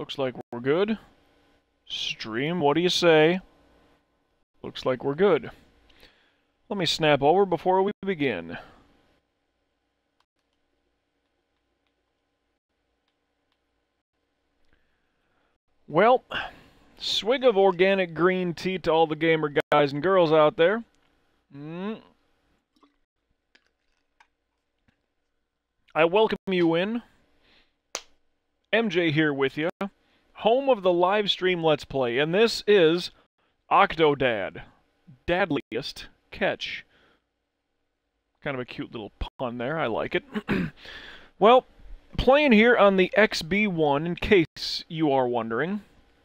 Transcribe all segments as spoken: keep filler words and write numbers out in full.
Looks like we're good. Stream, what do you say? Looks like we're good. Let me snap over before we begin. Well, swig of organic green tea to all the gamer guys and girls out there. Mm. I welcome you in. M J here with you. Home of the live stream Let's Play, and this is Octodad. Dadliest catch. Kind of a cute little pun there, I like it. Well, playing here on the X B one, in case you are wondering.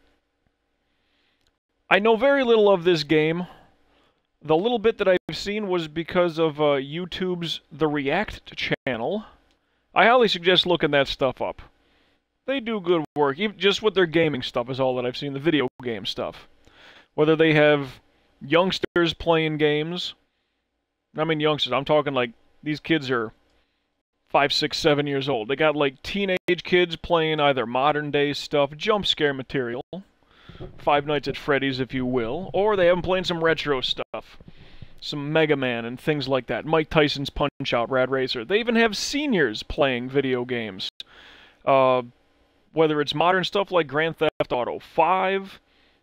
I know very little of this game. The little bit that I've seen was because of uh, YouTube's The React channel. I highly suggest looking that stuff up. They do good work, even just with their gaming stuff is all that I've seen, the video game stuff. Whether they have youngsters playing games. I mean youngsters, I'm talking like, these kids are five, six, seven years old. They got like teenage kids playing either modern day stuff, jump scare material, Five Nights at Freddy's if you will, or they have them playing some retro stuff. Some Mega Man and things like that. Mike Tyson's Punch-Out, Rad Racer. They even have seniors playing video games. Uh, whether it's modern stuff like Grand Theft Auto five,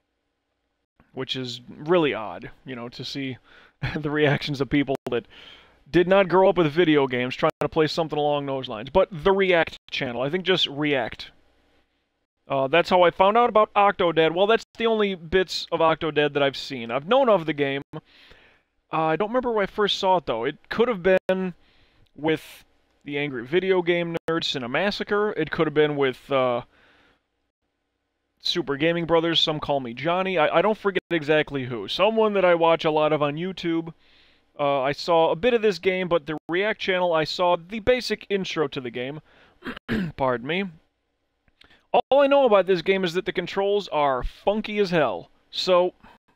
which is really odd, you know, to see the reactions of people that did not grow up with video games trying to play something along those lines. But the React channel, I think just React. Uh, that's how I found out about Octodad. Well, that's the only bits of Octodad that I've seen. I've known of the game. Uh, I don't remember where I first saw it, though. It could have been with the Angry Video Game Nerds Cinemassacre. It could have been with uh, Super Gaming Brothers. Some call me Johnny. I, I don't forget exactly who. Someone that I watch a lot of on YouTube. Uh, I saw a bit of this game, but the React channel, I saw the basic intro to the game. Pardon me. All I know about this game is that the controls are funky as hell. So,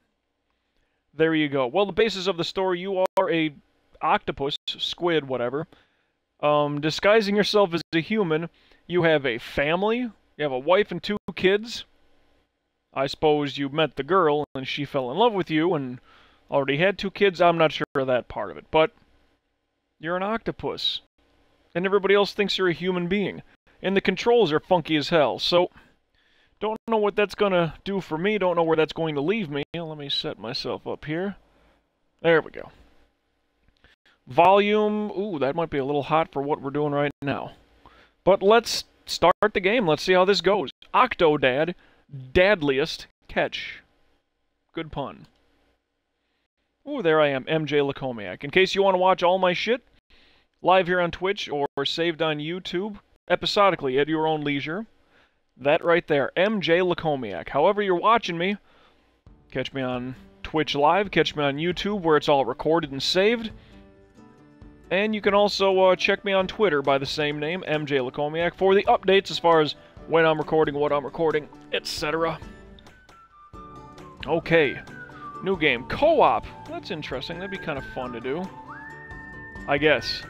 there you go. Well, the basis of the story, you are a octopus, squid, whatever. Um, disguising yourself as a human. You have a family. You have a wife and two kids. I suppose you met the girl and she fell in love with you and already had two kids. I'm not sure of that part of it. But you're an octopus. And everybody else thinks you're a human being. And the controls are funky as hell. So, don't know what that's going to do for me. Don't know where that's going to leave me. Let me set myself up here. There we go. Volume. Ooh, that might be a little hot for what we're doing right now. But let's start the game. Let's see how this goes. Octodad, dadliest catch. Good pun. Ooh, there I am, M J Lacomiac. In case you want to watch all my shit, live here on Twitch or saved on YouTube, episodically at your own leisure. That right there, M J Lacomiac. However you're watching me, catch me on Twitch Live, catch me on YouTube where it's all recorded and saved. And you can also uh, check me on Twitter by the same name, M J Lacomiac, for the updates as far as when I'm recording, what I'm recording, et cetera. Okay, new game, co-op. That's interesting, that'd be kind of fun to do. I guess.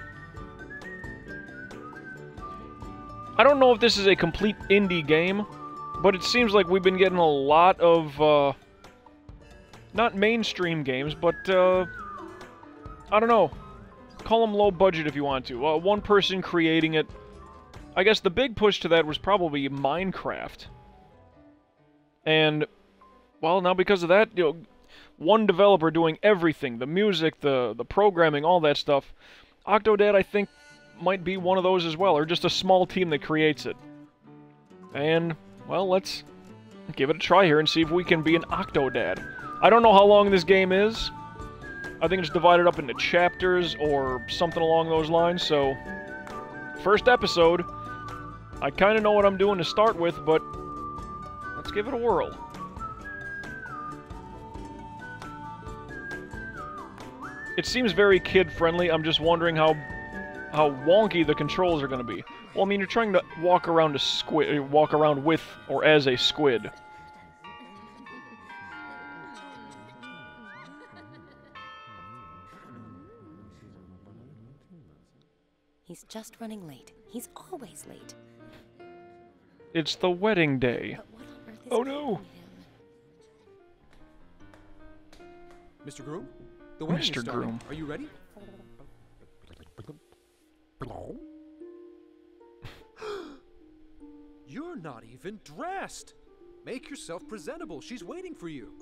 I don't know if this is a complete indie game, but it seems like we've been getting a lot of, uh, not mainstream games, but, uh, I don't know. Call them low budget if you want to. Uh, one person creating it. I guess the big push to that was probably Minecraft. And, well, now because of that, you know, one developer doing everything. The music, the, the programming, all that stuff. Octodad, I think, might be one of those as well, or just a small team that creates it. And, well, let's give it a try here and see if we can be an Octodad. I don't know how long this game is. I think it's divided up into chapters or something along those lines, so first episode. I kind of know what I'm doing to start with, but let's give it a whirl. It seems very kid-friendly. I'm just wondering how how wonky the controls are going to be. Well, I mean, you're trying to walk around a squid, walk around with or as a squid. He's just running late. He's always late. It's the wedding day. Oh no! Mister Groom? The wedding Mister is starting. Groom. Are you ready? You're not even dressed! Make yourself presentable. She's waiting for you.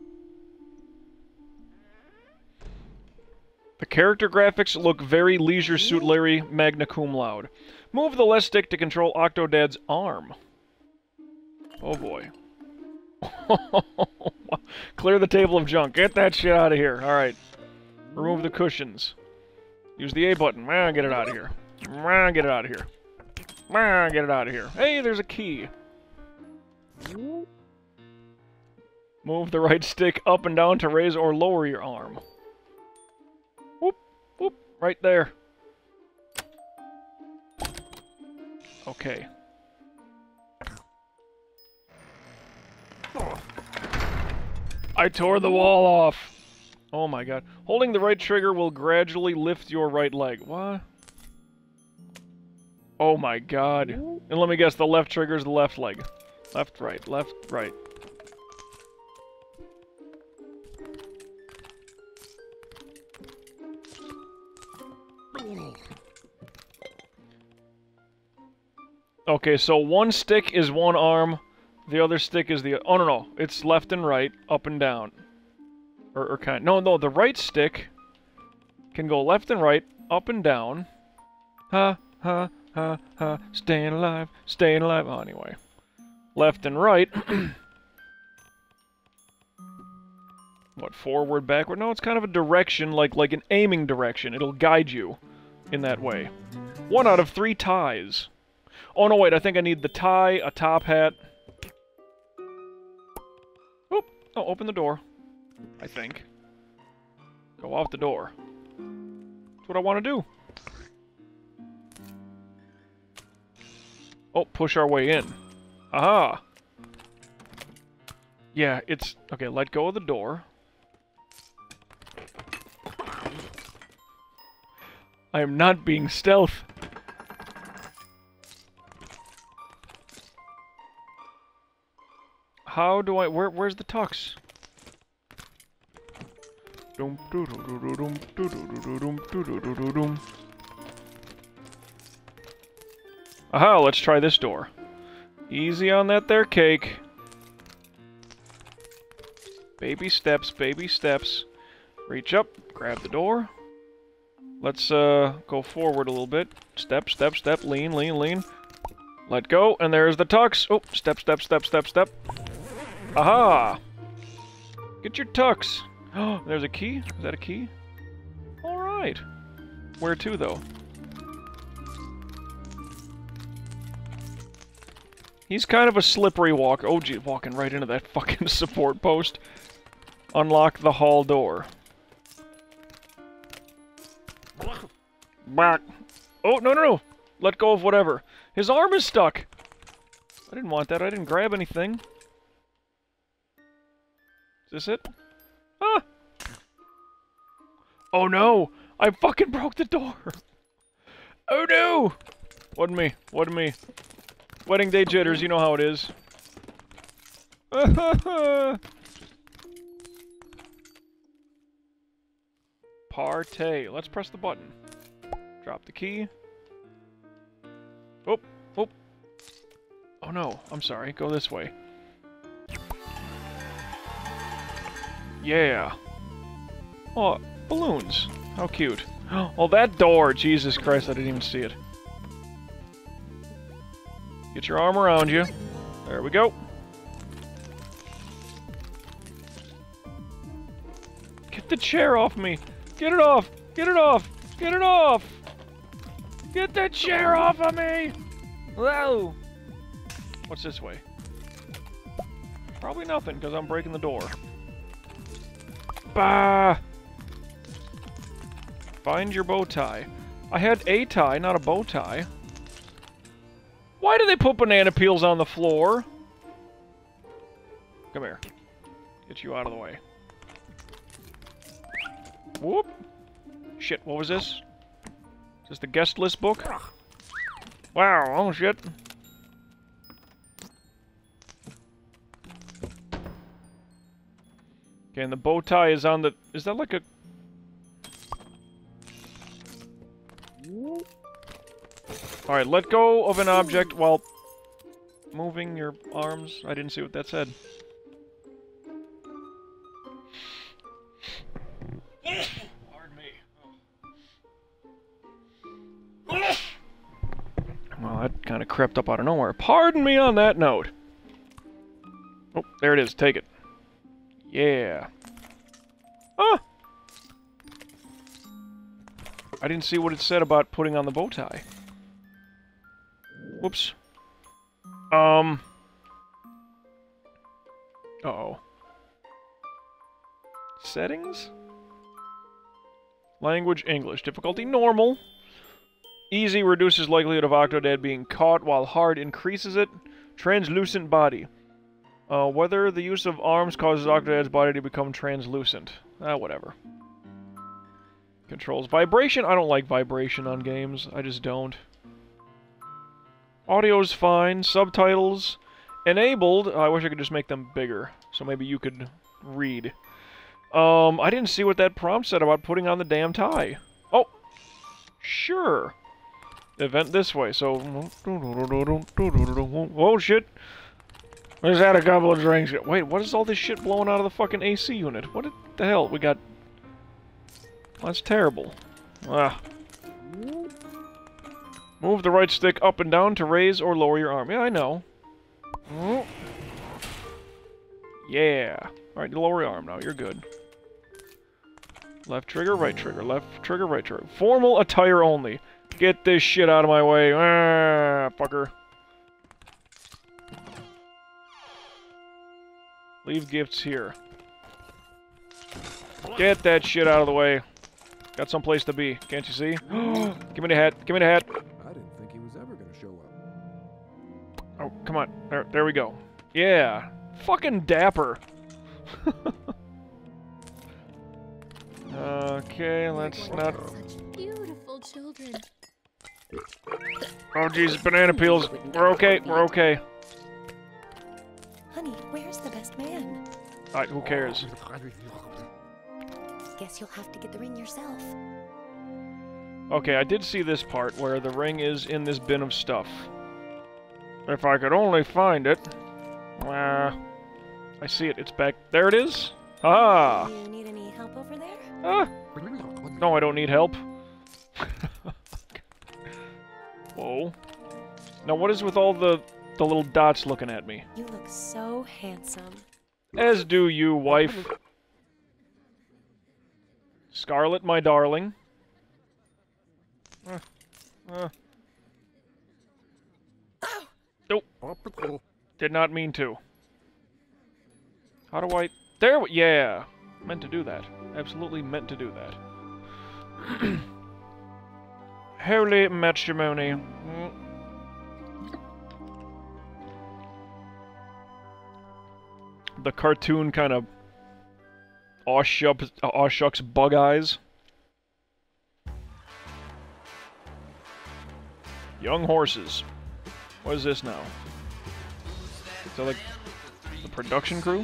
The character graphics look very Leisure Suit Larry magna cum laude. Move the left stick to control Octodad's arm. Oh boy. Clear the table of junk. Get that shit out of here. Alright. Remove the cushions. Use the A button. Ah, get it out of here. Ah, get it out of here. Ah, get it out of here. Hey, there's a key. Move the right stick up and down to raise or lower your arm. Whoop, whoop, right there. Okay. I tore the wall off. Oh my god. Holding the right trigger will gradually lift your right leg. What? Oh my god. And let me guess, the left trigger is the left leg. Left, right, left, right. Okay, so one stick is one arm, the other stick is the... Oh, no, no. It's left and right, up and down. Or, or kind... No, no, the right stick can go left and right, up and down. Ha, ha, ha, ha. Staying alive, staying alive. Oh, anyway. Left and right. What, forward, backward? No, it's kind of a direction, like, like an aiming direction. It'll guide you in that way. One out of three ties. Oh, no, wait, I think I need the tie, a top hat. Oop. Oh, open the door. I think. Go out the door. That's what I want to do. Oh, push our way in. Aha! Yeah, it's... Okay, let go of the door. I am not being stealth. How do I... Where, where's the tux? Aha, let's try this door. Easy on that there, cake. Baby steps, baby steps. Reach up, grab the door. Let's uh, go forward a little bit. Step, step, step, lean, lean, lean. Let go, and there's the tux. Oh, step, step, step, step, step. Aha! Get your tux. Oh, there's a key? Is that a key? Alright. Where to, though? He's kind of a slippery walker. Oh, gee, walking right into that fucking support post. Unlock the hall door. Back. Oh, no, no, no! Let go of whatever. His arm is stuck! I didn't want that. I didn't grab anything. Is this it? Ah! Oh no! I fucking broke the door! Oh no! Wasn't me. Wasn't me. Wedding day jitters, you know how it is. Partay. Let's press the button. Drop the key. Oh, oh. Oh no, I'm sorry. Go this way. Yeah. Oh, balloons. How cute. Oh, that door! Jesus Christ, I didn't even see it. Get your arm around you. There we go. Get the chair off me! Get it off! Get it off! Get it off! Get the chair off of me! Whoa! What's this way? Probably nothing, because I'm breaking the door. Bah! Find your bow tie. I had a tie, not a bow tie. Why do they put banana peels on the floor? Come here. Get you out of the way. Whoop! Shit, what was this? Is this the guest list book? Wow, oh shit. Okay, and the bow tie is on the... Is that like a... Alright, let go of an object while moving your arms. I didn't see what that said. Pardon me. Well, that kind of crept up out of nowhere. Pardon me on that note. Oh, there it is. Take it. Yeah. Ah! I didn't see what it said about putting on the bow tie. Whoops. Um. Uh-oh. Settings? Language, English. Difficulty, normal. Easy reduces likelihood of Octodad being caught, while hard increases it. Translucent body. Uh, whether the use of arms causes Octodad's body to become translucent. Ah, whatever. Controls. Vibration? I don't like vibration on games. I just don't. Audio's fine. Subtitles. Enabled. I wish I could just make them bigger, so maybe you could read. Um, I didn't see what that prompt said about putting on the damn tie. Oh! Sure. Event this way, so... Oh, shit! I just had a couple of drinks. Wait, what is all this shit blowing out of the fucking A C unit? What the hell? We got... That's terrible. Ah. Move the right stick up and down to raise or lower your arm. Yeah, I know. Yeah. Alright, lower your arm now. You're good. Left trigger, right trigger. Left trigger, right trigger. Formal attire only. Get this shit out of my way. Ah, fucker. Leave gifts here. Get that shit out of the way. Got someplace to be. Can't you see? Give me the hat. Give me the hat. I didn't think he was ever gonna show up. Oh, come on. There, there we go. Yeah. Fucking dapper. Okay, let's not... Such beautiful children. Oh, jeez, banana peels. We're okay, we're okay. Honey, where's the best man? Alright, who cares? Guess you'll have to get the ring yourself. Okay, I did see this part where the ring is in this bin of stuff. If I could only find it. Uh, I see it. It's back. There it is. Ah. Do you need any help over there? Ah. No, I don't need help. Whoa. Now, what is with all the the little dots looking at me? You look so handsome. As do you, wife. Scarlet, my darling. Uh, uh. Nope. Did not mean to. How do I... There we... Yeah. Meant to do that. Absolutely meant to do that. Holy matrimony. Mm. The cartoon kind of... Aw shucks, aw shucks bug eyes. Young horses. What is this now? Is that like the production crew?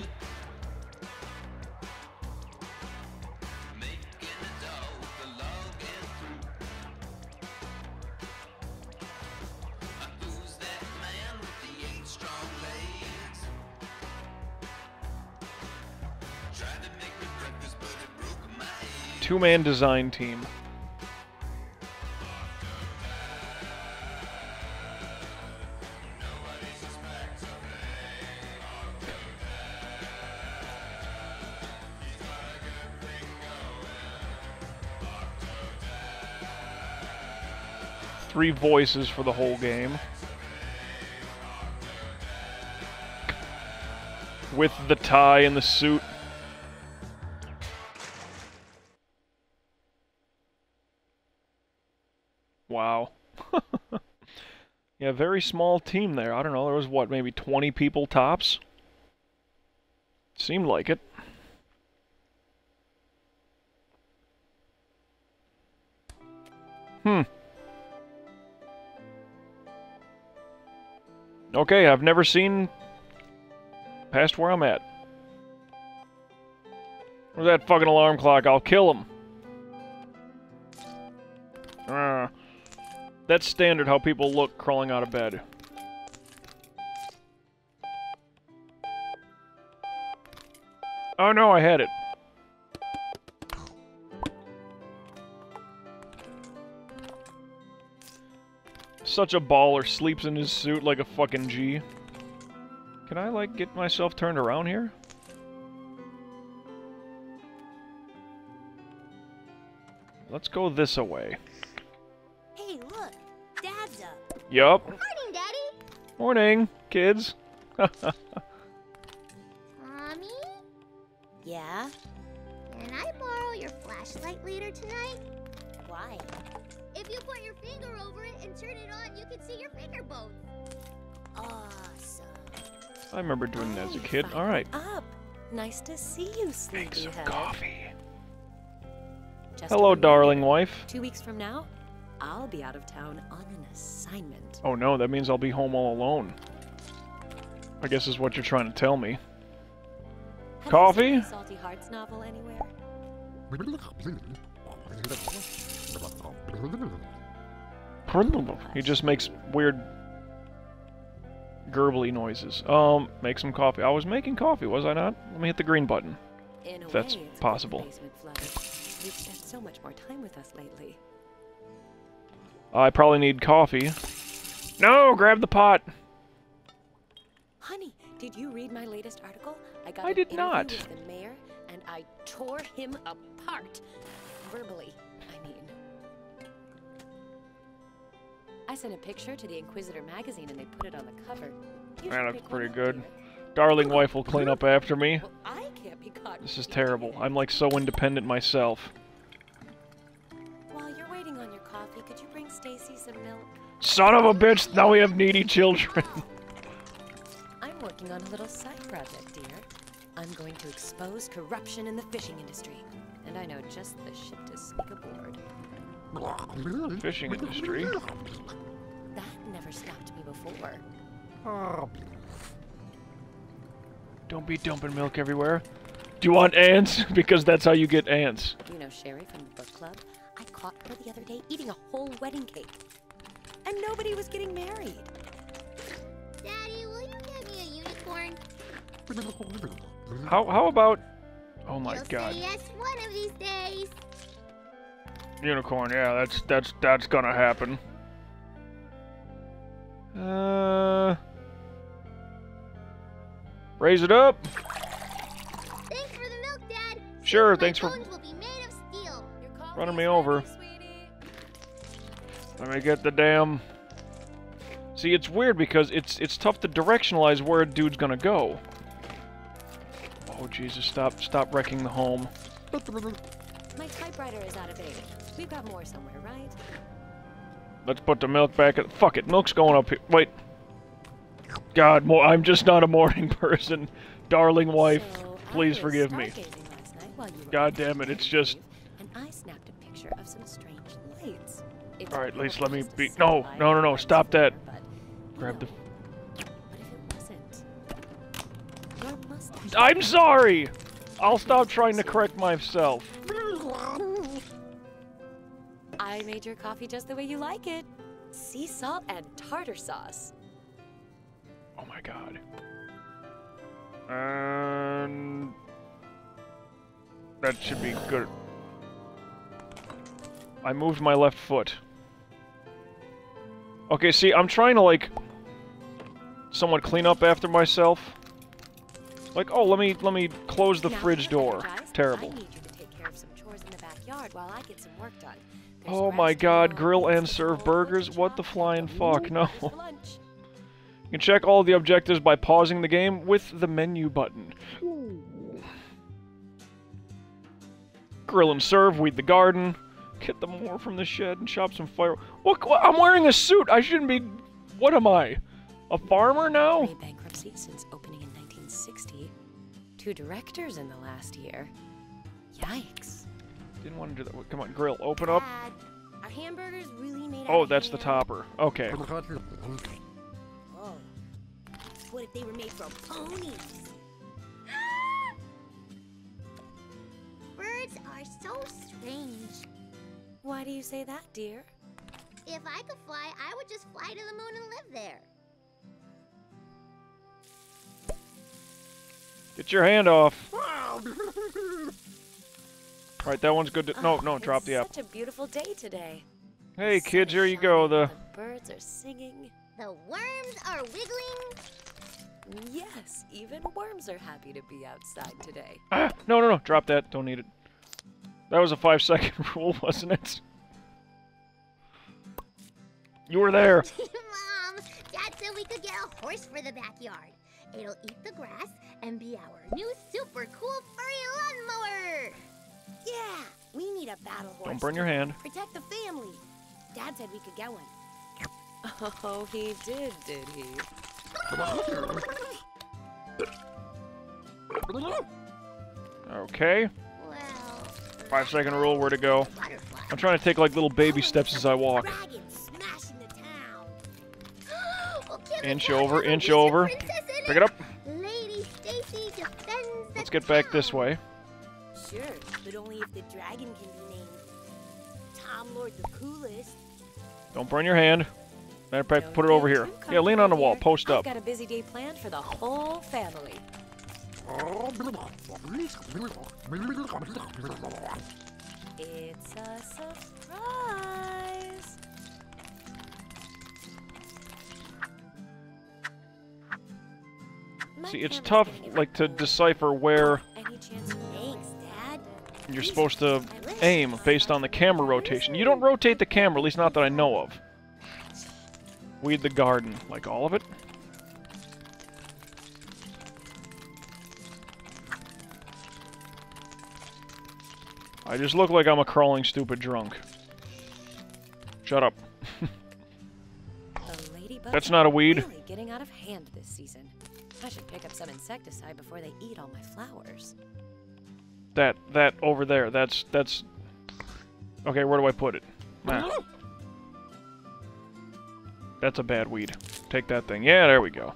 Two-man design team. Three voices for the whole game. With the tie and the suit. Wow. Yeah, very small team there. I don't know, there was what, maybe twenty people tops? Seemed like it. Hmm. Okay, I've never seen past where I'm at. Where's that fucking alarm clock? I'll kill him. Uh, that's standard how people look crawling out of bed. Oh no, I had it. Such a baller, sleeps in his suit like a fucking G. Can I, like, get myself turned around here? Let's go this away. Hey, look! Dad's up! Yup. Morning, Daddy! Morning, kids. Mommy? Yeah? Can I borrow your flashlight later tonight? Why? If you put your finger over it and turn it on, you can see your finger bones. Awesome. I remember doing that as a Oh, kid. finally Alright. Up. Nice to see you, Make some sleepyhead. coffee. Just a Hello, reminder, darling wife. Two weeks from now, I'll be out of town on an assignment. Oh no, that means I'll be home all alone. I guess is what you're trying to tell me. Have Coffee? you seen the Salty Hearts novel anywhere? He just makes weird gurgly noises. Um, make some coffee. I was making coffee, was I not? Let me hit the green button. In a If that's way, it's possible. like the basement flooded. You've spent so much more time with us lately. I probably need coffee. No, grab the pot. Honey, did you read my latest article? I got I an did interview not. with the mayor, and I tore him apart. Verbally, I mean. I sent a picture to the Inquisitor magazine, and they put it on the cover. You That should looks pick pretty one up, good. dear. Darling wife will clean up after me. Well, I can't be caught. This is cheating. terrible. I'm like so independent myself. While you're waiting on your coffee, could you bring Stacy some milk? Son of a bitch, now we have needy children. I'm working on a little side project, dear. I'm going to expose corruption in the fishing industry. And I know just the ship to sneak aboard. Fishing industry. That never stopped me before. Don't be dumping milk everywhere. Do you want ants? Because that's how you get ants. You know Sherry from the book club? I caught her the other day eating a whole wedding cake. And nobody was getting married. Daddy, will you get me a unicorn? How how about? Oh my You'll god. say yes one of these days. Unicorn, yeah, that's that's that's gonna happen. Uh, raise it up. Thanks for the milk, Dad. Sure, Soon my thanks for- bones will be made of steel. Your coffee's Running me ready, over. sweetie. Let me get the damn. See, it's weird because it's it's tough to directionalize where a dude's gonna go. Oh Jesus! Stop stop wrecking the home. My typewriter is out of ink. We've got more somewhere, right? Let's put the milk back. In. Fuck it, milk's going up here. Wait. God, mo I'm just not a morning person. Darling wife, So, I please was forgive me. stargazing last night while you were God out damn it, on it's just- leave, And I snapped a picture of some strange lights. It's All right, at least let probably me just a be- city no, light no, no, no, or stop that. somewhere, but, you Grab the. know, What if it wasn't? Your mustache. I'm sorry. I'll stop trying to correct myself. I made your coffee just the way you like it. Sea salt and tartar sauce. Oh my god. And that should be good. I moved my left foot. Okay, see, I'm trying to like somewhat clean up after myself. Like, oh, let me let me close the Now, fridge to be door. energized, Terrible. I need you to take care of some chores in the backyard while I get some work done. There's Oh my grass to god, mow, grill and weeds to serve pull, burgers? wood to What the chop, flying and fuck? No. burgers for lunch. You can check all the objectives by pausing the game with the menu button. Grill and serve, weed the garden, get the more from the shed, and chop some fire. What? what- I'm wearing a suit. I shouldn't be. What am I? A farmer now? Pre-bankruptcy since opening in nineteen sixty. Two directors in the last year. Yikes. Didn't want to do that. Come on, grill. Open up. Dad, are hamburgers really made out Oh, of that's the ham? topper. Okay. Oh. What if they were made from ponies? so strange. Why do you say that, dear? If I could fly, I would just fly to the moon and live there. Get your hand off. Alright, that one's good to... No, Oh, no, drop the app. It's such a beautiful day today. Hey, The sun kids, is here you go. shining, The... the birds are singing. The worms are wiggling. Yes, even worms are happy to be outside today. Ah, no, no, no. Drop that. Don't need it. That was a five-second rule, wasn't it? You were there. Mom, Dad said we could get a horse for the backyard. It'll eat the grass and be our new super cool furry lawnmower. Yeah, we need a battle horse. Don't burn your hand. Protect the family. Dad said we could get one. Oh, he did, did he? Okay. Well, Five-second rule. Where to go? butterfly. I'm trying to take, like, little baby steps as I walk. Dragon smashing the town. Well, can the Inch dad over, have a inch wizard over. princess in Pick it up. Lady Stacy defends the Let's get back this town. way. Sure, but only if the dragon can be named Tom Lord the Coolest. Don't burn your hand. Matter of fact, Don't put it get over here. too Yeah, lean on the comfortable wall. here. Post I've up. got a busy day planned for the whole family. It's a surprise. My See, it's camera's tough, getting like, to old. decipher where Any chance you Thanks, Dad. you're supposed to aim based on the camera rotation. You don't rotate the camera, at least not that I know of. Weed the garden. Like all of it? I just look like I'm a crawling stupid drunk. Shut up. The ladybugs That's not a are weed. Really getting out of hand this season. I should pick up some insecticide before they eat all my flowers. That, that over there, that's, that's... Okay, where do I put it? Nah. That's a bad weed. Take that thing. Yeah, there we go.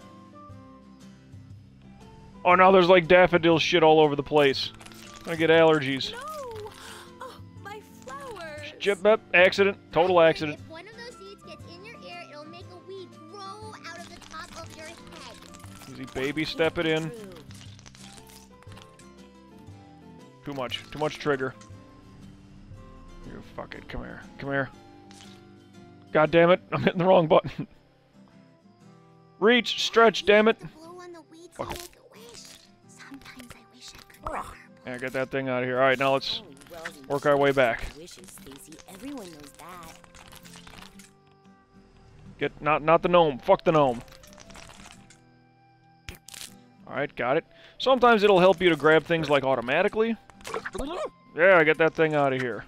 Oh, now there's like daffodil shit all over the place. I get allergies. No! Oh, my flowers! Jip, bep, accident. Total accident. If one of those seeds gets in your ear, it'll make a weed grow out of the top of your head. Easy baby, step it in. True. Too much. Too much trigger. You fuck it. Come here. Come here. God damn it. I'm hitting the wrong button. Reach. Stretch, damn it. To blow on the weeds Fuck. and make a wish. Sometimes I wish I could. wear Yeah, get that thing out of here. Alright, now let's Oh, well, you work our way back. wishes, Stacy. Everyone knows that. Get, not, not the gnome. Fuck the gnome. Alright, got it. Sometimes it'll help you to grab things like automatically. Yeah, get that thing out of here.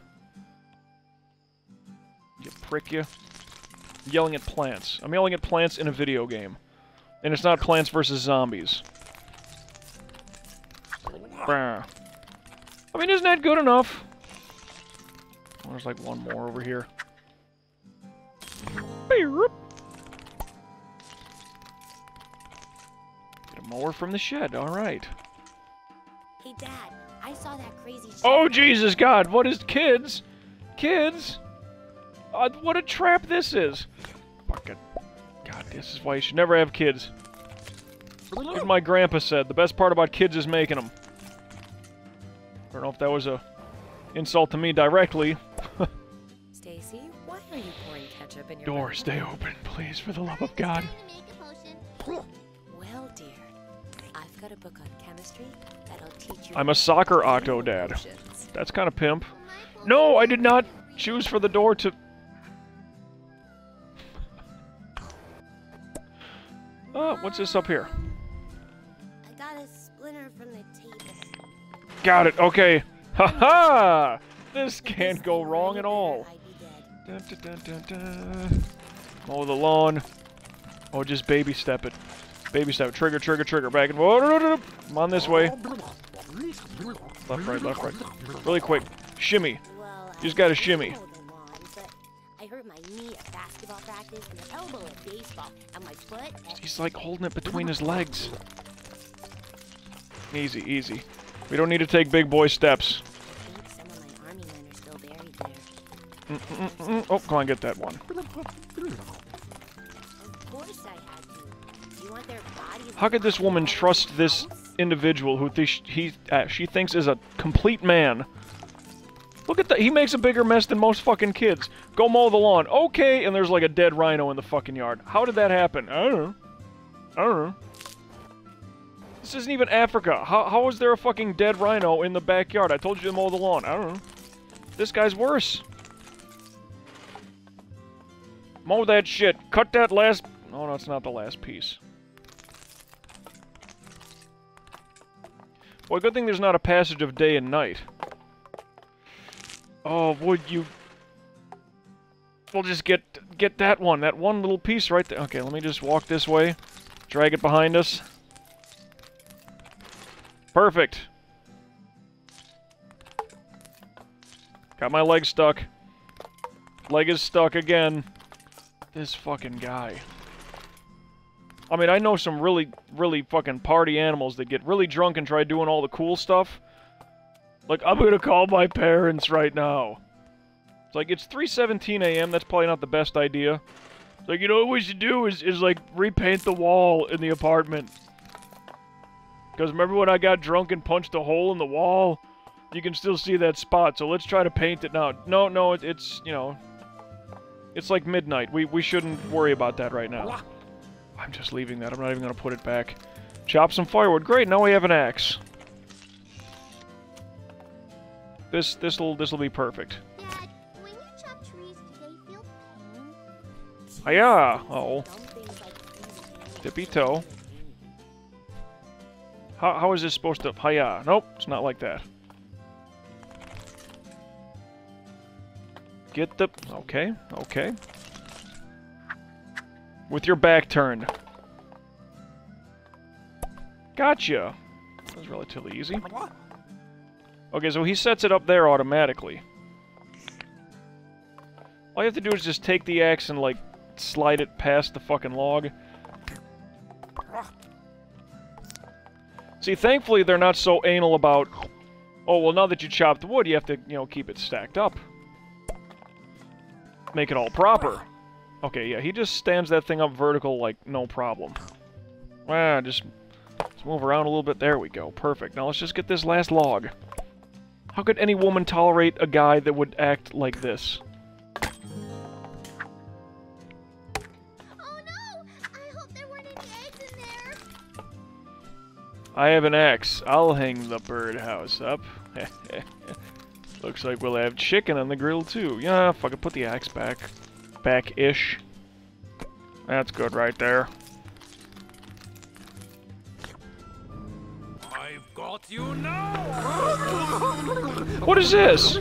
You prick you. I'm yelling at plants. I'm yelling at plants in a video game. And it's not Plants versus Zombies. Brr. I mean, isn't that good enough? Oh, there's like one more over here. Beep. Get a mower from the shed, alright. Hey, Dad, I saw that crazy shit. Oh, Jesus God, what is kids? Kids? Uh, what a trap this is. Fucking... God, this is why you should never have kids. As my grandpa said, the best part about kids is making them. I don't know if that was a insult to me directly. Stacy, why are you pouring ketchup in your Door, milk? stay open, please, for the love of God. Time to make a potion. Well, dear, I've got a book on chemistry that'll teach you. I'm a soccer octo dad. potions. That's kind of pimp. My No, I potion- did not choose for the door to... Oh, what's this up here? I got a splinter from the table. Got it, okay. Ha-ha! This can't If go this thing wrong were at any all. better, I'd be dead. Dun, dun, dun, dun, dun. Mow the lawn. Oh, just baby step it. Baby step. Trigger, trigger, trigger. Back and forth. I'm on this way. Left, right, left, right. Really quick. Shimmy. Well, You just gotta I shimmy. know the lawn, but I hurt my knee at basketball practice, my elbow at baseball, and my foot at... He's like holding it between his legs. Easy, easy. We don't need to take big boy steps. I think some of my mm, mm, mm. Oh, come on, get that one. Of course I had to. You want their bodies? How could this woman trust this individual who th he uh, she thinks is a complete man? Look at that. He makes a bigger mess than most fucking kids. Go mow the lawn. Okay, and there's like a dead rhino in the fucking yard. How did that happen? I don't know. I don't know. This isn't even Africa. How, how is there a fucking dead rhino in the backyard? I told you to mow the lawn. I don't know. This guy's worse. Mow that shit. Cut that last... Oh, no, it's not the last piece. Well, good thing there's not a passage of day and night. Oh, would you... We'll just get get that one. That one little piece right there. Okay, let me just walk this way. Drag it behind us. Perfect. Got my leg stuck. Leg is stuck again. This fucking guy. I mean, I know some really, really fucking party animals that get really drunk and try doing all the cool stuff. Like, I'm gonna call my parents right now. It's like, it's three seventeen a m That's probably not the best idea. It's like, you know what we should do is, is like, repaint the wall in the apartment. Because remember when I got drunk and punched a hole in the wall? You can still see that spot, so let's try to paint it now. No, no, it, it's, you know... It's like midnight. We, we shouldn't worry about that right now. I'm just leaving that. I'm not even gonna put it back. Chop some firewood. Great, now we have an axe. This, this'll, this'll be perfect. Dad, when you chop trees, do they feel pain? Hiya! Oh. Tippy toe. How, how is this supposed to... Hiya. Nope, it's not like that. Get the... Okay, okay. With your back turned. Gotcha! That was relatively easy. Okay, so he sets it up there automatically. All you have to do is just take the axe and, like, slide it past the fucking log. See, thankfully they're not so anal about... Oh, well, now that you chopped the wood, you have to, you know, keep it stacked up. Make it all proper. Okay, yeah, he just stands that thing up vertical like no problem. Ah, just, just move around a little bit. There we go. Perfect. Now let's just get this last log. How could any woman tolerate a guy that would act like this? Oh no! I hope there weren't any eggs in there. I have an axe. I'll hang the birdhouse up. Looks like we'll have chicken on the grill too. Yeah, fuck it. Put the axe back. Back-ish. That's good right there. I've got you now! What is this?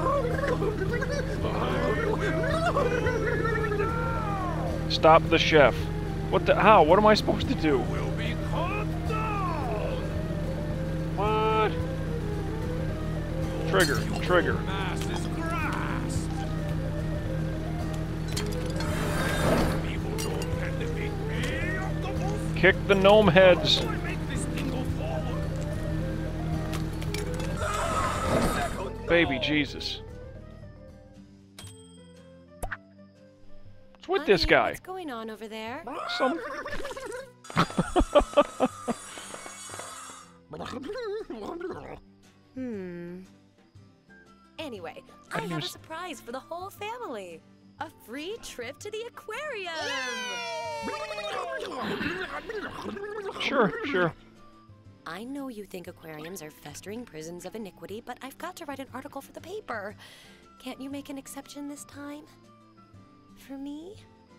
Stop the chef. What the... How? What am I supposed to do? Will be cut down! What? Trigger. Trigger. Mass is grass! People don't penetrate me of the most... Kick the gnome heads. I make this thing go forward. Baby Jesus. What's with this Honey, guy? What's going on over there? Some... Hmm. Anyway, I I didn't have a even s- surprise for the whole family. A free trip to the aquarium. Sure, sure. I know you think aquariums are festering prisons of iniquity, but I've got to write an article for the paper. Can't you make an exception this time? For me?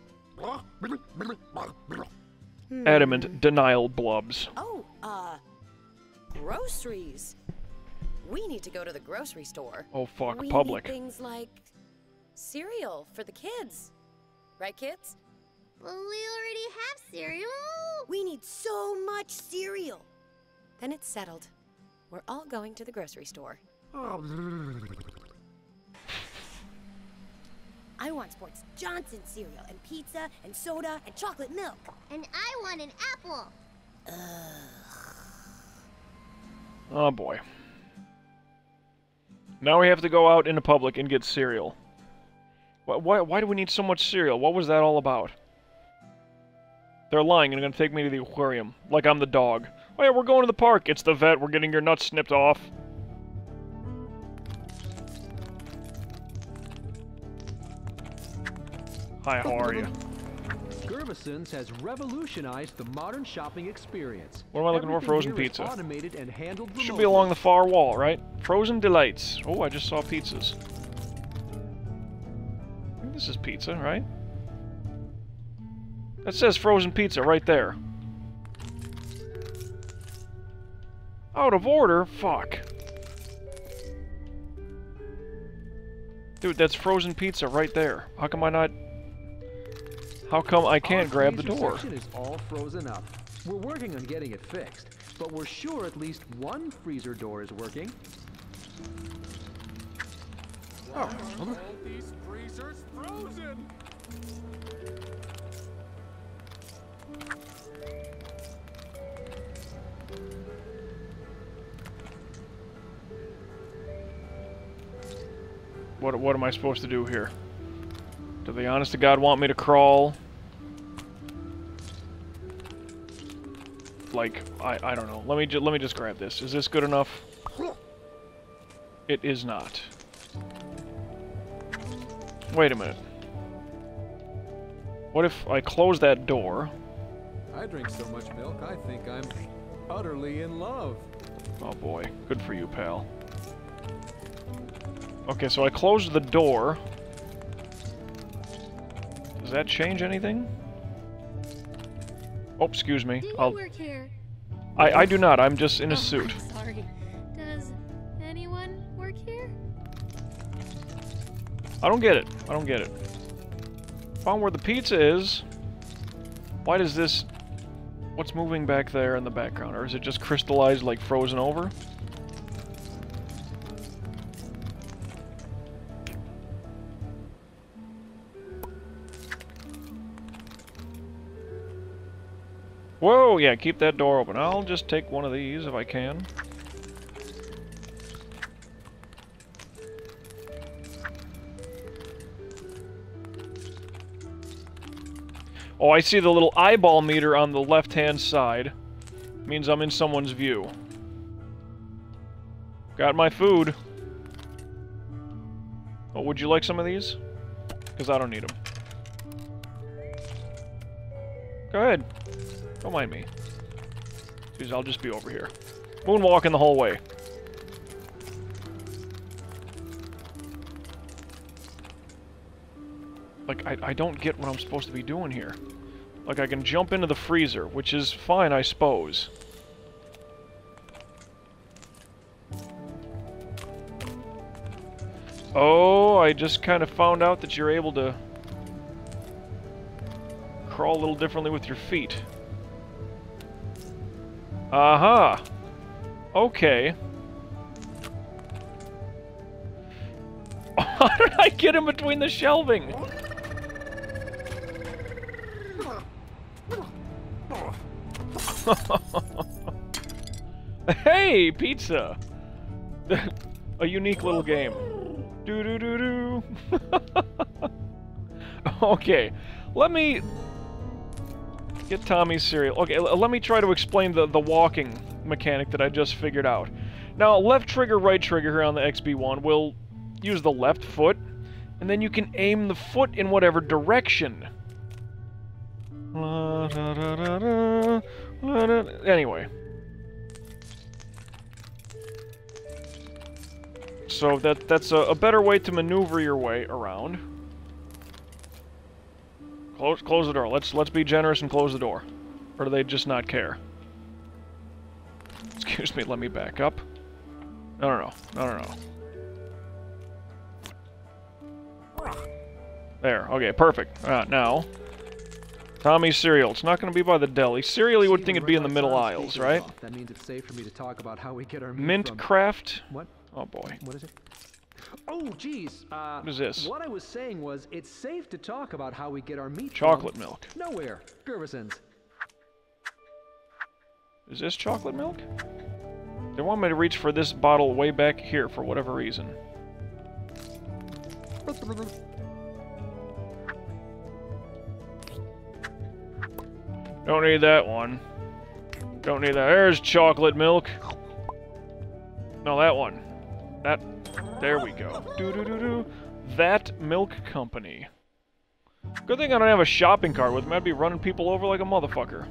Hmm. Adamant denial blubs. Oh, uh, groceries. We need to go to the grocery store. Oh fuck, we public. need things like cereal for the kids. Right, kids? Well, we already have cereal. We need so much cereal. Then it's settled. We're all going to the grocery store. I want Sports Johnson cereal and pizza and soda and chocolate milk. And I want an apple. Oh boy. Now we have to go out into public and get cereal. Why, why, why do we need so much cereal? What was that all about? They're lying and they're gonna take me to the aquarium. Like I'm the dog. Oh yeah, we're going to the park. It's the vet. We're getting your nuts snipped off. Hi, how are you? Gervison's has revolutionized the modern shopping experience. What am I looking for? Everything Frozen here is pizza. automated and handled Should be remotely. along the far wall, right? Frozen delights. Oh, I just saw pizzas. I think this is pizza, right? That says frozen pizza right there. Out of order? Fuck. Dude, that's frozen pizza right there. How come I not... How come I can't Our grab the freezer door? section is all frozen up. We're working on getting it fixed, but we're sure at least one freezer door is working. Oh, All these freezers frozen. What, what am I supposed to do here? Do they honest to God want me to crawl? Like, I, I don't know. Let me, ju let me just grab this. Is this good enough? It is not. Wait a minute. What if I close that door? I drink so much milk, I think I'm utterly in love. Oh boy, good for you, pal. Okay, so I closed the door. Does that change anything? Oh, excuse me. Do you I'll... work here? I, I do not. I'm just in a Oh, suit. I'm sorry. Does anyone work here? I don't get it. I don't get it. Found where the pizza is. Why does this... What's moving back there in the background? Or is it just crystallized, like frozen over? Whoa, yeah, keep that door open. I'll just take one of these if I can. Oh, I see the little eyeball meter on the left-hand side. Means I'm in someone's view. Got my food. Oh, would you like some of these? Because I don't need them. Go ahead. Don't mind me. Jeez, I'll just be over here. Moonwalking the whole way. Like, I, I don't get what I'm supposed to be doing here. Like, I can jump into the freezer, which is fine, I suppose. Oh, I just kind of found out that you're able to crawl a little differently with your feet. Aha! Okay. How did I get in between the shelving? Hey, pizza! A unique little game. Do do do do. Okay, let me get Tommy's cereal. Okay, let me try to explain the the walking mechanic that I just figured out. Now, left trigger, right trigger here on the X B one will use the left foot, and then you can aim the foot in whatever direction. Anyway. So that that's a, a better way to maneuver your way around. Close close the door. Let's let's be generous and close the door. Or do they just not care? Excuse me, let me back up. No no no. No no no. There, okay, perfect. Uh, now, Tommy's cereal. It's not going to be by the deli. Cereal, you would think it'd be in the middle aisles, right? That means it's safe for me to talk about how we get our meat Mint from... Craft. What? Oh boy. What is it? Oh, geez. Uh, What is this? What I was saying was, it's safe to talk about how we get our meat Chocolate from... milk. Nowhere. Gervison's. Is this chocolate milk? They want me to reach for this bottle way back here for whatever reason. Don't need that one. Don't need that. There's chocolate milk. No, that one. That. There we go. Do do do do. That Milk Company. Good thing I don't have a shopping cart with me. I'd be running people over like a motherfucker.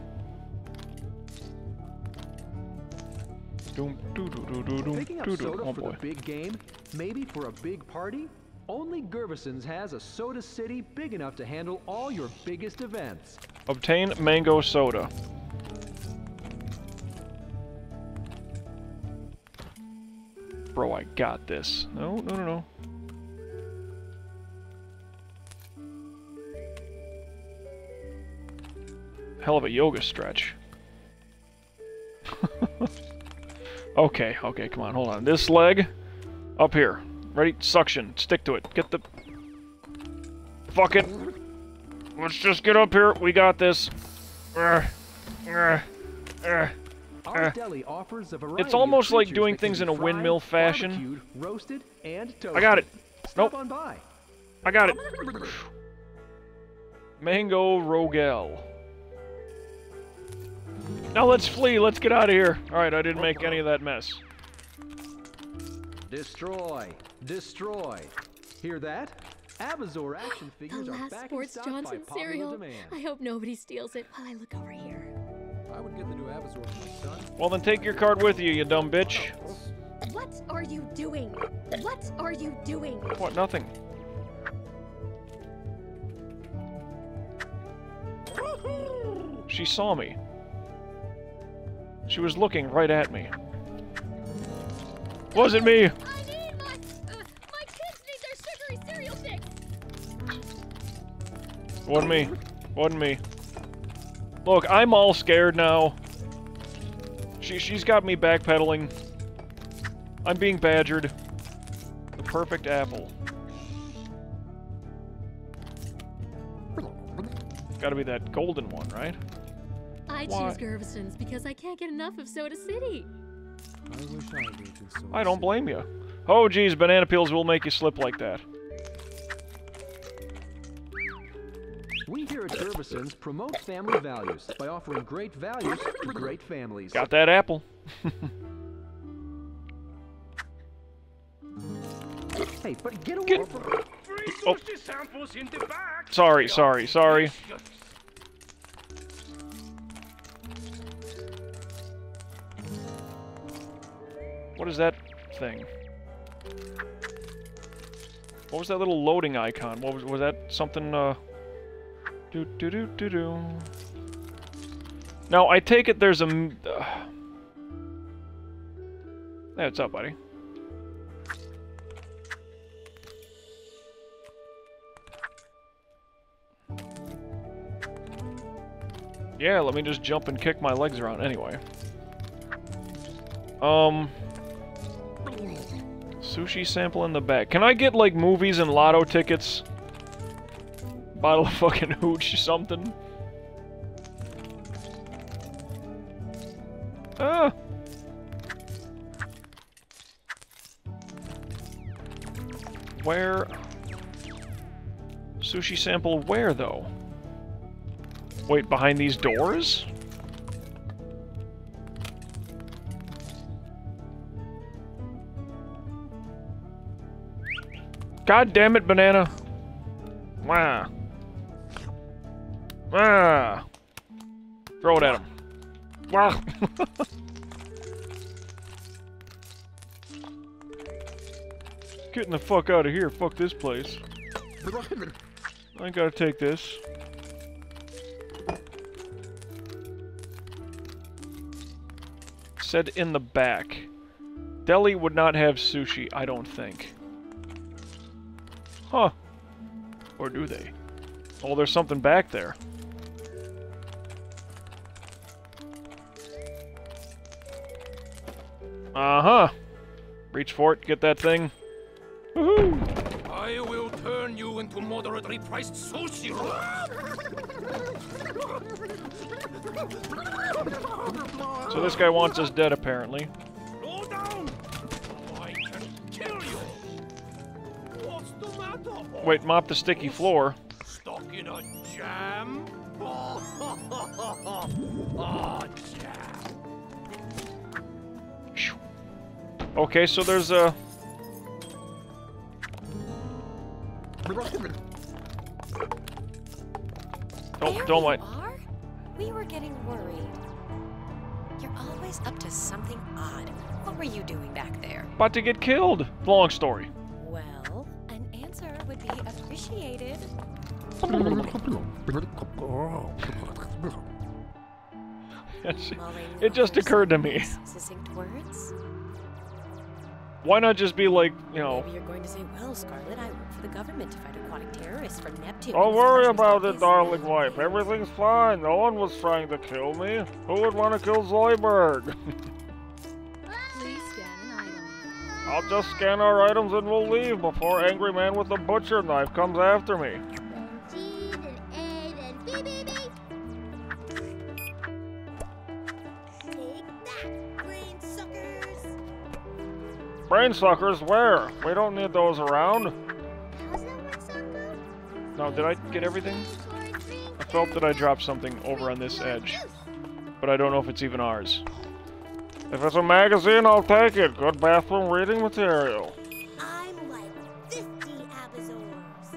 Doom, doo, doo, doo, doo, doom, Picking up doo, doo. soda Oh for boy. the big game, maybe for a big party? Only Gervison's has a Soda City big enough to handle all your biggest events. Obtain mango soda. Bro, I got this. No, no, no, no. Hell of a yoga stretch. Okay, okay, come on, hold on. This leg, up here. Ready? Suction. Stick to it. Get the... Fuck it. Let's just get up here. We got this. Uh, uh, uh, Our uh. deli offers a variety It's almost of like creatures doing that can things be in a fried, windmill fashion. barbecued, roasted, and toasted. I got it. Stop Nope. on by. I got it. Mango Rogel. Now let's flee. Let's get out of here. Alright, I didn't make any of that mess. Destroy. Destroy. Hear that? Abazor action The figures are last back in Sports stock by Johnson popular cereal. demand. I hope nobody steals it while I look over here. I would get the new Abazor for my son. Well then take your card with you, you dumb bitch. What are you doing? What are you doing? What? Nothing. She saw me. She was looking right at me. Wasn't me! I need my... Uh, my kids need their sugary cereal fix! Wasn't me. Wasn't me. Look, I'm all scared now. She, she's got me backpedaling. I'm being badgered. The perfect apple. Gotta be that golden one, right? I Why? choose Gervison's because I can't get enough of Soda City. I wish I lived in Soda I don't City. blame you. Oh, geez, banana peels will make you slip like that. We here at Gervison's promote family values by offering great values to great families. Got that apple. Hey, but get away Get- from... Oh. Sorry, sorry, sorry. What is that thing? What was that little loading icon? What was was that something uh do do do do do. Now I take it there's a m- uh, Hey, what's up, buddy? Yeah, let me just jump and kick my legs around anyway. Um... Sushi sample in the back. Can I get, like, movies and lotto tickets? Bottle of fucking hooch or something? Ah! Where... Sushi sample where, though? Wait, behind these doors? God damn it, banana! Wah! Wah! Throw it at him. Wah! Getting the fuck out of here. Fuck this place. I gotta take this. Said in the back. Deli would not have sushi, I don't think. Huh. Or do they? Oh, there's something back there. Uh-huh. Reach for it, get that thing. Woohoo! I will turn you into moderately priced sushi So this guy wants us dead, apparently. Slow down! I can kill you! What's the matter? Wait, mop the sticky floor. Stop Stuck in a jam? Oh, jam. Okay, so there's a... Oh, There don't you mind. are? We were getting worried. You're always up to something odd. What were you doing back there? About to get killed. Long story. Well, an answer would be appreciated. Mulling It just over occurred to some me. nice, succinct words. Why not just be like, you know... Maybe you're going to say, well, Scarlet, I work for the government to fight aquatic terrorists from Neptune. Don't This worry country's about got it, this- darling wife. Everything's fine. No one was trying to kill me. Who would want to kill Zoidberg? Please scan an item. I'll just scan our items and we'll leave before Angry Man with the butcher knife comes after me. Then G, then A, then B, B, B. Take that, brain suckers! Brain suckers, where? We don't need those around. How's that one song go? No, did I get everything? I felt that I dropped something over on this edge, but I don't know if it's even ours. If it's a magazine, I'll take it. Good bathroom reading material. I'm like fifty Abazors.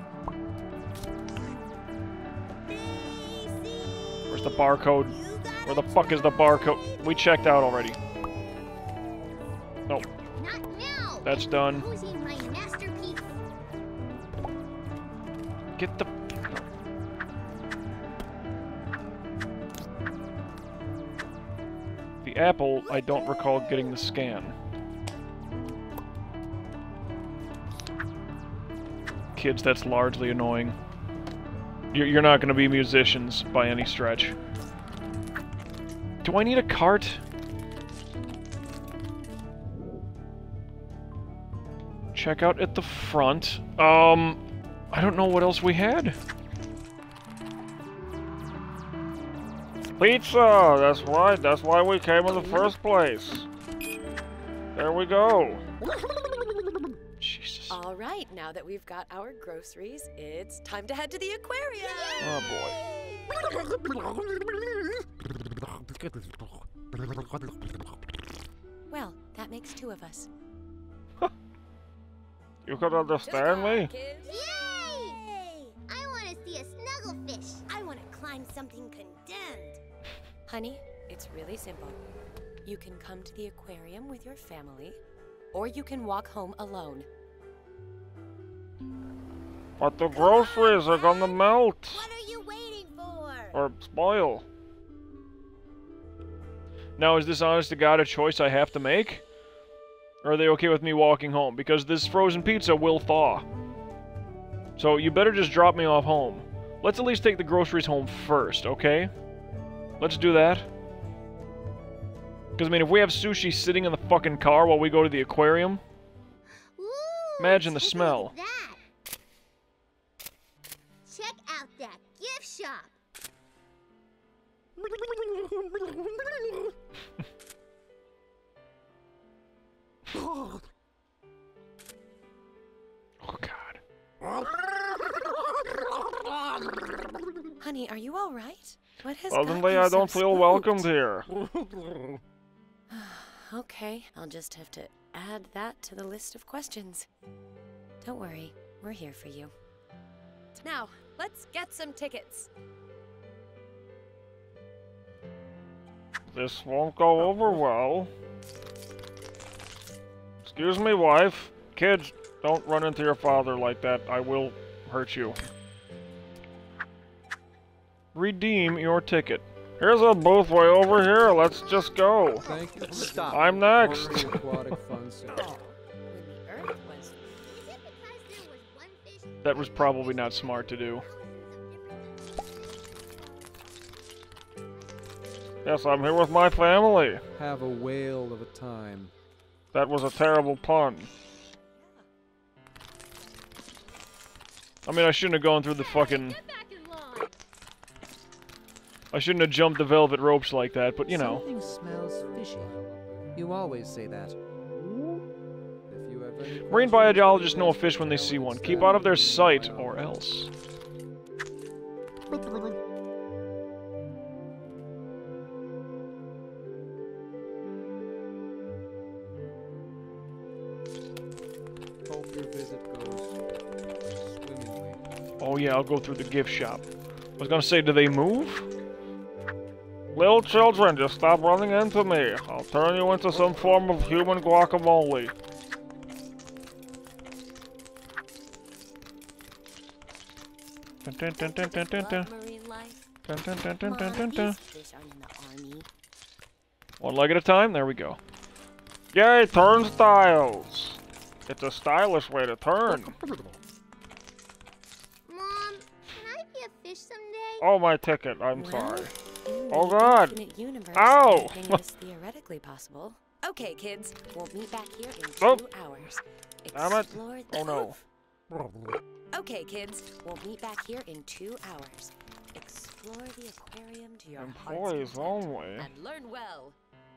Where's the barcode? Where the fuck is the barcode? We checked out already. Nope, Not now. that's done. Posing my masterpiece. Get the... The apple, I don't recall getting the scan. Kids, that's largely annoying. You're, you're not going to be musicians by any stretch. Do I need a cart? Check out at the front. Um, I don't know what else we had. Pizza! That's right, that's why we came in the first place. There we go. Jesus. All right, now that we've got our groceries, it's time to head to the aquarium. Oh Well, that makes two of us. boy. You could understand me? Kids. Yay! I want to see a snugglefish. I want to climb something condemned. Honey, it's really simple. You can come to the aquarium with your family, or you can walk home alone. But the groceries are gonna melt. What are you waiting for? Or spoil. Now, is this honest to God a choice I have to make? Or are they okay with me walking home? Because this frozen pizza will thaw. So you better just drop me off home. Let's at least take the groceries home first, okay? Let's do that. Because, I mean, if we have sushi sitting in the fucking car while we go to the aquarium... Ooh, Imagine the take a smell. look at that. Check out that gift shop. Oh, God. Honey, are you all right? What has Suddenly got you I so don't feel spooked? welcomed here. Okay, I'll just have to add that to the list of questions. Don't worry, we're here for you. Now, let's get some tickets. This won't go over well. Excuse me, wife. Kids, don't run into your father like that. I will hurt you. Redeem your ticket. Here's a booth way over here. Let's just go. Thank you. Stop. I'm next. Only aquatic fun center. When the Earth was Is it because there was one fish? That was probably not smart to do. Yes, I'm here with my family. Have a whale of a time. That was a terrible pun. I mean, I shouldn't have gone through the fucking... Get back in line. I shouldn't have jumped the velvet ropes like that, but you know. Something smells fishy. You always say that. If you have any Marine questions, biologists know a please fish when they tell see us one. Keep that out of their in sight, my or office. else. Hope your visit goes swimmingly. Oh yeah, I'll go through the gift shop. I was gonna say, do they move? Little children, just stop running into me. I'll turn you into some form of human guacamole. Dun, dun, dun, dun, dun, dun, dun. Love marine life. Dun, dun, dun, dun, Come dun, on, dun, dun. these fish aren't in the army. One leg at a time, there we go. Yay, turnstiles! It's a stylish way to turn. Mom, can I be a fish someday? Oh, my ticket, I'm Well, sorry. in Oh, the God. infinite universe, Ow! anything is theoretically possible. Okay, kids, we'll meet back here in two Oh. hours. Damn it. Explore Oh, no. Okay, kids, we'll meet back here in two hours. Explore the aquarium to your heart's Employees content only. and learn well.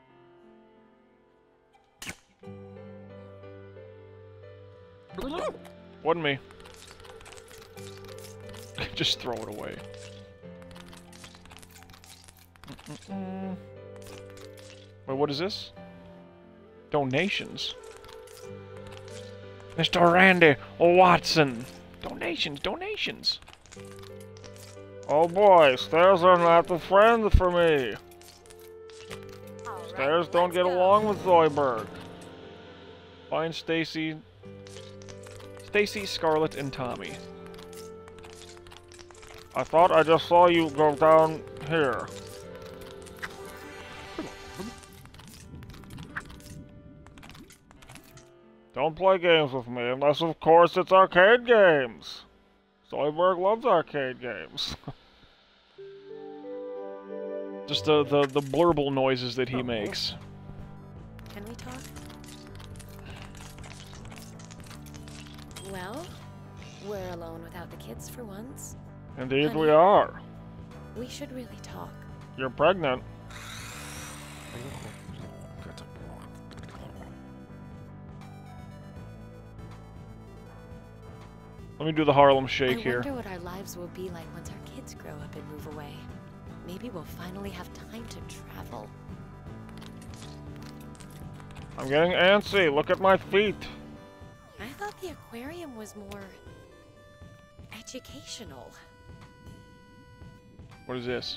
Wasn't me. Just throw it away. Mm-mm-mm. Wait, what is this? Donations. Mister Randy Watson. Donations, donations. Oh boy, stairs are not the friend for me. All right, Stairs don't let's get go. along with Zoidberg. Find Stacy. Stacy, Scarlet, and Tommy. I thought I just saw you go down here. Don't play games with me, unless of course it's arcade games. Zoidberg loves arcade games. Just the, the, the blurble noises that he makes. Can we talk? Well, we're alone without the kids for once. Indeed Honey. we are. We should really talk. You're pregnant. Let me do the Harlem Shake I here. wonder what our lives will be like once our kids grow up and move away. Maybe we'll finally have time to travel. I'm getting antsy. Look at my feet. I thought the aquarium was more educational. What is this?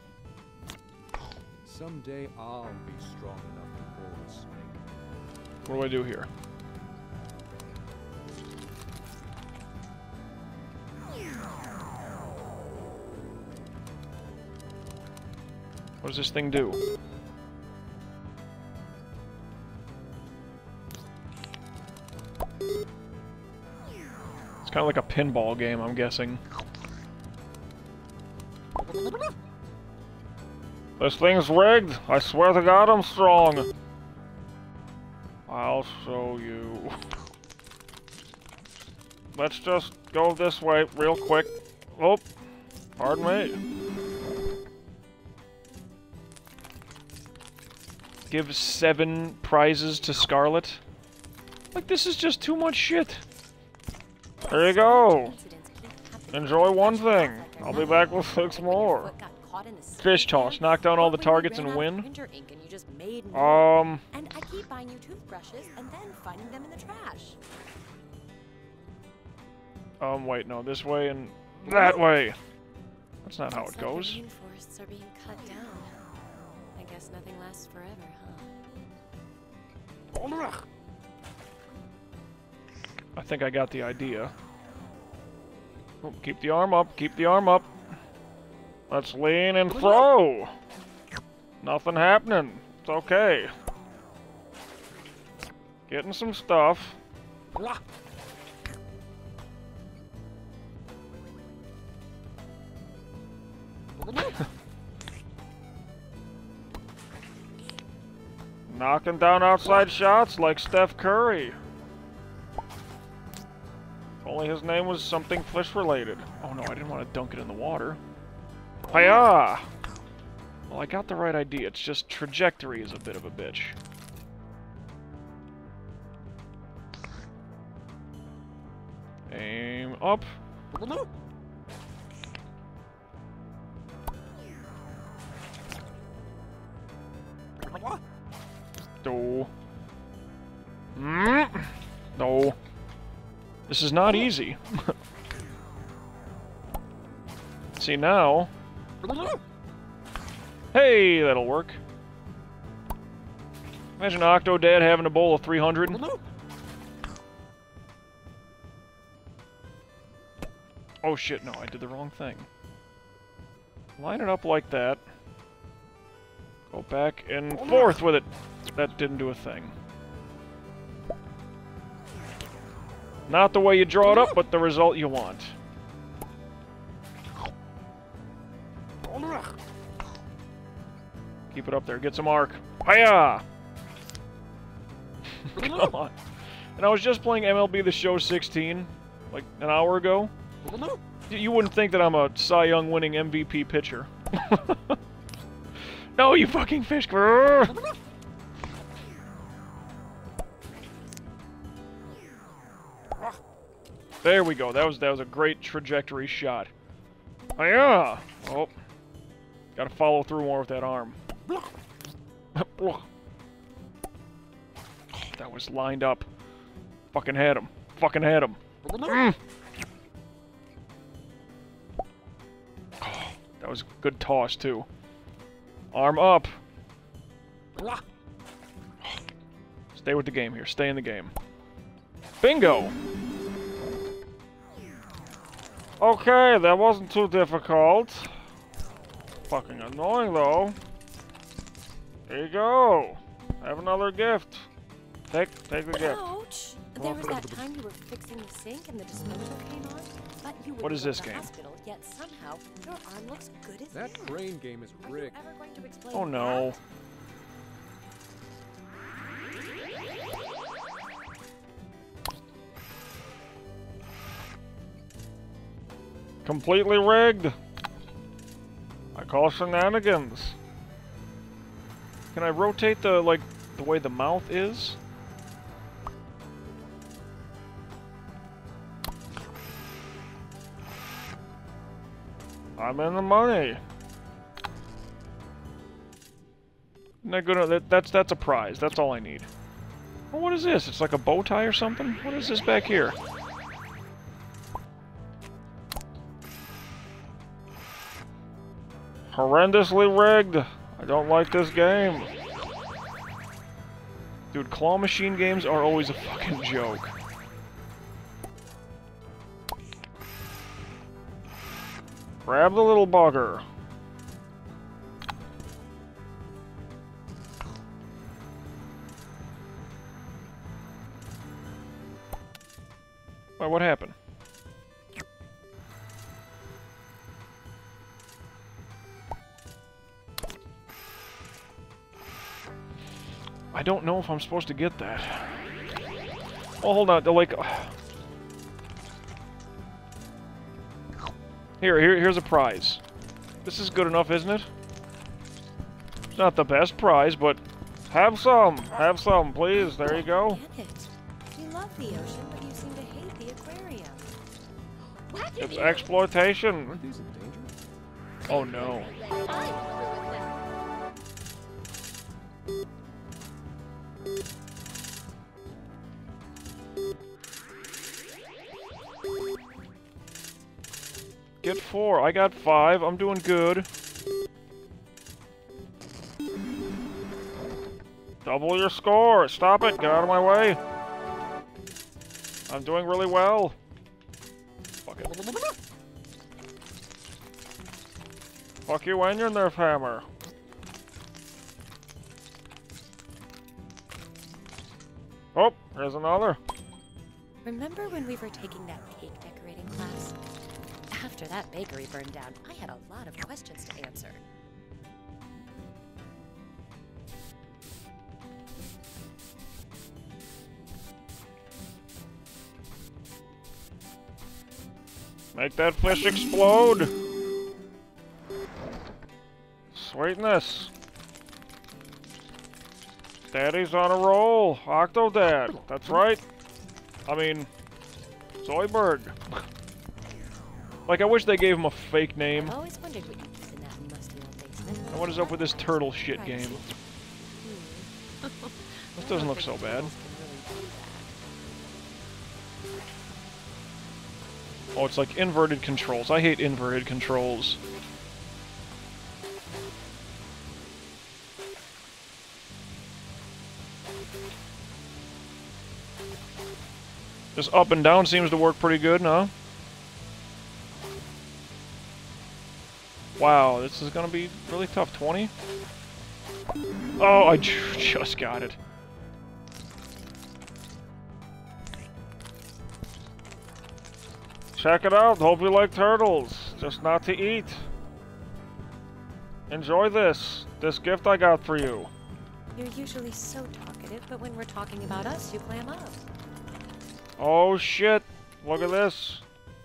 Someday I'll be strong enough to pull a snake. What do I do here? What does this thing do? It's kind of like a pinball game, I'm guessing. This thing's rigged! I swear to God I'm strong! I'll show you. Let's just go this way real quick. Oh, pardon me. Give seven prizes to Scarlet? Like, this is just too much shit. There you go. Enjoy one thing. I'll be back with six more. Fish toss. Knock down all the targets and win. Um... And I keep buying you toothbrushes and then finding them in the trash. Um, wait, no. This way and that way. That's not how it goes. The rainforests are being cut down. I guess nothing lasts forever, huh? I think I got the idea. Oh, keep the arm up, keep the arm up. Let's lean and throw! Nothing happening. It's okay. Getting some stuff. Knocking down outside shots like Steph Curry. If only his name was something fish related. Oh no, I didn't want to dunk it in the water. Hiya! Well, I got the right idea. It's just trajectory is a bit of a bitch. Aim up. No. Mm. No. This is not easy. See now. Hey, that'll work. Imagine Octodad having a bowl of three hundred. Oh shit, no, I did the wrong thing. Line it up like that. Go back and forth with it. That didn't do a thing. Not the way you draw it up, but the result you want. Keep it up there. Get some arc. Hiya! Come on. And I was just playing M L B The Show sixteen, like an hour ago. You wouldn't think that I'm a Cy Young winning M V P pitcher. No, you fucking fish! There we go. That was that was a great trajectory shot. Oh yeah. Oh, gotta follow through more with that arm. Oh, that was lined up. Fucking had him. Fucking had him. Mm. Oh, that was a good toss too. Arm up. Stay with the game here. Stay in the game. Bingo! Okay, that wasn't too difficult. Fucking annoying, though. There you go. Have another gift. Take, take the gift. Ouch! There was that time you were fixing the sink and the disposal came on, but you were What is in this the game? hospital, yet somehow your arm looks good as That new. crane game is Are you rigged. ever going to explain Oh no. that? Completely rigged. I call shenanigans. Can I rotate the, like, the way the mouth is? I'm in the money. Isn't that good? That, that's, that's a prize. That's all I need. Well, what is this? It's like a bow tie or something? What is this back here? Horrendously rigged. I don't like this game. Dude, claw machine games are always a fucking joke. Grab the little bugger. Wait, what happened? I don't know if I'm supposed to get that. Oh, hold on. Like, here, here, here's a prize. This is good enough, isn't it? It's not the best prize, but have some, have some, please. There you go. Get it. You love the ocean, but you seem to hate the aquarium. What? It's exploitation. Aren't these in danger? Oh no. Get four. I got five. I'm doing good. Double your score. Stop it. Get out of my way. I'm doing really well. Fuck it. Fuck you and your Nerf hammer. Oh, there's another. Remember when we were taking that cake decorating class? After that bakery burned down, I had a lot of questions to answer. Make that fish explode! Sweetness! Daddy's on a roll! Octodad! That's right! I mean, Zoidberg. Like, I wish they gave him a fake name. I've always wondered what you did in that musty old basement. And what is up with this turtle shit Right. game? Hmm. This doesn't look so bad. Oh, it's like inverted controls. I hate inverted controls. This up and down seems to work pretty good, huh? Wow, this is gonna be really tough. twenty? Oh, I just got it. Check it out. Hope you like turtles. Just not to eat. Enjoy this. This gift I got for you. You're usually so talkative, but when we're talking about us, you clam up. Oh shit. Look at this.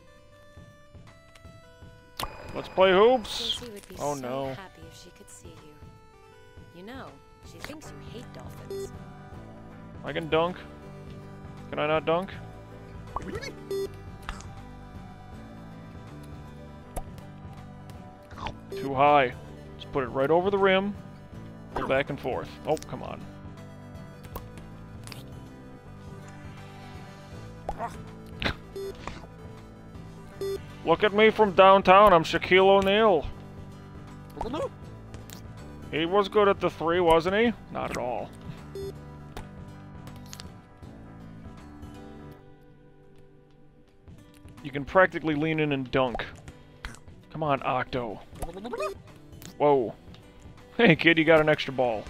Let's play hoops. Daisy would be Oh so no. happy if she could see you. You know, she thinks you hate dolphins. I can dunk. Can I not dunk? Too high. Just put it right over the rim. Go back and forth. Oh, come on. Look at me from downtown. I'm Shaquille O'Neal. He was good at the three, wasn't he? Not at all. You can practically lean in and dunk. Come on, Octo. Whoa. Hey, kid, you got an extra ball.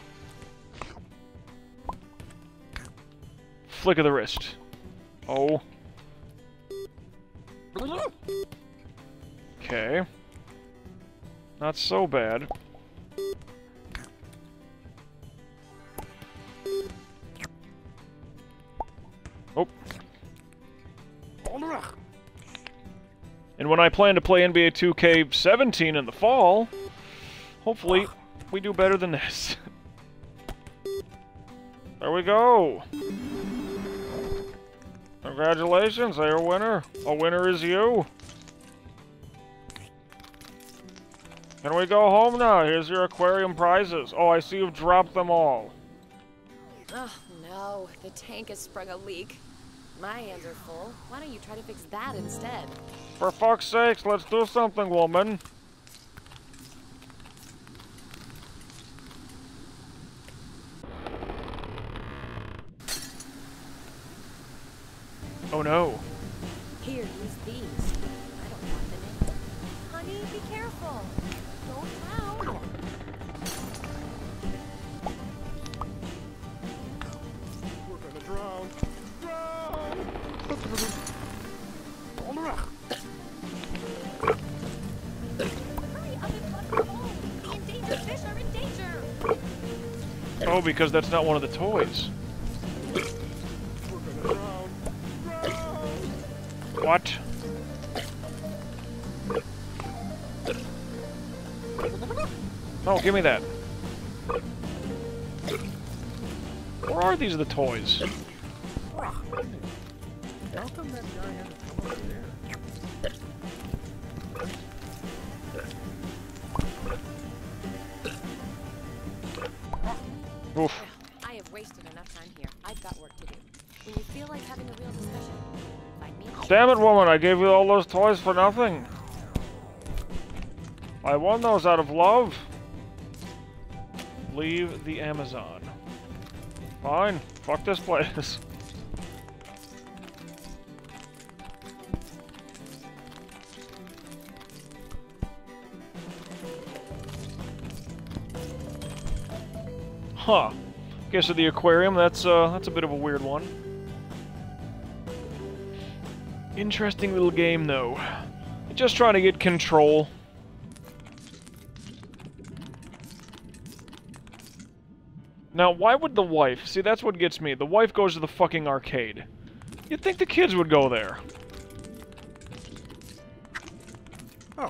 Flick of the wrist. Oh. Okay. Not so bad. Oh. And when I plan to play N B A two K seventeen in the fall, hopefully we do better than this. There we go. Congratulations, you're a winner. A winner is you. Can we go home now? Here's your aquarium prizes. Oh, I see you've dropped them all. Oh, no. The tank has sprung a leak. My hands are full. Why don't you try to fix that instead? For fuck's sakes, let's do something, woman. Oh no. Here, use these. I don't want them in. Honey, be careful. Don't drown. We're gonna drown. Drown! Hurry up and plug the hole. The endangered fish are in danger. Oh, because that's not one of the toys. We're gonna drown. What? No, give me that. Where are these the toys? How come that guy had to come over there? Oof. I have wasted enough time here. I've got work to do. When you feel like having a real discussion, find me. Damn it, woman, I gave you all those toys for nothing. I won those out of love. Leave the Amazon. Fine. Fuck this place. Huh. Guess at the aquarium, that's uh that's a bit of a weird one. Interesting little game though. Just trying to get control. Now, why would the wife... See, that's what gets me. The wife goes to the fucking arcade. You'd think the kids would go there. Oh.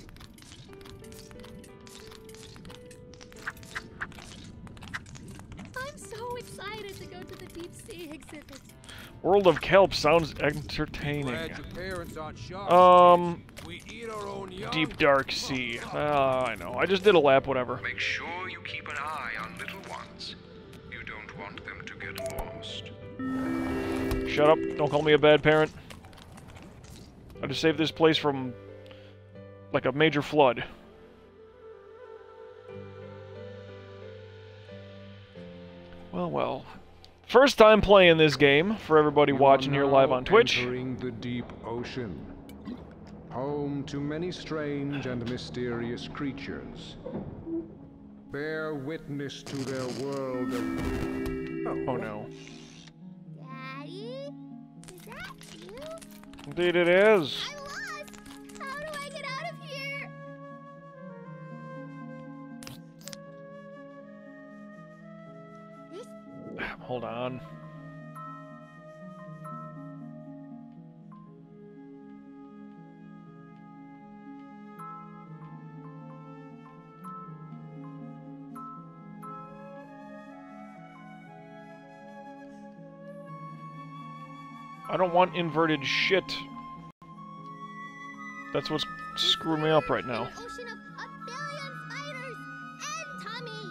I'm so excited to go to the deep sea exhibit. World of Kelp sounds entertaining. Glad your parents aren't sharks. Um, We eat our own young. Deep Dark Sea. Ah, I know. I just did a lap, whatever. Make sure you keep an eye on little ones. You don't want them to get Shut up. Don't call me a bad parent. I just saved this place from, like, a major flood. Well, well. First time playing this game, for everybody watching here live on Twitch. Entering the deep ocean. Home to many strange and mysterious creatures. Bear witness to their world of... Oh, oh no. Daddy? Is that you? Indeed it is. I'm lost! How do I get out of here? This... Hold on. I don't want inverted shit. That's what's screwing me up right now. An ocean of a billion spiders and Tommy!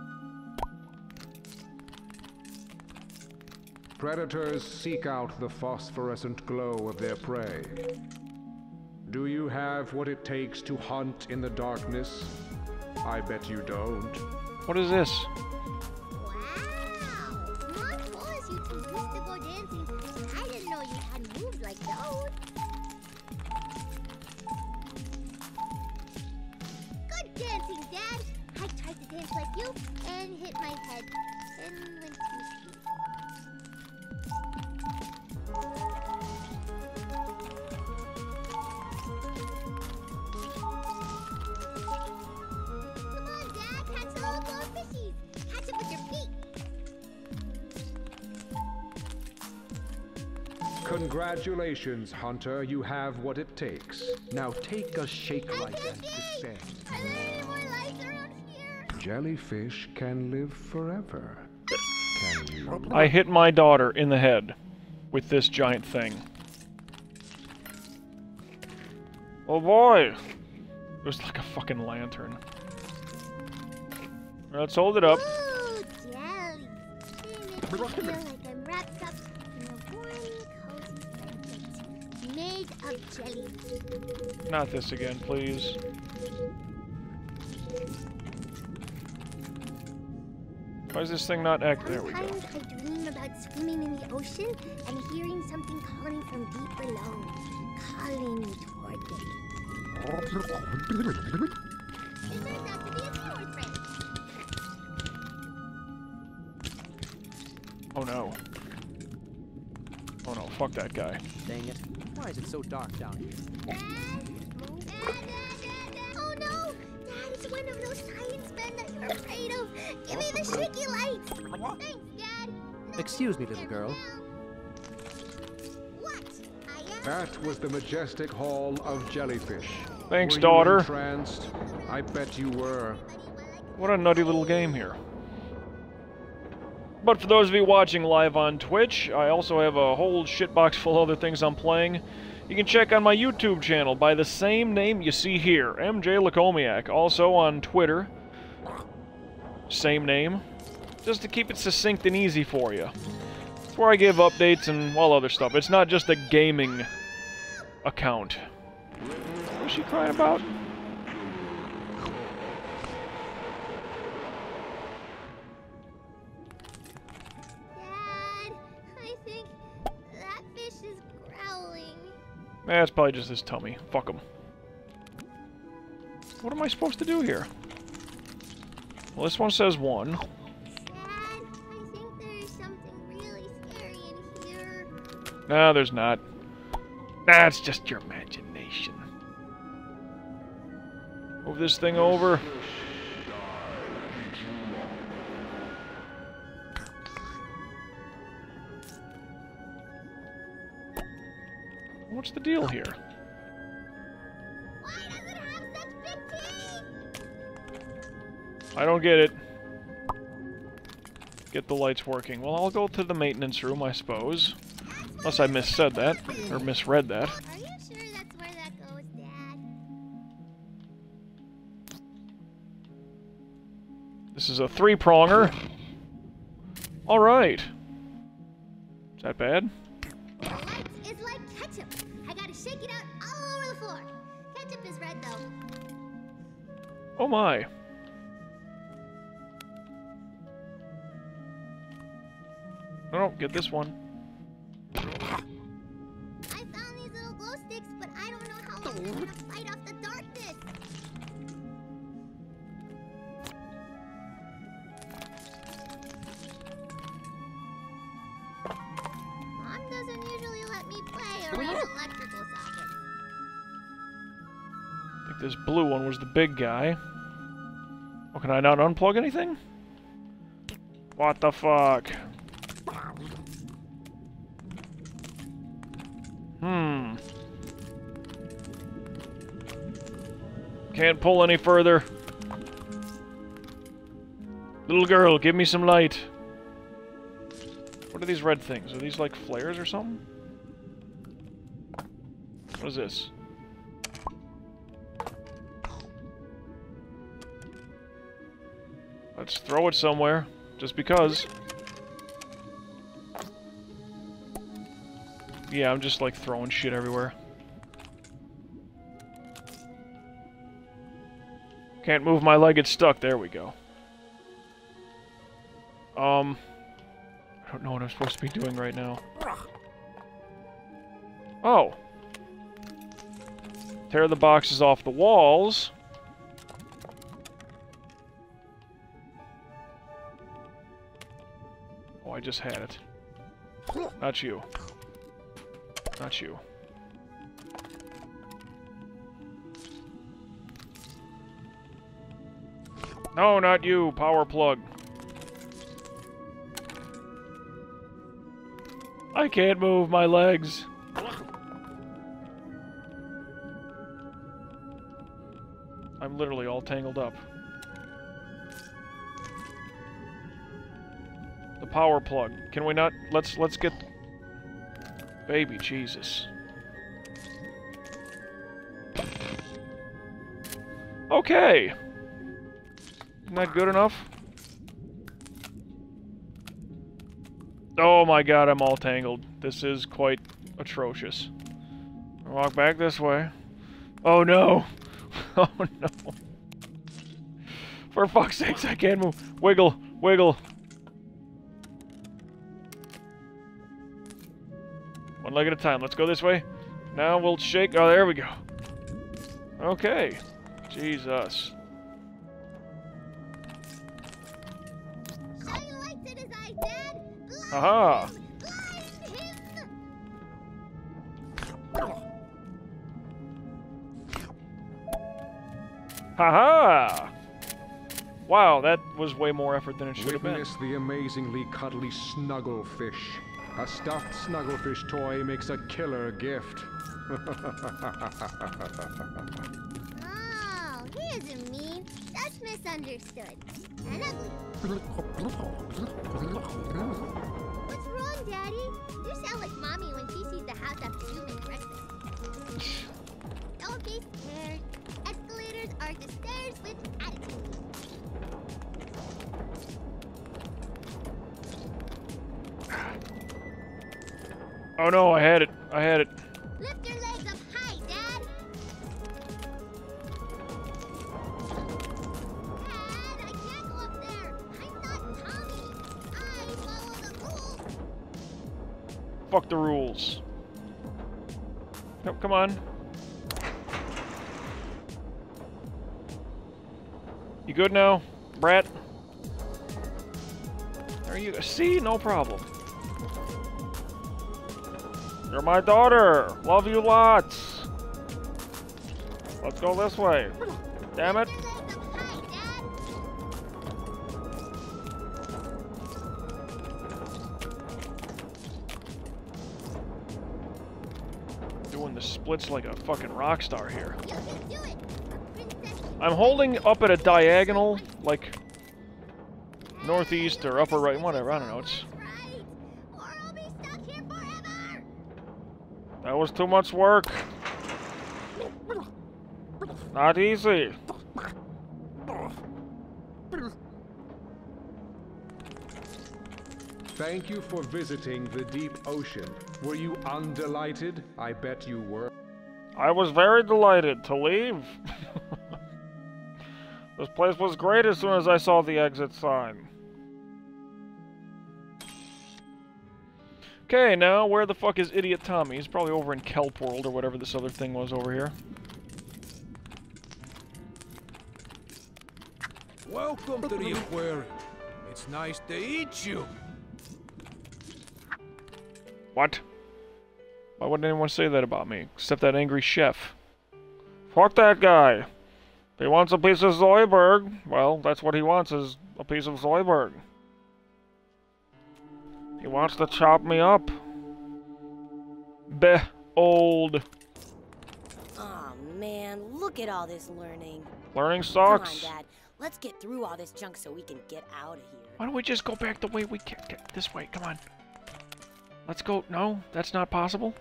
Predators seek out the phosphorescent glow of their prey. Do you have what it takes to hunt in the darkness? I bet you don't. What is this? Wow! Not course you two used to go dancing. I didn't know you had moves like those. Good dancing, Dad! I tried to dance like you and hit my head. Then went to sleep. Come on, Dad! Catch the little goldfishies! Catch it with your feet! Congratulations, Hunter. You have what it takes. Now take a shake I light can't and see! descend. Are there any more lights around here? Jellyfish can live forever. Can you? I hit my daughter in the head with this giant thing. Oh boy! It was like a fucking lantern. Let's hold it up. Ooh, jelly. They make me feel like I'm wrapped up in a warm, cozy blanket made of jelly. Not this again, please. Why is this thing not act? There we go. Sometimes I dream about swimming in the ocean and hearing something calling from deep below, calling me toward it. It turns out to be a seahorse friend. Oh no. Oh no, fuck that guy. Dang it. Why is it so dark down here? Dad? Dad, Dad, Dad, Dad. Oh no! Dad is one of those science men that you're afraid of. Give me the shaky lights. Thanks, Dad. No, Excuse me, little turn girl. around. What? I am. That was the majestic hall of jellyfish. Thanks, Were daughter. You entranced? I bet you were. What a nutty little game here. But for those of you watching live on Twitch, I also have a whole shitbox full of other things I'm playing. You can check on my YouTube channel by the same name you see here, M J Lacomiac. Also on Twitter, same name, just to keep it succinct and easy for you. It's where I give updates and all other stuff. It's not just a gaming account. What's she crying about? Dad, I think that fish is growling. Eh, it's probably just his tummy. Fuck him. What am I supposed to do here? Well, this one says one. Dad, I think there's something really scary in here. Nah, there's not. That's just your imagination. Move this thing over. What's the deal here? Why does it have such big teeth? I don't get it. Get the lights working. Well, I'll go to the maintenance room, I suppose. Unless I missaid that, or misread that. Are you sure that's where that goes, Dad? This is a three-pronger. Alright. Is that bad? Oh my. Oh, get this one. I found these little glow sticks, but I don't know how long they're gonna fight off the darkness. Mom doesn't usually let me play around electrical sockets. I think this blue one was the big guy. Oh, can I not unplug anything? What the fuck? Hmm. Can't pull any further. Little girl, give me some light. What are these red things? Are these like flares or something? What is this? Let's throw it somewhere, just because. Yeah, I'm just like throwing shit everywhere. Can't move my leg, it's stuck. There we go. Um, I don't know what I'm supposed to be doing right now. Oh. Tear the boxes off the walls. Oh, I just had it. Not you. Not you. No, not you, power plug. I can't move my legs. I'm literally all tangled up. The power plug. Can we not? Let's let's get. Baby Jesus. Okay. Isn't that good enough? Oh my god, I'm all tangled. This is quite atrocious. Walk back this way. Oh no. Oh no. For fuck's sakes, I can't move. Wiggle, wiggle. One leg at a time. Let's go this way. Now we'll shake. Oh, there we go. Okay. Jesus. Shine lights in his eyes, Dad. Blind Aha. him. Blind him. Haha! Wow, that was way more effort than it should have been. Witness the amazingly cuddly Snugglefish. A stuffed Snugglefish toy makes a killer gift. Oh, he isn't mean. Just misunderstood. And ugly. What's wrong, Daddy? You sound like Mommy when she sees the house after you make breakfast. Don't be scared. Escalators are the stairs with attitude. Oh no, I had it. I had it. Lift your legs up high, Dad. Dad, I can't go up there. I'm not Tommy. I follow the rules. Fuck the rules. Nope, come on. You good now, brat? There you go. See? No problem. You're my daughter! Love you lots! Let's go this way. Damn it. Lift your legs up high, Dad. Doing the splits like a fucking rock star here. You can do it. Princess. I'm holding up at a diagonal, like northeast or upper right, whatever, I don't know. It's Right. Or I'll be stuck here forever. that was too much work. Not easy. Thank you for visiting the deep ocean. Were you undelighted? I bet you were. I was very delighted to leave. This place was great as soon as I saw the exit sign. Okay, now where the fuck is Idiot Tommy? He's probably over in Kelp World or whatever this other thing was over here. Welcome to the aquarium. It's nice to eat you. What? Why wouldn't anyone say that about me? Except that angry chef. Fuck that guy. If he wants a piece of Zoidberg, well, that's what he wants, is a piece of Zoidberg. He wants to chop me up. Beh, old. Aw, man, look at all this learning. Learning Come sucks. on, Dad. Let's get through all this junk so we can get out of here. Why don't we just go back the way we came? This way, come on. Let's go. No, that's not possible.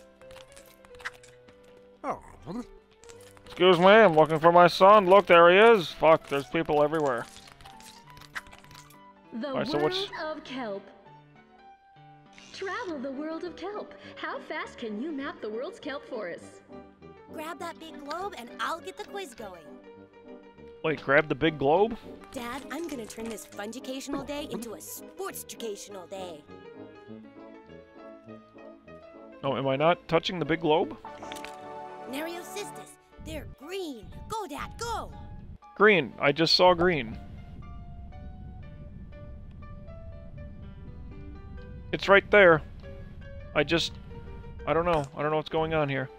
Oh. Excuse me, I'm looking for my son. Look, there he is. Fuck, there's people everywhere. The Alright, so world what's- of kelp. Travel the world of kelp. How fast can you map the world's kelp forests? Grab that big globe and I'll get the quiz going. Wait, grab the big globe? Dad, I'm gonna turn this funjucational day into a sports-educational day. Oh, am I not touching the big globe? Neriocystis, they're green. Go, Dad, go! Green. I just saw green. It's right there. I just... I don't know. I don't know what's going on here.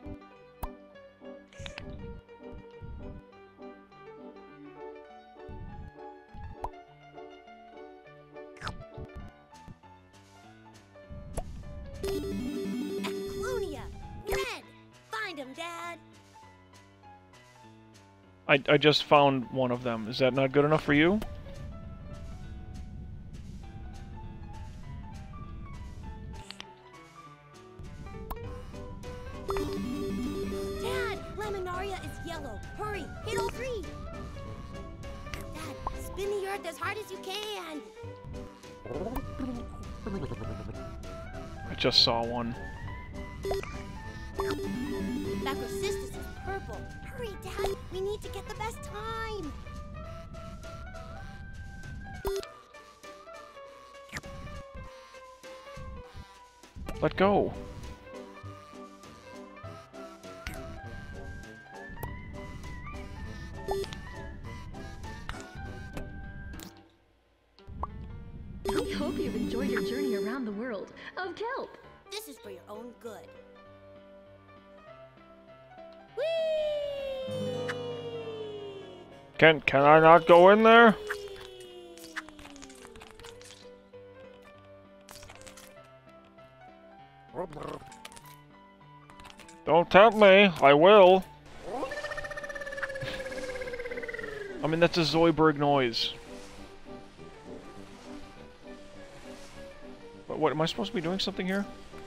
Clunia, red! Find him, Dad! I, I just found one of them. Is that not good enough for you? Dad, Laminaria is yellow. Hurry, hit all three! Dad, spin the earth as hard as you can! I just saw one. Macrocystis is purple. Hurry, Dad! We need to get the best time! Let go. We hope you've enjoyed your journey around the world of kelp. This is for your own good. Can, can I not go in there? Don't tempt me. I will. I mean, that's a Zoidberg noise. What, what, am I supposed to be doing something here?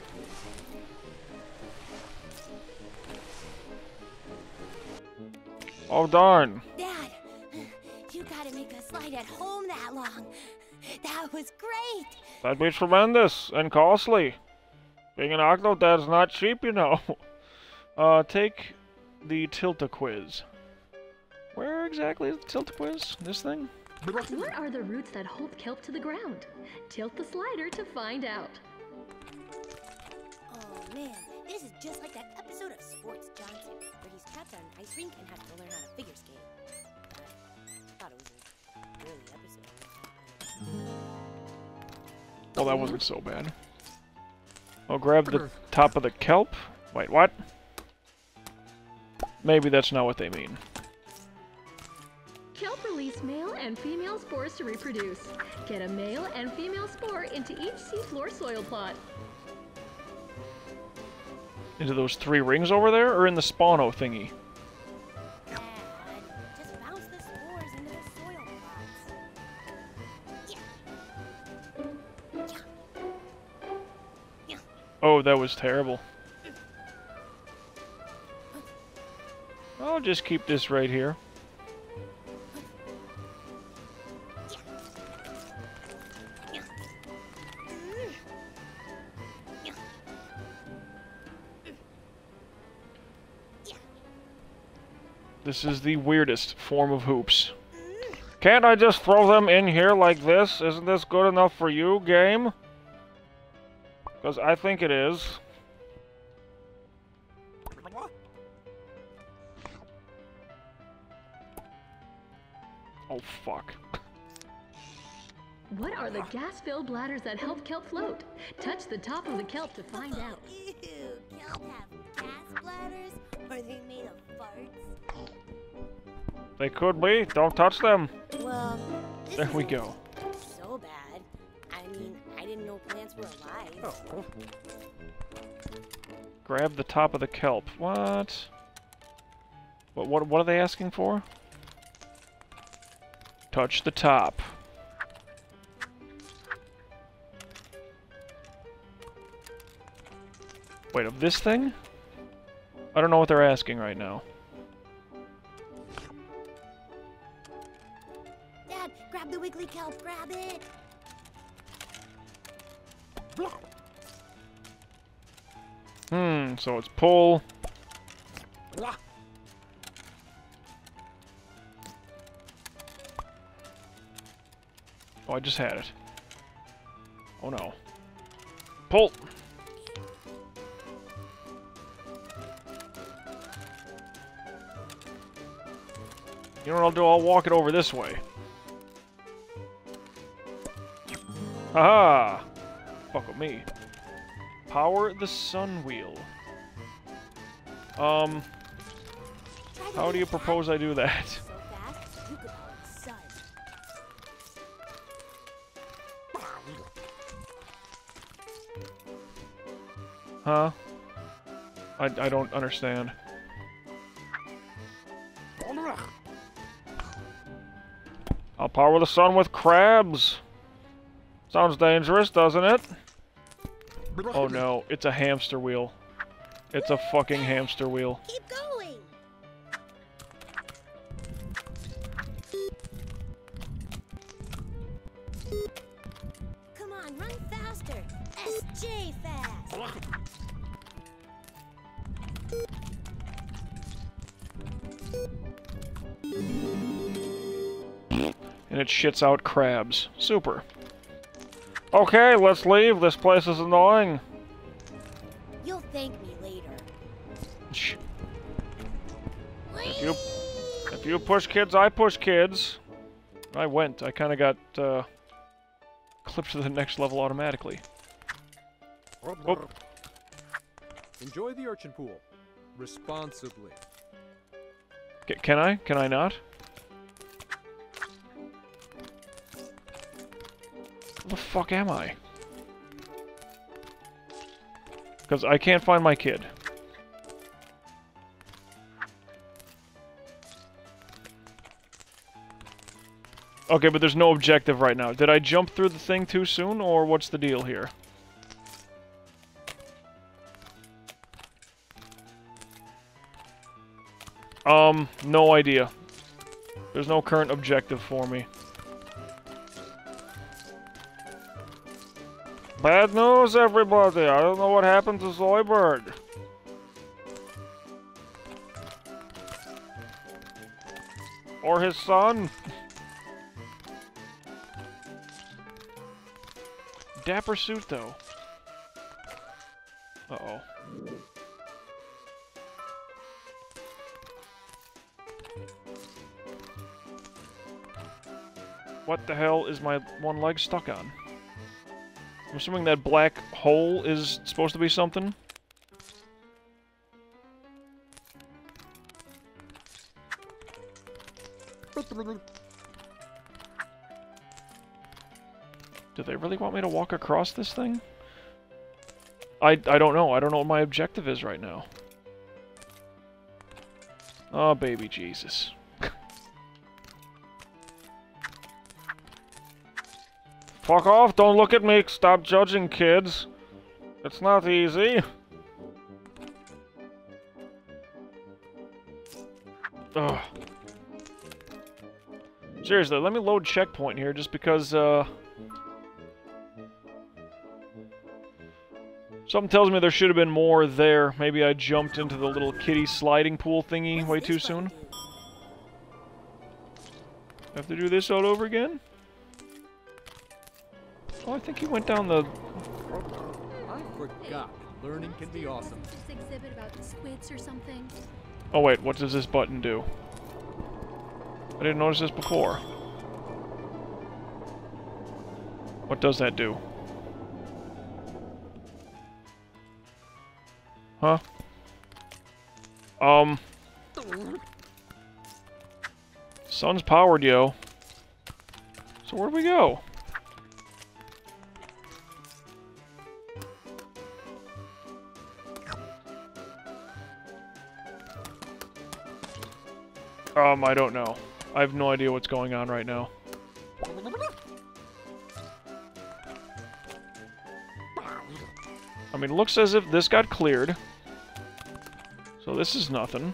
Oh, darn. Dad, you gotta make us slide at home that long. That was great! That'd be tremendous and costly. Being an Octodad's not cheap, you know. Uh, take the Tilt-A-Quiz. Where exactly is the Tilt-A-Quiz? This thing? What are the roots that hold kelp to the ground? Tilt the slider to find out. Oh man, this is just like that episode of Sports Johnson, where he's trapped on an ice rink and has to learn how to figure skate. I thought it was an early episode. Well, that wasn't so bad. I'll grab the top of the kelp. Wait, what? Maybe that's not what they mean. Kelp release male and female spores to reproduce. Get a male and female spore into each seafloor soil plot. Into those three rings over there, or in the spawno thingy? Dad, just bounce the spores into the soil plots. Yeah. Yeah. Oh, that was terrible. I'll just keep this right here. This is the weirdest form of hoops. Can't I just throw them in here like this? Isn't this good enough for you, game? Because I think it is. Oh, fuck. What are the gas-filled bladders that help kelp float? Touch the top of the kelp to find out. Ew, kelp have gas bladders? Are they made of farts? They could be. Don't touch them. Well, this There we isn't go. so bad. I mean, I didn't know plants were alive. Oh. Grab the top of the kelp. What? What, what, what are they asking for? Touch the top. Wait, of this thing? I don't know what they're asking right now. Dad, grab the wiggly kelp, grab it. Hmm, so it's pull. Oh, I just had it. Oh no. Pull! You know what I'll do? I'll walk it over this way. Haha! Fuck with me. Power the sun wheel. Um, how do you propose I do that? So fast, you could power the sun. Huh? I, I don't understand. I'll power the sun with crabs. Sounds dangerous, doesn't it? Oh no, it's a hamster wheel. It's a fucking hamster wheel. Keep going. Come on, run faster. S J fast. And it shits out crabs. Super. Okay, let's leave. This place is annoying. You'll thank me later. Shh. If you, if you push kids, I push kids. I went. I kind of got uh, clipped to the next level automatically. Oh. Enjoy the urchin pool. Responsibly. C can I? Can I not? Where the fuck am I? Because I can't find my kid. Okay, but there's no objective right now. Did I jump through the thing too soon, or what's the deal here? Um, no idea. There's no current objective for me. Bad news, everybody! I don't know what happened to Zoidberg. Or his son. Dapper suit, though. Uh-oh. What the hell is my one leg stuck on? I'm assuming that black hole is supposed to be something. Do they really want me to walk across this thing? I, I don't know. I don't know what my objective is right now. Oh, baby Jesus. Fuck off, don't look at me, stop judging, kids. It's not easy. Ugh. Seriously, let me load checkpoint here just because, uh... something tells me there should have been more there. Maybe I jumped into the little kiddie sliding pool thingy way too soon. Have to do this all over again? Oh, I think he went down the... I forgot. Learning can be awesome. This exhibit about the squids or something. Oh wait, what does this button do? I didn't notice this before. What does that do? Huh? Um... Sun's powered, yo. So where do we go? Um, I don't know. I have no idea what's going on right now. I mean, it looks as if this got cleared. So this is nothing.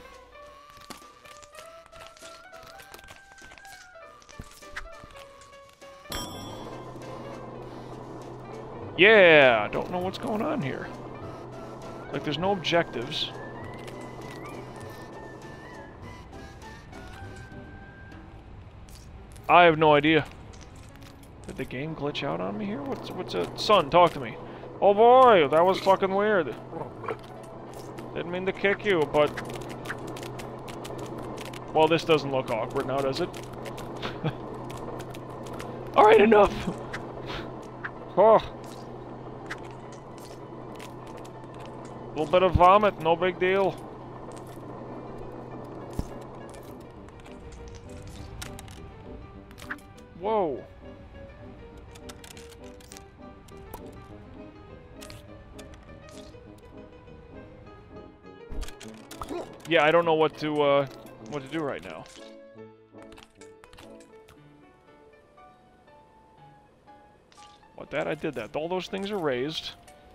Yeah! Don't know what's going on here. Like, there's no objectives. I have no idea. Did the game glitch out on me here? What's what's a son? Talk to me. Oh boy, that was fucking weird. Didn't mean to kick you, but well, this doesn't look awkward now, does it? All right, enough. Oh, a little bit of vomit, no big deal. Whoa. Yeah, I don't know what to, uh, what to do right now. What, that? I did that. All those things are raised.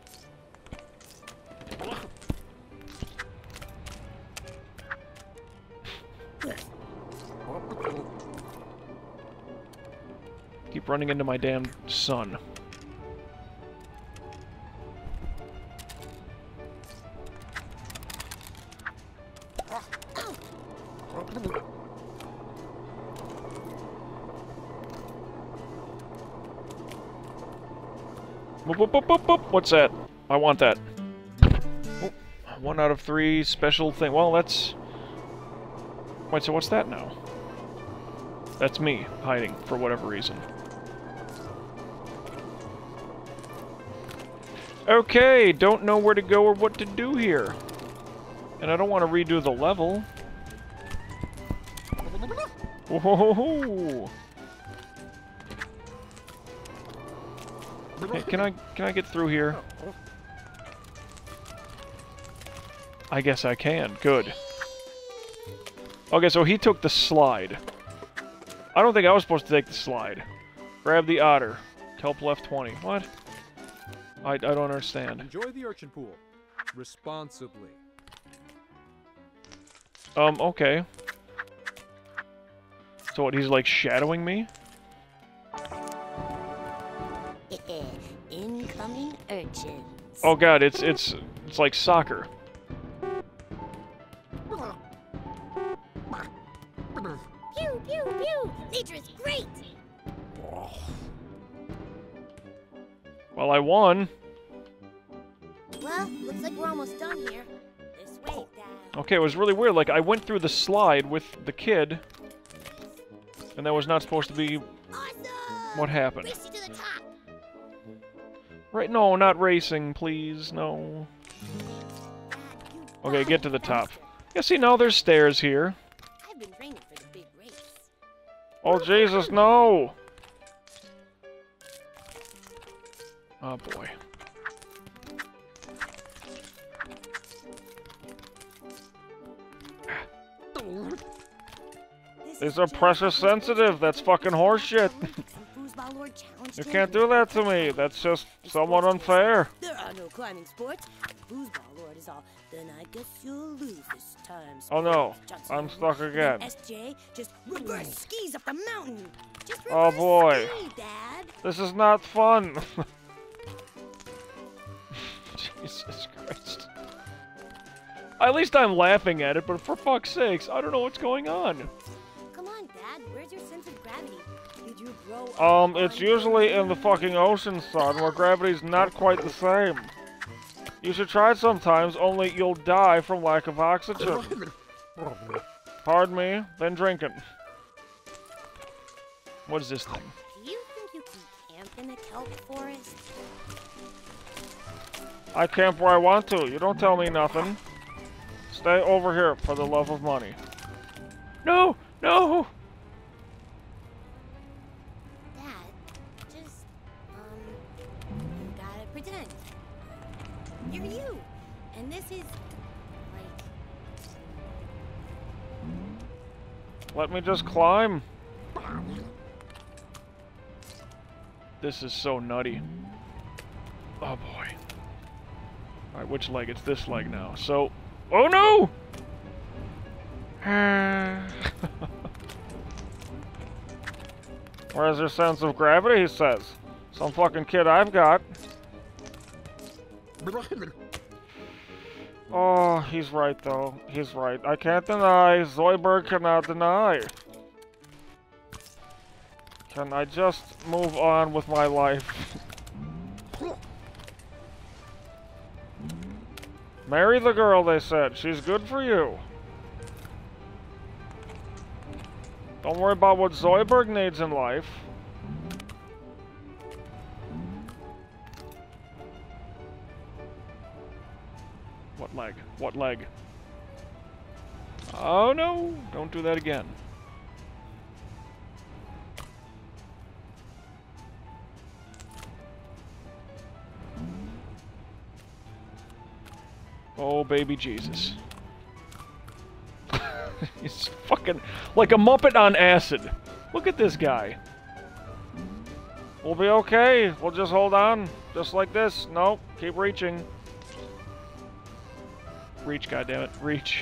Keep running into my damn son. Boop, boop, boop, boop, boop. What's that? I want that. Oh, one out of three special thing. Well, that's... Wait, so what's that now? That's me hiding for whatever reason. Okay, don't know where to go or what to do here. And I don't want to redo the level. Whoa! Hey, can I can I get through here? I guess I can. Good. Okay, so he took the slide. I don't think I was supposed to take the slide. Grab the otter. Kelp left twenty. What? I, I don't understand. Enjoy the urchin pool. Responsibly. Um, okay. So what, he's like shadowing me? Incoming urchins. Oh god, it's it's it's like soccer. Pew, pew, pew! Nature is great! Well, I won. Well, looks like we're almost done here. This way, Dad. Okay, it was really weird. Like, I went through the slide with the kid, and that was not supposed to be Awesome! what happened. Race you to the top! Right, no, not racing, please, no. Okay, get to the top. Yeah, see, now there's stairs here. I've been training for the big race. Oh, Jesus, no! Oh, boy. These are pressure sensitive. That's fucking horseshit. You can't do that to me. That's just somewhat unfair. There are no climbing sports. Foosball Lord is all. Then I guess you'll lose this time. Oh no, Johnson. I'm stuck again. S J just reverse skis up the mountain. Just Oh reverse boy. ski, Dad. This is not fun. Jesus Christ. At least I'm laughing at it, but for fuck's sakes, I don't know what's going on. Come on, Dad. Dad, where's your sense of gravity? Did you grow up Um, it's on- usually in the fucking ocean, son, where gravity's not quite the same. You should try it sometimes, only you'll die from lack of oxygen. Pardon me, been drinking. What is this thing? Do you think you can camp in the kelp forest? I camp where I want to. You don't tell me nothing. Stay over here for the love of money. No! No! Dad, just, um, you gotta pretend. You're you. And this is, like... Let me just climb. This is so nutty. Oh boy. Alright, which leg? It's this leg now. So... Oh no! Where's your sense of gravity, he says. Some fucking kid I've got. Oh, he's right though. He's right. I can't deny. Zoidberg cannot deny. Can I just move on with my life? Marry the girl, they said. She's good for you. Don't worry about what Zoidberg needs in life. What leg? What leg? Oh no! Don't do that again. Oh, baby Jesus. He's fucking like a Muppet on acid. Look at this guy. We'll be okay. We'll just hold on. Just like this. Nope. Keep reaching. Reach, goddammit. Reach.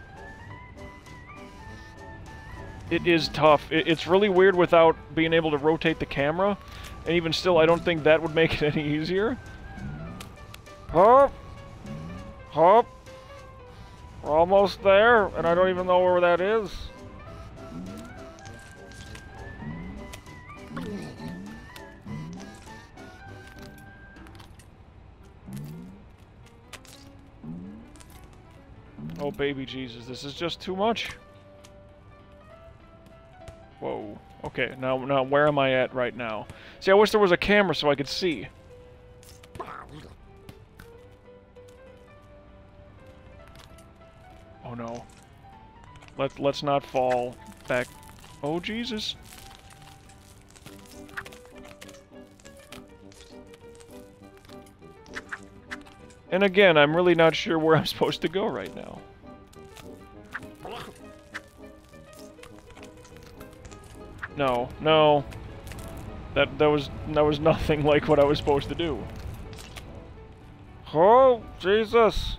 It is tough. It, it's really weird without being able to rotate the camera. And even still, I don't think that would make it any easier. Hop. Hop. We're almost there, and I don't even know where that is. Oh, baby Jesus, this is just too much. Whoa. Okay, now, now where am I at right now? See, I wish there was a camera so I could see. Oh no. Let, let's not fall back. Oh, Jesus. And again, I'm really not sure where I'm supposed to go right now. No, no. That that was that was nothing like what I was supposed to do. Oh, Jesus.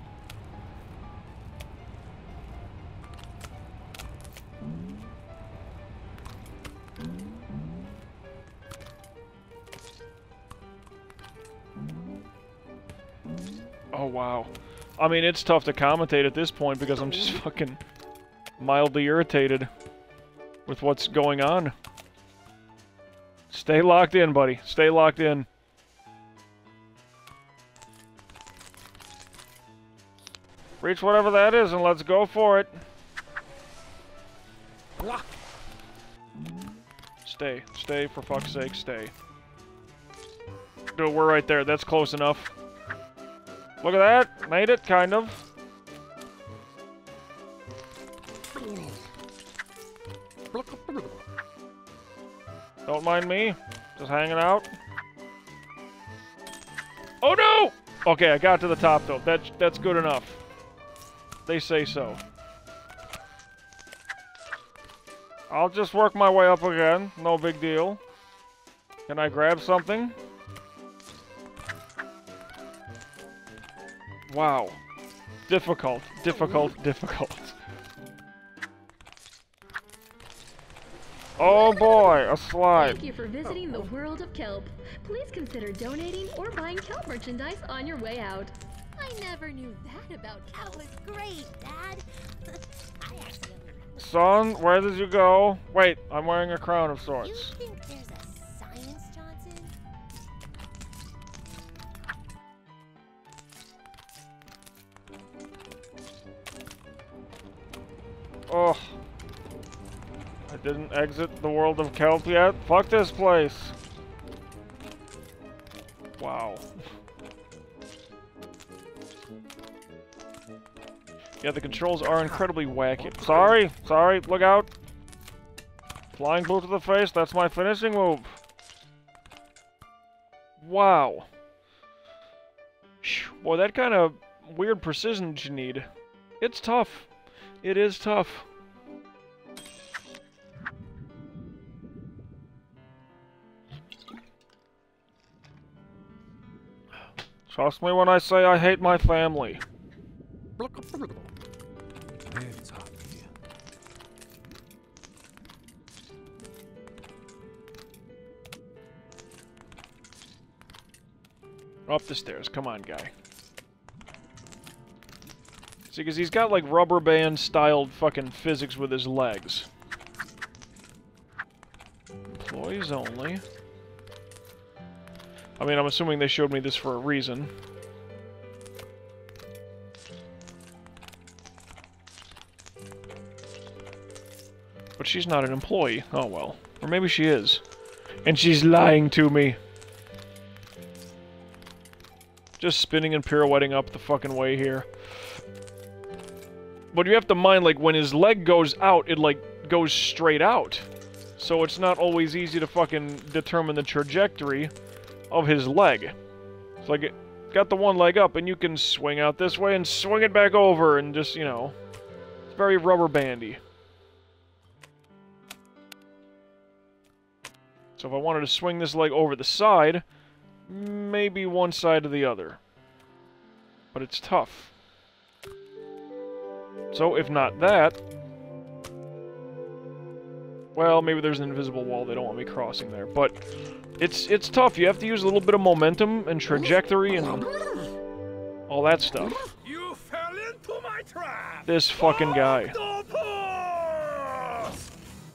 Oh, wow. I mean, it's tough to commentate at this point because I'm just fucking mildly irritated with what's going on. Stay locked in, buddy. Stay locked in. Reach whatever that is and let's go for it. Stay. Stay, for fuck's sake, stay. Dude, we're right there. That's close enough. Look at that. Made it, kind of. Don't mind me. Just hanging out. Oh, no! Okay, I got to the top, though. That's, that's good enough. They say so. I'll just work my way up again. No big deal. Can I grab something? Wow. Difficult, difficult, difficult. Oh boy, a slide. Thank you for visiting the world of kelp. Please consider donating or buying kelp merchandise on your way out. I never knew that about kelp. That was great, Dad. I actually Son, where did you go? Wait, I'm wearing a crown of You sorts. think there's a science, Johnson? Oh. I didn't exit the world of Kelp yet. Fuck this place. Wow. Yeah, the controls are incredibly wacky. Sorry, sorry, look out. Flying boot to the face, that's my finishing move. Wow. Phew, boy, that kind of weird precision that you need. It's tough. It is tough. Trust me when I say I hate my family. It's hot here. Up the stairs, come on, guy. See, because he's got like rubber band styled fucking physics with his legs. Employees only. I mean, I'm assuming they showed me this for a reason. But she's not an employee. Oh well. Or maybe she is. And she's lying to me. Just spinning and pirouetting up the fucking way here. But you have to mind, like, when his leg goes out, it, like, goes straight out. So it's not always easy to fucking determine the trajectory of his leg. It's like, it got the one leg up, and you can swing out this way and swing it back over, and just, you know... It's very rubber bandy. So if I wanted to swing this leg over the side, maybe one side to the other. But it's tough. So if not that... Well, maybe there's an invisible wall they don't want me crossing there, but... It's it's tough. You have to use a little bit of momentum and trajectory and... all that stuff. You fell into my trap! This fucking guy. Octopus!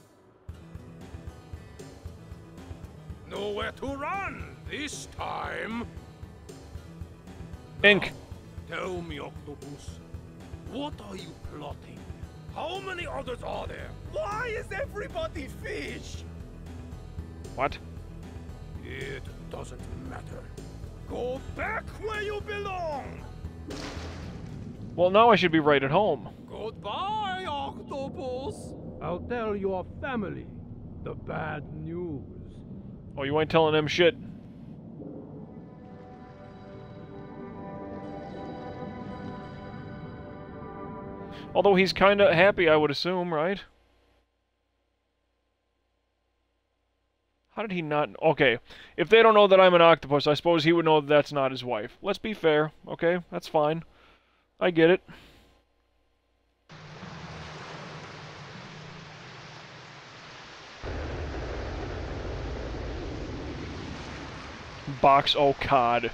Nowhere to run this time. Ink. Tell me, Octopus, what are you plotting? How many others are there? Why is everybody fish? What? It doesn't matter. Go back where you belong! Well, now I should be right at home. Goodbye, Octopus! I'll tell your family the bad news. Oh, you ain't telling them shit. Although he's kinda happy, I would assume, right? How did he not... Okay, if they don't know that I'm an octopus, I suppose he would know that that's not his wife. Let's be fair, okay? That's fine. I get it. Box, oh god.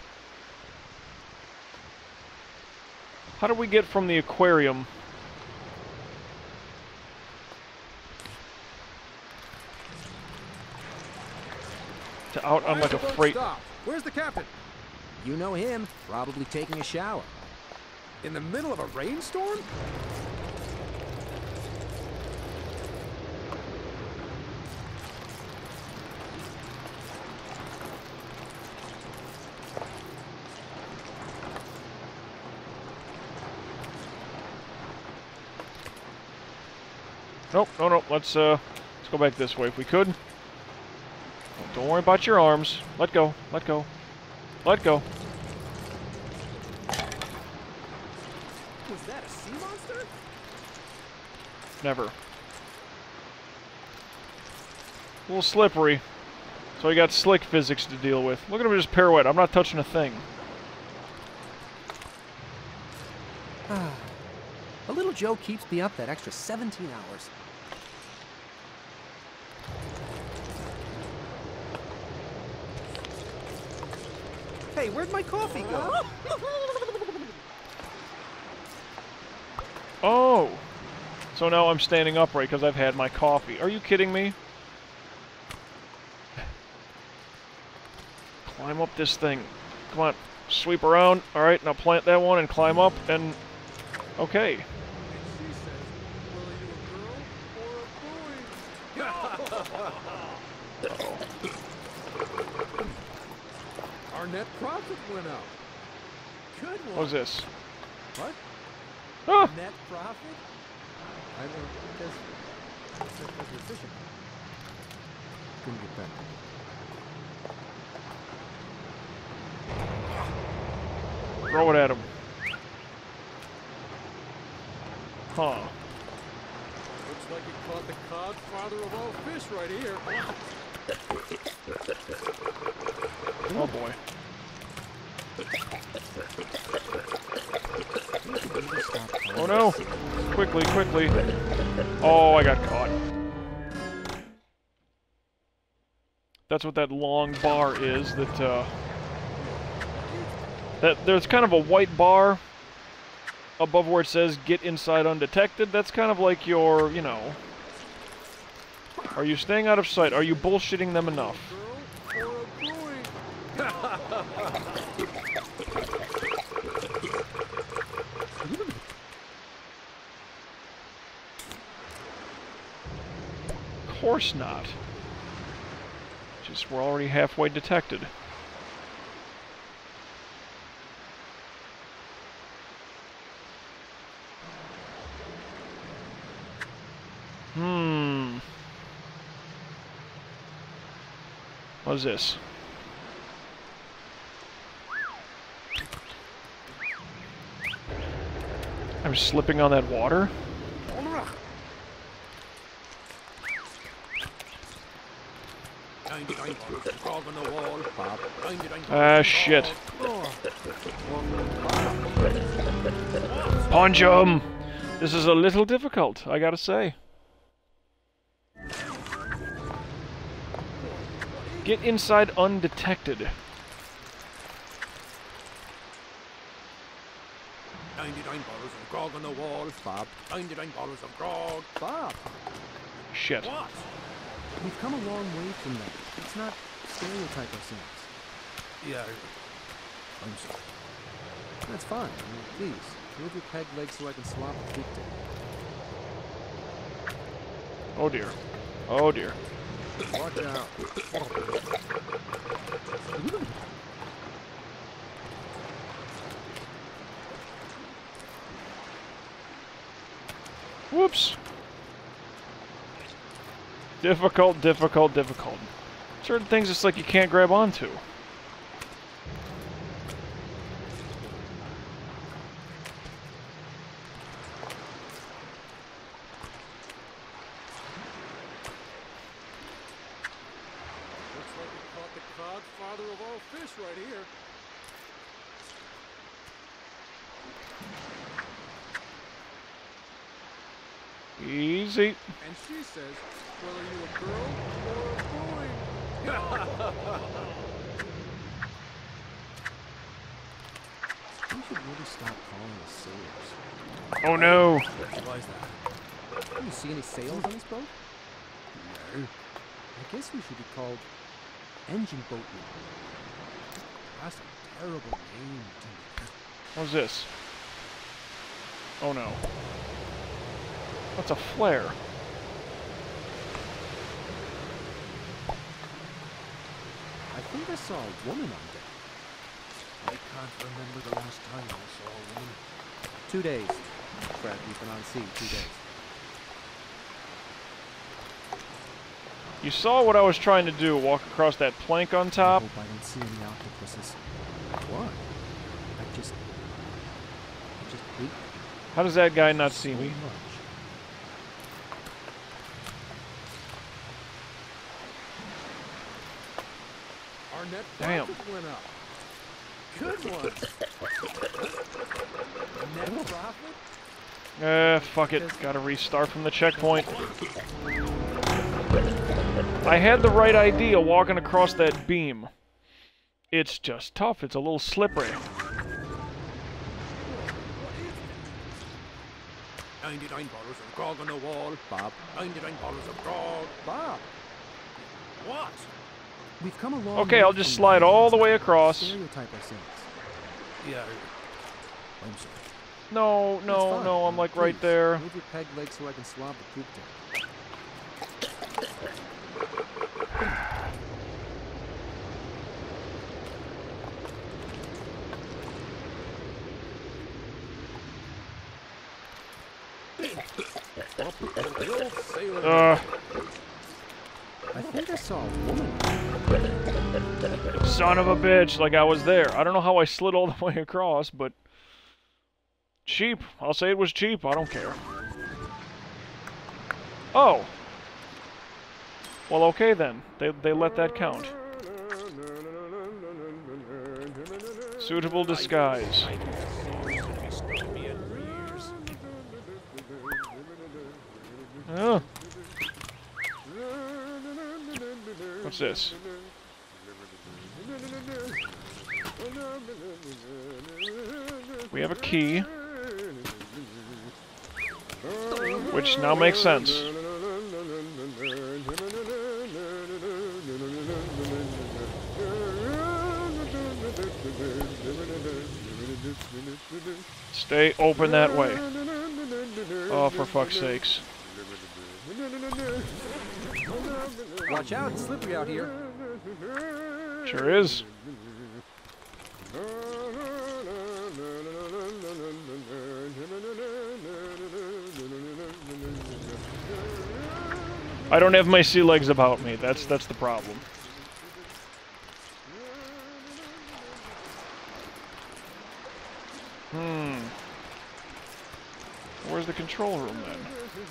How do we get from the aquarium... to out on like a freight... Stop. Where's the captain? You know him, probably taking a shower. In the middle of a rainstorm? Nope, no, no, let's, uh, let's go back this way if we could. Don't worry about your arms. Let go, let go, let go. Was that a sea monster? Never. A little slippery. So he got slick physics to deal with. Look at him just pirouette. I'm not touching a thing. A little Joe keeps me up that extra seventeen hours. Hey, where'd my coffee go? Oh! So now I'm standing upright because I've had my coffee. Are you kidding me? Climb up this thing. Come on. Sweep around. Alright, now plant that one and climb up and... Okay. Uh-oh. Our net profit went up. Good one. What's this? What? Ah! Net profit? I mean, because because we're fishing. Couldn't get better. Throw it at him. Huh. Looks like you caught the cod father of all fish right here. Oh boy. Oh no! Quickly, quickly. Oh, I got caught. That's what that long bar is, that, uh... That, there's kind of a white bar above where it says, get inside undetected. That's kind of like your, you know... Are you staying out of sight? Are you bullshitting them enough? Of course not. Just, we're already halfway detected. Hmm. What is this? I'm slipping on that water? Ah, shit. Punch him! This is a little difficult, I gotta say. Get inside undetected. ninety-nine bottles of grog on the wall. Bob. ninety-nine bottles of grog. Bob. Shit. What? We've come a long way from that. Let's not stereotype ourselves. Yeah, I'm sorry. That's fine. I mean, please, move your peg leg so I can swap the feet to. Oh dear. Oh dear. Watch out. Whoops. Difficult, difficult, difficult. Certain things it's like you can't grab onto. Easy. And she says, well, are you a girl or a boy? We should really stop calling us sailors. Oh no. Why is that? Do you see any sails on this boat? No. I guess we should be called engine boatmen. That's a terrible name, Timmy. What's this? Oh no. What's a flare? I think I saw a woman on deck. I can't remember the last time I saw a woman. Two days. Fred, we've been on sea two days. You saw what I was trying to do, walk across that plank on top? I hope I don't see any octopuses. What? I just... I just hate them. How does that guy not see so me? Much. Our net Damn. profit went up. Good one. Net profit? Uh, fuck it. Gotta restart from the checkpoint. I had the right idea walking across that beam. It's just tough. It's a little slippery. ninety-nine bottles of grog on the wall. Bob. ninety-nine bottles of grog. Bob. What? We've come a long Okay, way I'll just from slide all the way to across. stereotype ourselves. Yeah. I'm sorry. No, It's no, fine. no, I'm like Please, right there. Move your peg leg so I can swab the poop tank. Uh, I think I saw a woman. son of a bitch, like I was there. I don't know how I slid all the way across, but cheap. I'll say it was cheap. I don't care. Oh. Well, okay then. They they let that count. Suitable disguise. Oh. What's this? We have a key. Which now makes sense. Stay open that way. Oh, for fuck's sakes. Watch out, it's slippery out here. Sure is. I don't have my sea legs about me. That's that's the problem. Hmm. Where's the control room then?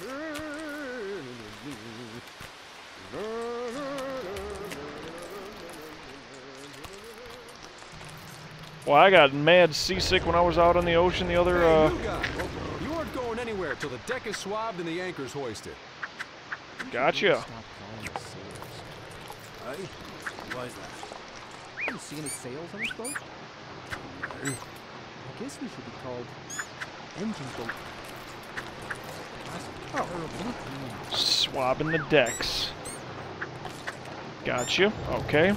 Well, I got mad seasick when I was out on the ocean the other, uh... Hey, you guy! You aren't going anywhere till the deck is swabbed and the anchor's hoisted. Gotcha. Hey? Why is that? Do you see any sails on this boat? I guess we should be called engine boat. Oh, Swabbing the decks. Gotcha. Okay.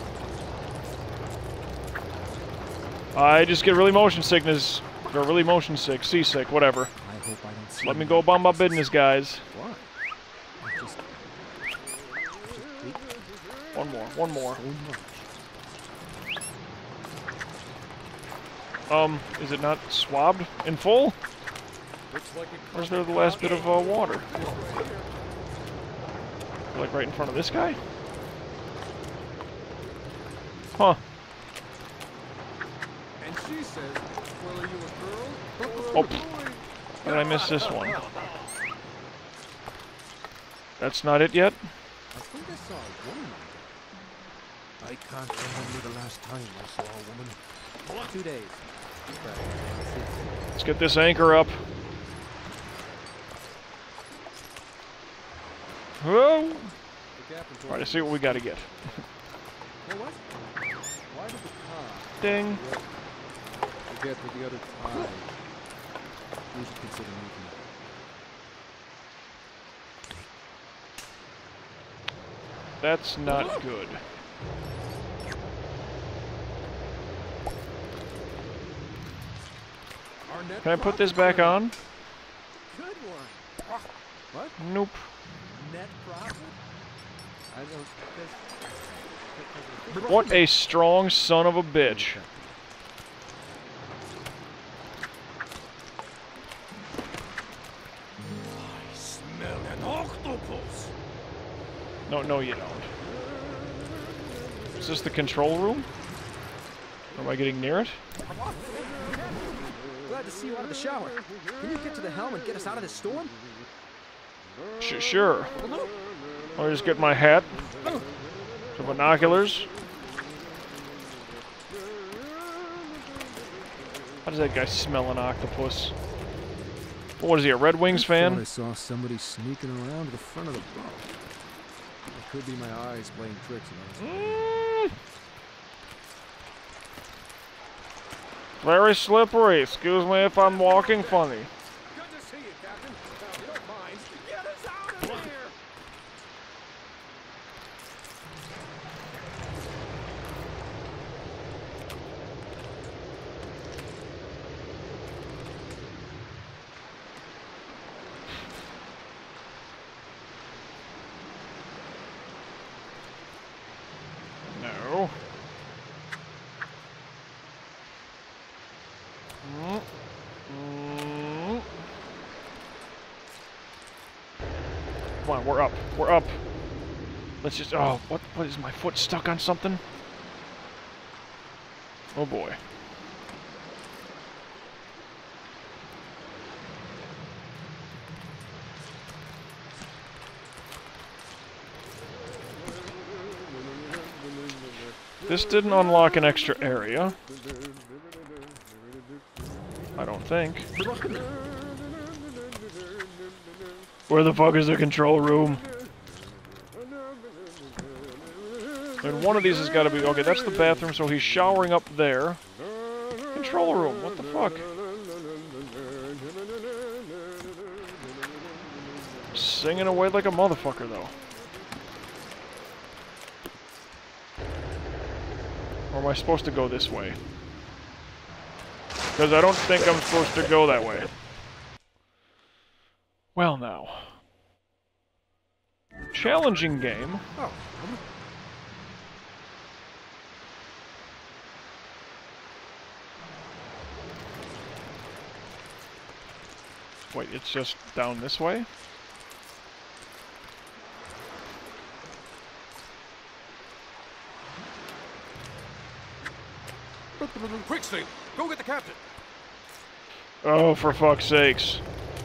I just get really motion sickness, or really motion sick, seasick, whatever. I hope I don't see Let me go about my business, guys. What? I just, I just hate One more, one more. so much. Um, is it not swabbed in full? Looks like it. Where's there the last bit of uh, water? Like right in front of this guy? Huh. And she says, well, are you a girl? Oh, did I miss this one? That's not it yet? I think I saw a woman. I can't remember the last time I saw a woman. Two days. Let's get this anchor up. Whoa! Try to see what we gotta get. You know what? Why did the car Ding. get to the other tie? We should consider moving. That's not good. Our net Can I put profit this back on? Good one. What? Nope. Net profit? I don't. What a strong son of a bitch. I smell an octopus. No, no you don't. Is this the control room? Or am I getting near it? Glad to see you out of the shower. Can you get to the helm and get us out of this storm? Sh sure. I'll just get my hat. Some binoculars. How does that guy smell an octopus? What is he, a Red Wings I thought I fan? saw somebody sneaking around to the front of the boat. It could be my eyes playing tricks on us. Mm. Very slippery. Excuse me if I'm walking funny. Good to see you, Captain. Come on, we're up. We're up. Let's just... Oh, what? What is my foot stuck on something? Oh boy. This didn't unlock an extra area. I don't think. Where the fuck is the control room? And one of these has got to be... Okay, that's the bathroom, so he's showering up there. Control room, what the fuck? Singing away like a motherfucker, though. Or am I supposed to go this way? Because I don't think I'm supposed to go that way. Well, now. Challenging game. Oh. Wait, it's just down this way? Quick, Steve! Go get the captain! Oh, for fuck's sakes.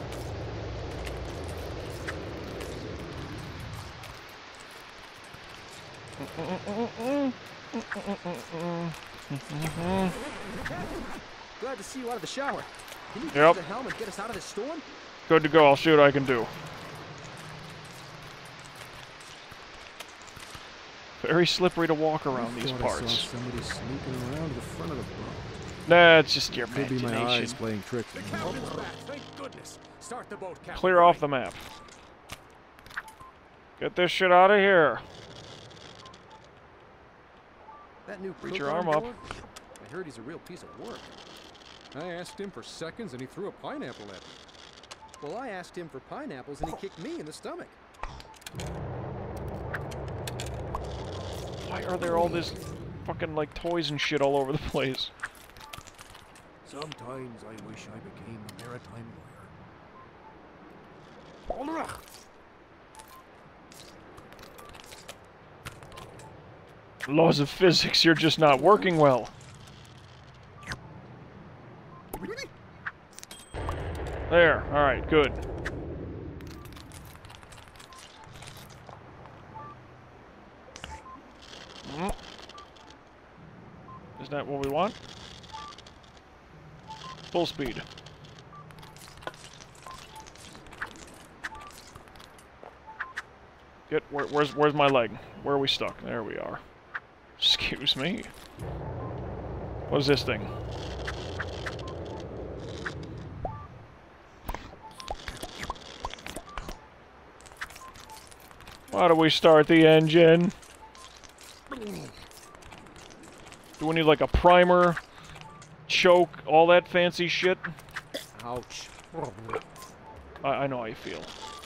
Glad to see you out of the shower. Can you Yep. the helm and get us out of this storm? Good to go, I'll see what I can do. Very slippery to walk around I these thought I parts. saw somebody sneaking around to the front of the boat. Nah, it's just your Could be my eyes imagination. playing tricks. The captain's back! Thank goodness! Start the boat, Captain. Clear off the map. Get this shit out of here. That new Reach cook your on arm up. board? I heard he's a real piece of work. I asked him for seconds and he threw a pineapple at me. Well, I asked him for pineapples and he kicked me in the stomach. Why are there all this fucking, like, toys and shit all over the place? Sometimes I wish I became a maritime lawyer. Laws of physics, you're just not working well. There, alright, good. Mm. Is that what we want? Full speed. Get, where, where's, where's my leg? Where are we stuck? There we are. Excuse me. What is this thing? How do we start the engine? Do we need like a primer, choke, all that fancy shit? Ouch. I, I know how you feel.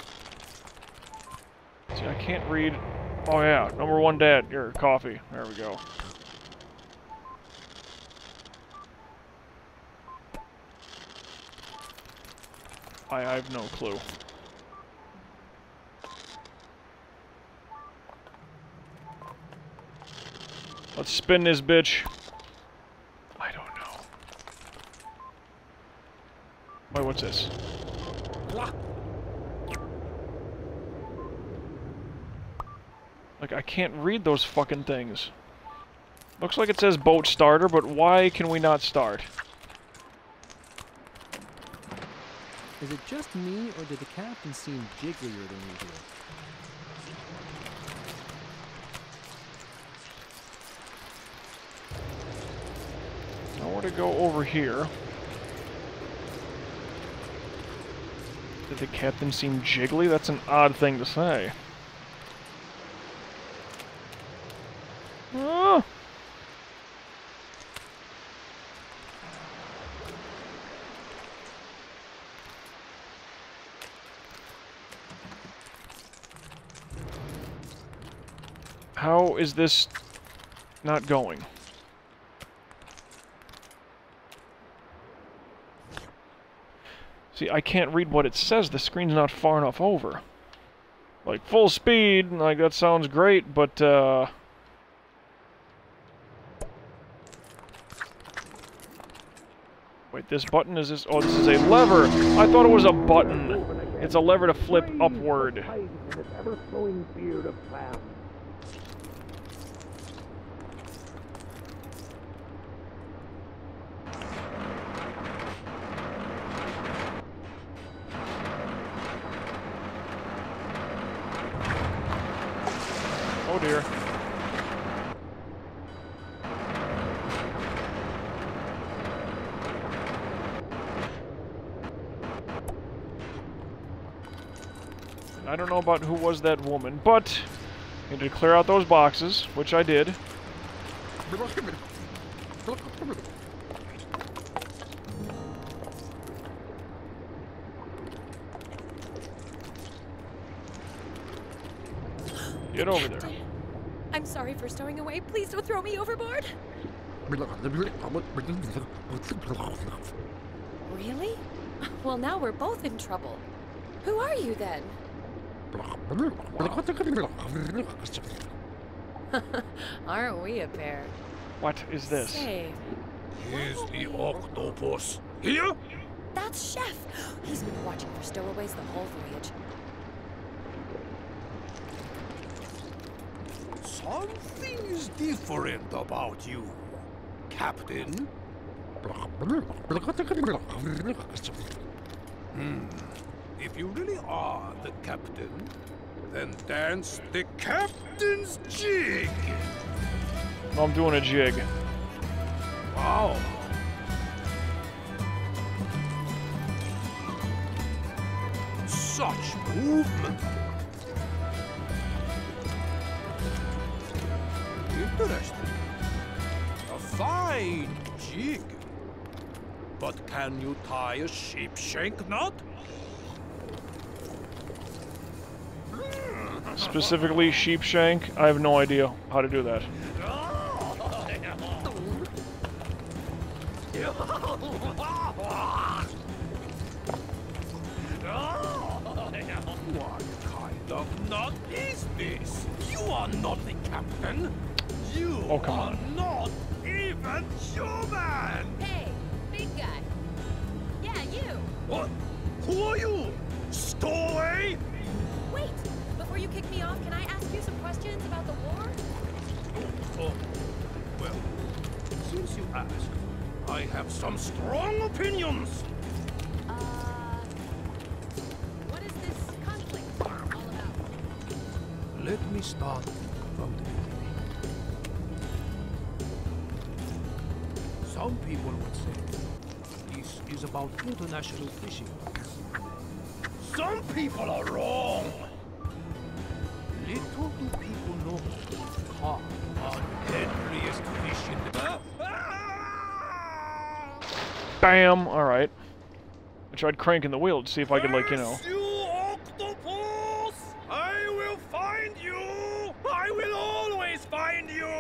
See, I can't read. Oh yeah, number one dad. Here, coffee. There we go. I, I have no clue. Let's spin this bitch. I don't know. Wait, what's this? Like, I can't read those fucking things. Looks like it says boat starter, but why can we not start? Is it just me, or did the captain seem jigglier than usual? I want to go over here. Did the captain seem jiggly? That's an odd thing to say. Ah. How is this not going? See, I can't read what it says. The screen's not far enough over. Like, full speed, like, that sounds great, but, uh... wait, this button is this... oh, this is a lever! I thought it was a button! It's a lever to flip upward. Oh dear. I don't know about who was that woman, but I need to clear out those boxes, which I did. Get over there. I'm sorry for stowing away. Please don't throw me overboard. Really? Well, now we're both in trouble. Who are you then? Aren't we a pair? What is this? Say, Is the octopus here? that's Chef. He's been watching for stowaways the whole voyage. Something's different about you, Captain. Hmm. If you really are the captain, then dance the captain's jig. I'm doing a jig. Wow. Such movement. Interesting. A fine jig. But can you tie a sheepshank knot? Specifically sheepshank, I have no idea how to do that. What kind of knot is this? You are not the captain. You Oh, come are on. not even human. Hey, big guy. Yeah, you. What? Who are you? Stowaway? Wait, before you kick me off, can I ask you some questions about the war? Oh, well, since you ask, I have some strong opinions. Uh, what is this conflict all about? Let me start from the beginning. Some people would say this is about international fishing. Some people are wrong. Little do people know how deadliest fish in the... Bam! Alright. I tried cranking the wheel to see if I could, like, you know... You octopus! I will find you! I will always find you!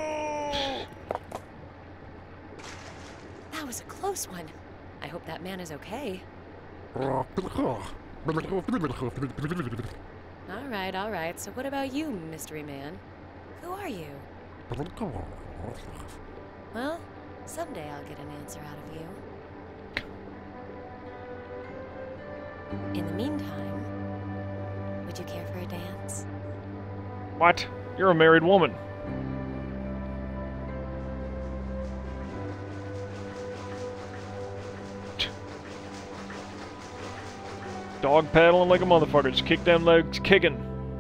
That was a close one. I hope that man is okay. All right, all right. So what about you, mystery man? Who are you? Well, someday I'll get an answer out of you. In the meantime, would you care for a dance? What? You're a married woman. Dog paddling like a motherfucker. Just kick them legs kicking.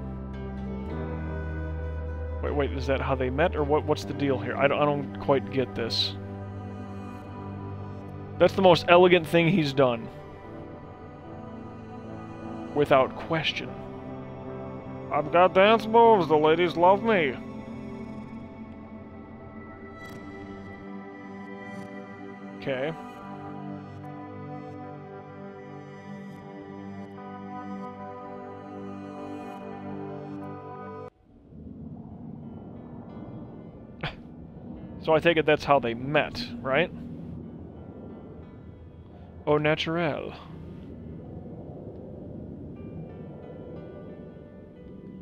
Wait, wait, is that how they met, or what? What's the deal here? I don't, I don't quite get this. That's the most elegant thing he's done. Without question. I've got dance moves. The ladies love me. Okay. So I take it that's how they met, right? Au naturel.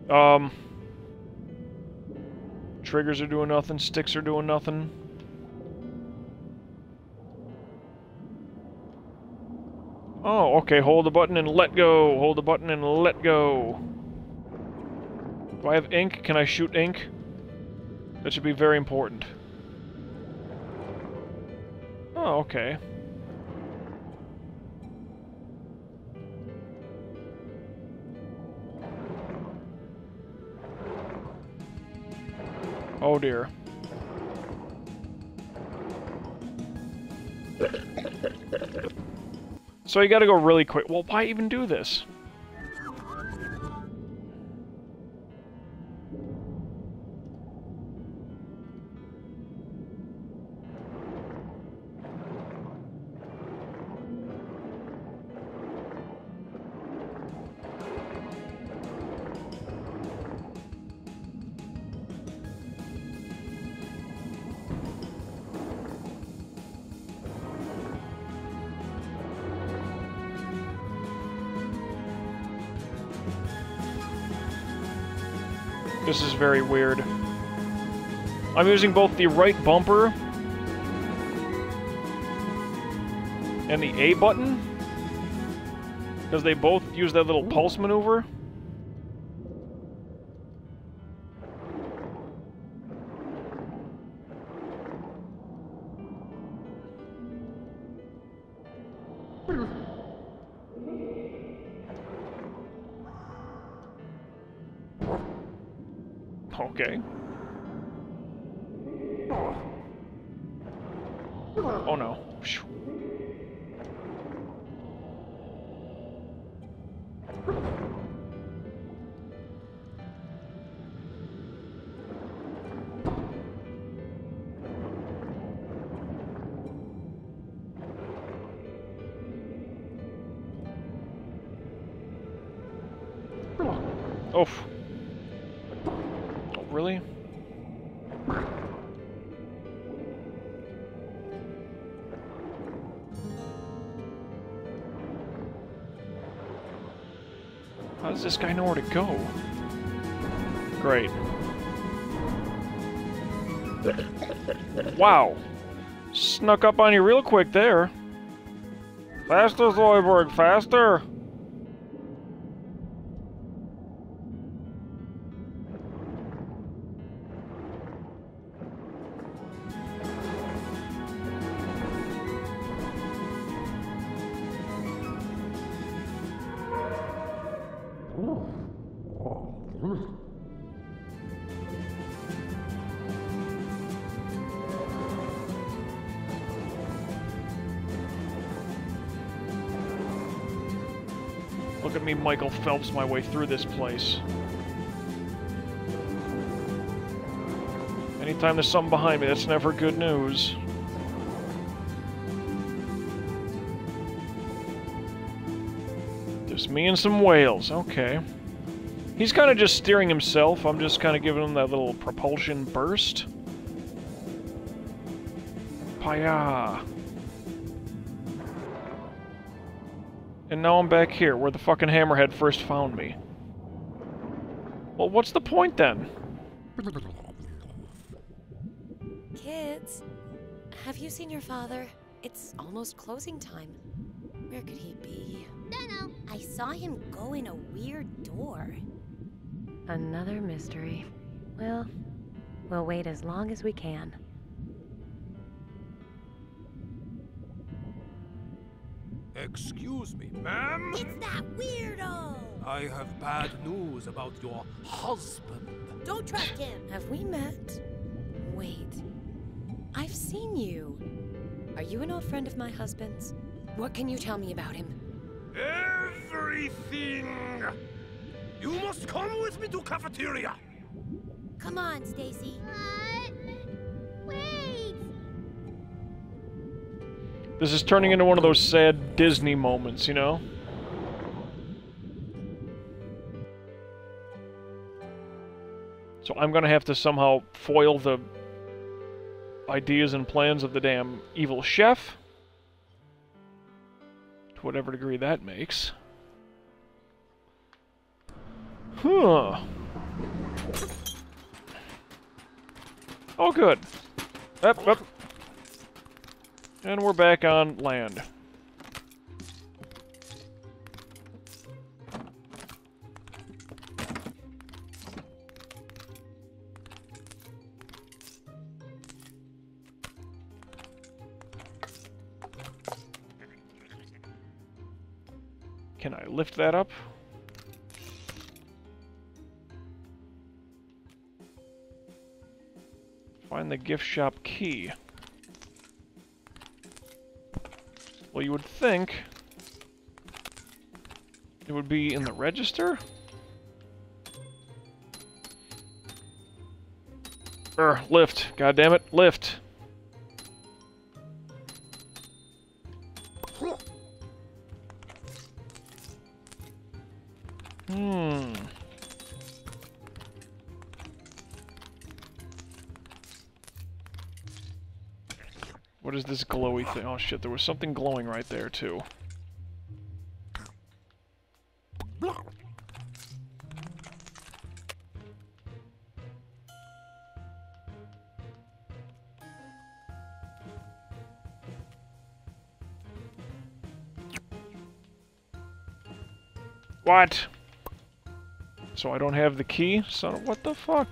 Um... Triggers are doing nothing, sticks are doing nothing. Oh, okay, hold the button and let go. Hold the button and let go. Do I have ink? Can I shoot ink? That should be very important. Oh, okay. Oh dear. So you gotta go really quick. Well, why even do this? This is very weird. I'm using both the right bumper and the A button because they both use that little pulse maneuver. Okay. Oh no. Oof. Really? How does this guy know where to go? Great. Wow. Snuck up on you real quick there. Faster, Zoidberg, faster! Look at me, Michael Phelps, my way through this place. Anytime there's something behind me, that's never good news. Just me and some whales, okay. He's kind of just steering himself. I'm just kind of giving him that little propulsion burst. Paya. And now I'm back here, where the fucking hammerhead first found me. Well, what's the point then? Kids, have you seen your father? It's almost closing time. Where could he be? Dunno. I saw him go in a weird door. Another mystery. Well, we'll wait as long as we can. Excuse me, ma'am? It's that weirdo! I have bad news about your husband. Don't trust him! Have we met? Wait. I've seen you. Are you an old friend of my husband's? What can you tell me about him? Everything! You must come with me to cafeteria! Come on, Stacy. What? Wait! This is turning into one of those sad Disney moments, you know? So I'm gonna have to somehow foil the ideas and plans of the damn evil chef. To whatever degree that makes. Huh. Oh, good. Up, up. And we're back on land. Can I lift that up? Find the gift shop key. Well, you would think it would be in the register? Urgh, lift. God damn it, lift. Hmm. What is this glowy thing? Oh shit, there was something glowing right there too. What? So I don't have the key? So what the fuck?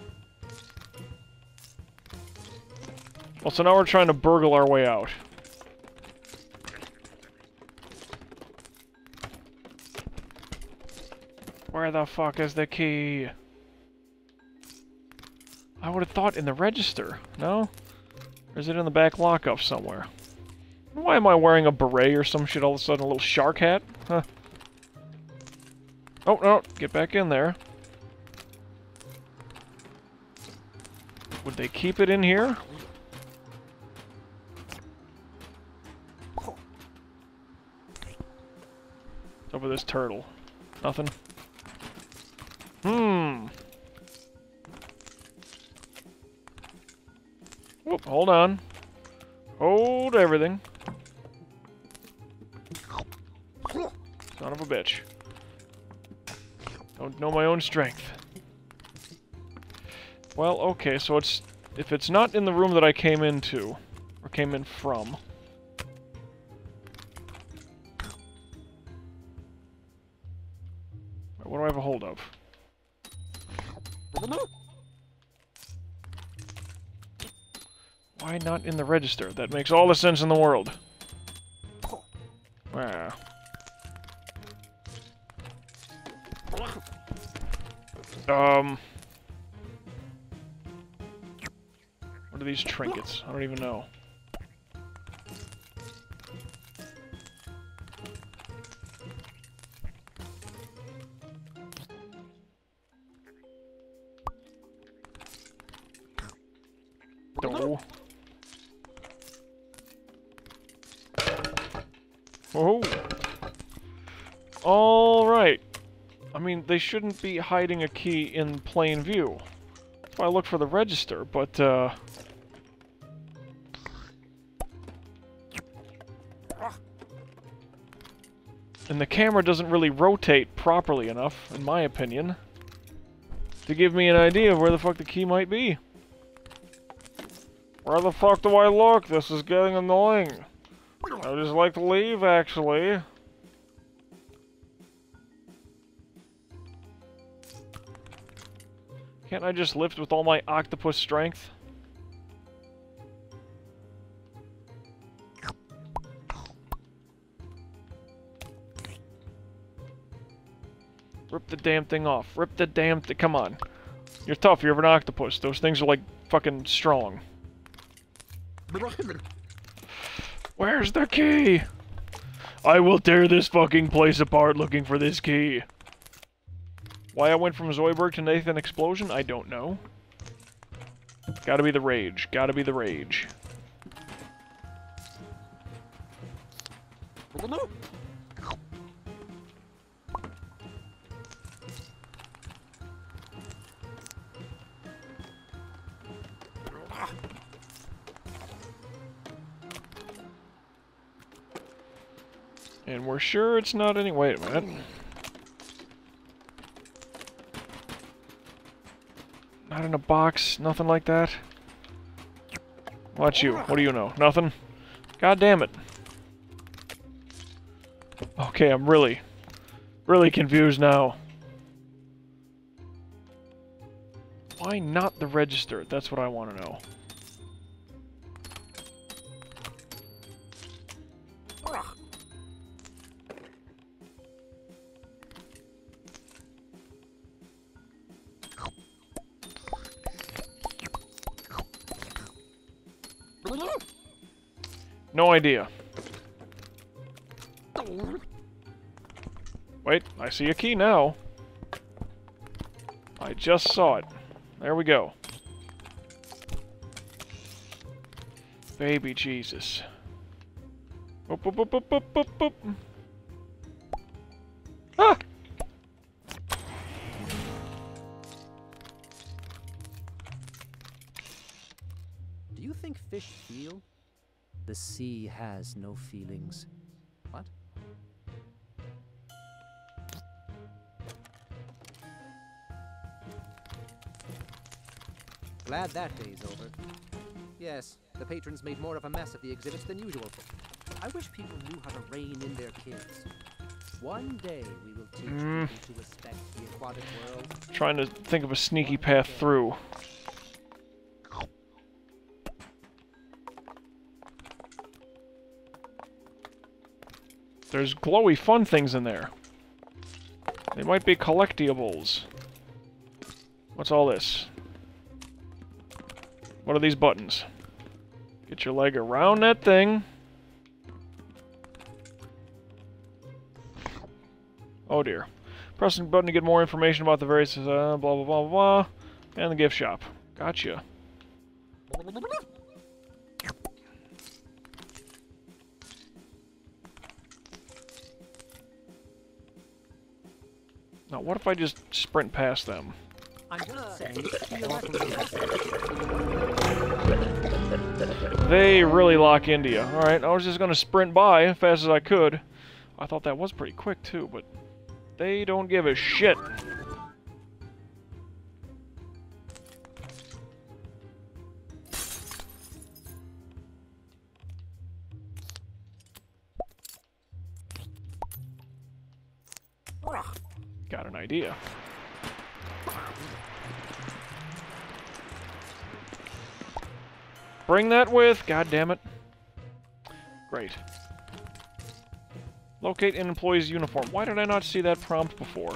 Well, so now we're trying to burgle our way out. Where the fuck is the key? I would have thought in the register. No? Or is it in the back lockup somewhere? Why am I wearing a beret or some shit all of a sudden? A little shark hat? Huh. Oh, no. Get back in there. Would they keep it in here? Over this turtle. Nothing? Hmm. Whoop, hold on. Hold everything. Son of a bitch. Don't know my own strength. Well, okay, so it's... if it's not in the room that I came into, or came in from... what do I have a hold of? Why not in the register? That makes all the sense in the world. Wow. Um... What are these trinkets? I don't even know. No. Oh. All right. I mean, they shouldn't be hiding a key in plain view. That's why I look for the register, but, uh... and the camera doesn't really rotate properly enough, in my opinion, to give me an idea of where the fuck the key might be. Where the fuck do I look? This is getting annoying. I would just like to leave, actually. Can't I just lift with all my octopus strength? Rip the damn thing off. Rip the damn thing. Come on. You're tough. You're an octopus. Those things are like fucking strong. Where's the key? I will tear this fucking place apart looking for this key. Why I went from Zoidberg to Nathan Explosion, I don't know. Gotta be the rage. Gotta be the rage. And we're sure it's not any... wait a minute. Not in a box, nothing like that. What's you? What do you know? Nothing? God damn it. Okay, I'm really, really confused now. Why not the register? That's what I want to know. No idea. Wait, I see a key now. I just saw it. There we go. Baby Jesus. Boop, boop, boop, boop, boop, boop, boop. Ah! Do you think fish feel? The sea has no feelings. What? Glad that day's over. Yes, the patrons made more of a mess of the exhibits than usual. I wish people knew how to rein in their kids. One day we will teach Mm. people to respect the aquatic world. Trying to think of a sneaky path through. There's glowy fun things in there. They might be collectibles. What's all this? What are these buttons? Get your leg around that thing. Oh dear. Pressing the button to get more information about the various uh, blah blah blah blah blah. And the gift shop. Gotcha. Now, what if I just sprint past them? I'm just saying. They really lock into you. Alright, I was just gonna sprint by as fast as I could. I thought that was pretty quick, too, but they don't give a shit. Got an idea. Bring that with, god damn it. Great. Locate an employee's uniform. Why did I not see that prompt before?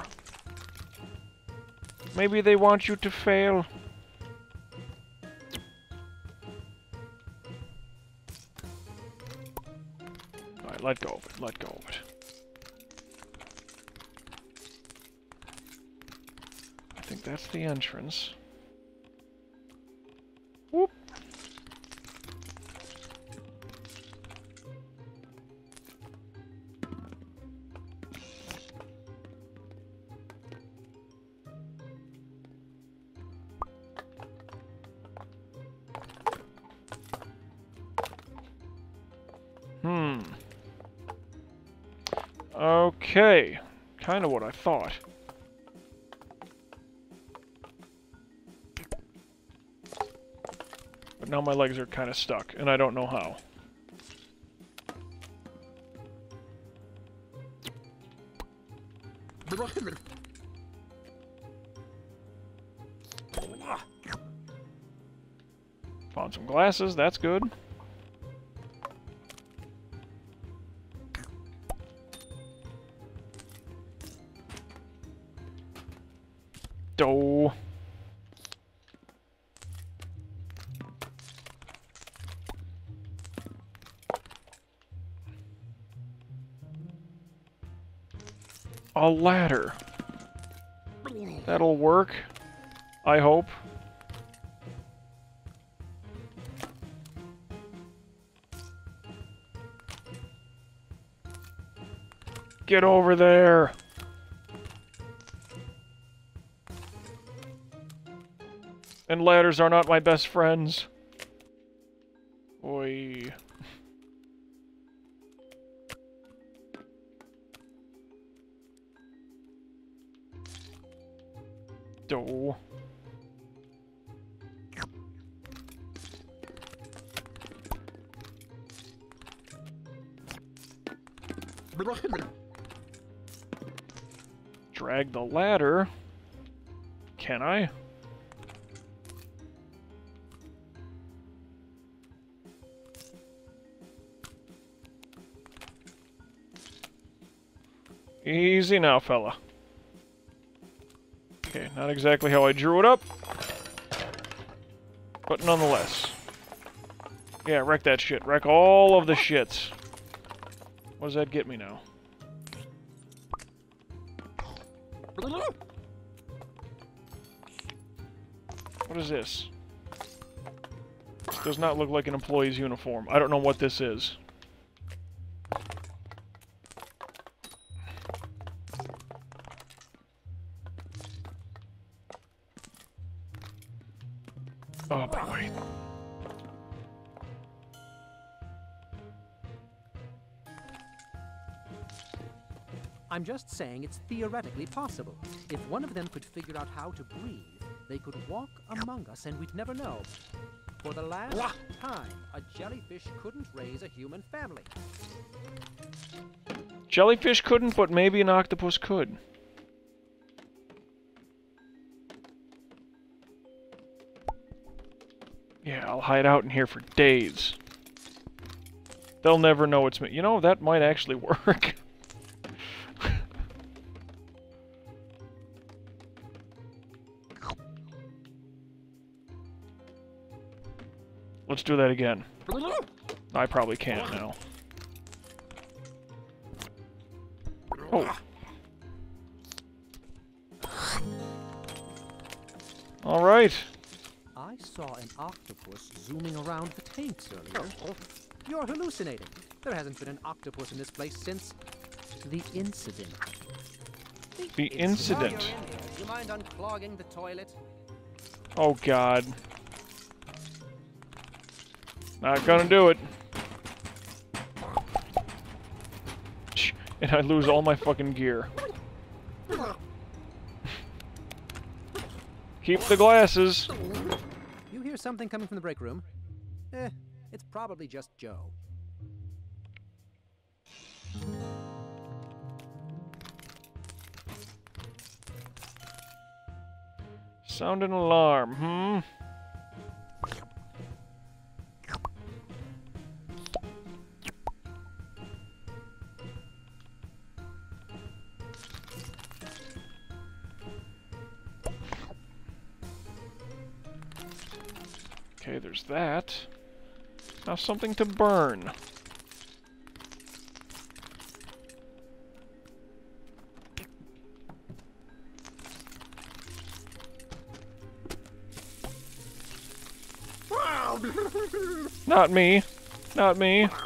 Maybe they want you to fail. Alright, let go of it, let go of it. I think that's the entrance. Whoop. Hmm. Okay. Kind of what I thought. But now my legs are kind of stuck, and I don't know how. Found some glasses, that's good. Doh. A ladder. That'll work. I hope. Get over there. And ladders are not my best friends. Oi. Doh. Drag the ladder. Can I? Easy now, fella. Okay, not exactly how I drew it up, but nonetheless. Yeah, wreck that shit. Wreck all of the shits. What does that get me now? What is this? This does not look like an employee's uniform. I don't know what this is. Oh boy. I'm just saying it's theoretically possible. If one of them could figure out how to breathe, they could walk among us and we'd never know. For the last time, a jellyfish couldn't raise a human family. Jellyfish couldn't, but maybe an octopus could. Yeah, I'll hide out in here for days. They'll never know it's me. You know, that might actually work. Let's do that again. I probably can't now. Oh. All right. I saw an octopus zooming around the tanks earlier. You're hallucinating. There hasn't been an octopus in this place since the incident. The incident. While you're in here, do you mind unclogging the toilet? Oh God. Not gonna do it. And I lose all my fucking gear. Keep the glasses. You hear something coming from the break room? Eh, it's probably just Joe. Sound an alarm, hmm? Okay, there's that. Now something to burn. Not me. Not me. Okay,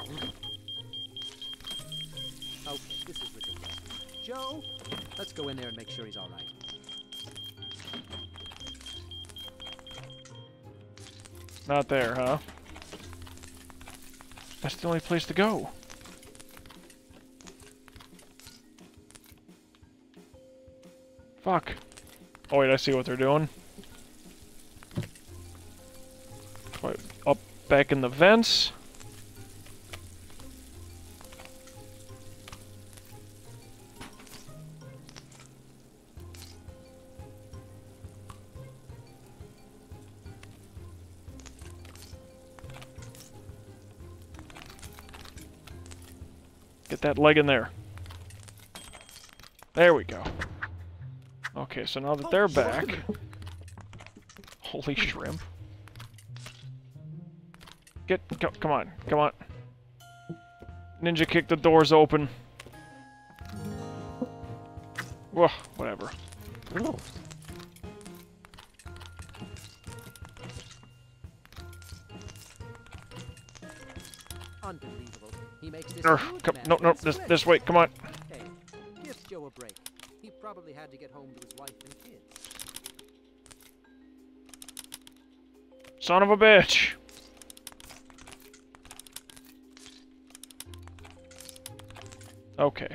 this is ridiculous. Joe, let's go in there and make sure he's all right. Not there, huh? That's the only place to go. Fuck. Oh wait, I see what they're doing. Right, up back in the vents. Get that leg in there. There we go. Okay, so now that they're back... Holy shrimp. Get... Co come on, come on. Ninja kick the doors open. Whoa, whatever. Unbelievable. He makes this Urgh, huge come, mess no, no, and this, splits. this way, come on. Hey, give Joe a break. He probably had to get home to his wife and kids. Son of a bitch. Okay.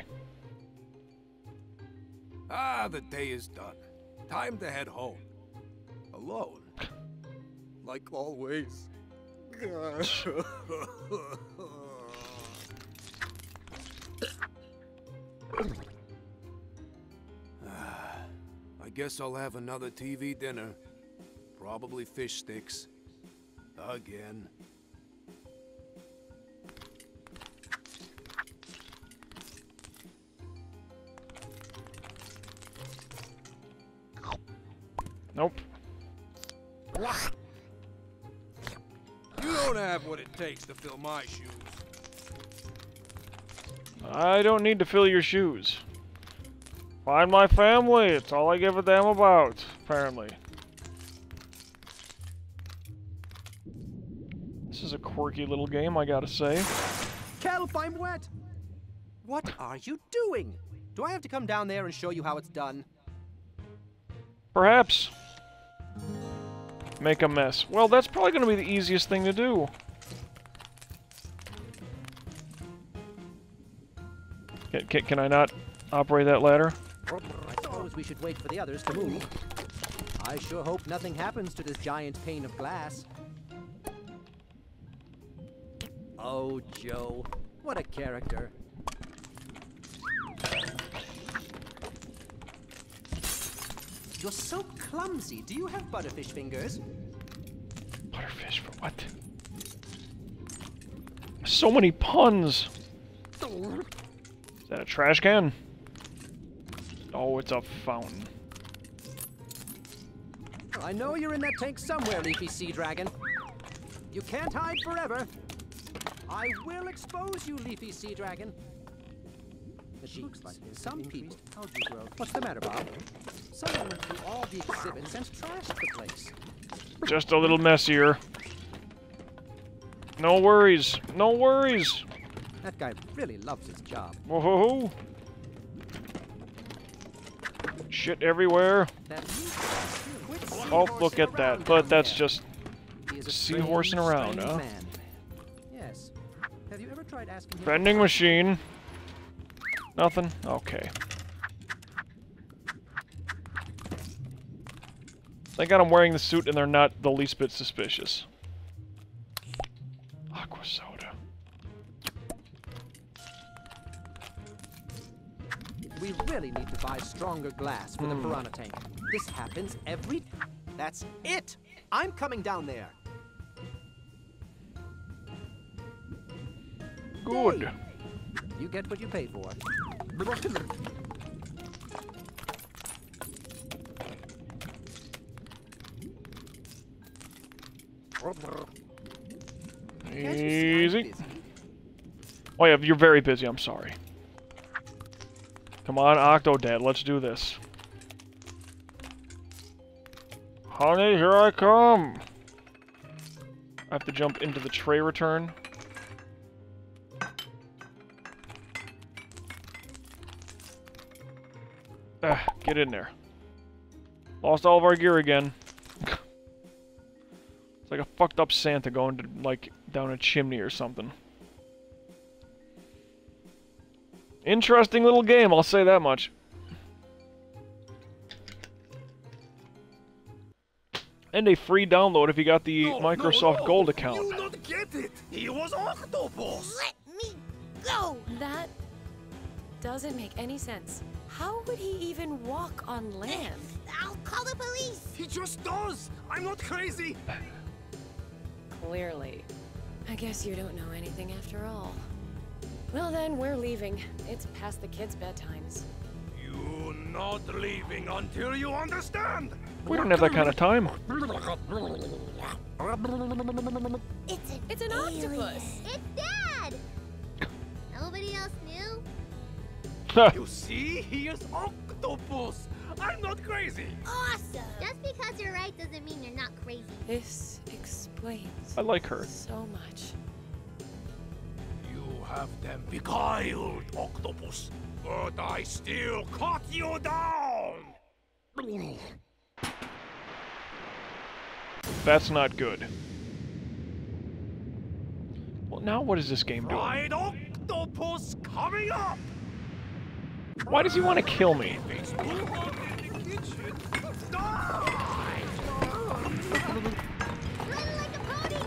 Ah, the day is done. Time to head home. Alone. Like always. I guess I'll have another T V dinner. Probably fish sticks. Again. Nope. You don't have what it takes to fill my shoes. I don't need to fill your shoes. Find my family. It's all I give a damn about, apparently. This is a quirky little game, I gotta say. Kelp, I'm wet! What are you doing? Do I have to come down there and show you how it's done? Perhaps. Make a mess. Well, that's probably gonna be the easiest thing to do. Can, can, can I not operate that ladder? I suppose we should wait for the others to move. I sure hope nothing happens to this giant pane of glass. Oh, Joe. What a character. You're so clumsy. Do you have butterfish fingers? Butterfish for what? So many puns! Is that a trash can? Oh, it's a fountain. I know you're in that tank somewhere, Leafy Sea Dragon. You can't hide forever. I will expose you, Leafy Sea Dragon. Looks like some people. What's the matter, Bob? Someone went through all the exhibits and trashed the place. Just a little messier. No worries. No worries. That guy really loves his job. Whoa. Shit everywhere. Oh, look at that. But that's just seahorsing around, huh? Yes. Have you ever tried asking him? Vending machine. Nothing? Okay. They got him wearing the suit and they're not the least bit suspicious. Aqua soda. We really need to buy stronger glass for Hmm. the piranha tank. This happens every... That's it! I'm coming down there. Good. Hey, you get what you pay for. Easy. Oh yeah, you're very busy, I'm sorry. Come on, Octodad, let's do this. Honey, here I come! I have to jump into the tray return. Ah, get in there. Lost all of our gear again. It's like a fucked up Santa going to, like, down a chimney or something. Interesting little game, I'll say that much. And a free download if you got the No, Microsoft no, no. Gold account. You not get it. He was octopus. Let me go! That doesn't make any sense. How would he even walk on land? I'll call the police. He just does. I'm not crazy. Clearly. I guess you don't know anything after all. Well then, we're leaving. It's past the kids' bedtimes. You not leaving until you understand. We don't have that kind of time. It's an, It's an octopus! It's Dad. Nobody else knew. You see, he is octopus. I'm not crazy. Awesome. Just because you're right doesn't mean you're not crazy. This explains I like her. so much. You have them beguiled, octopus, but I still cut you down. That's not good. Well, now what is this game doing? Fried octopus coming up. Why does he want to kill me? Run like a pony,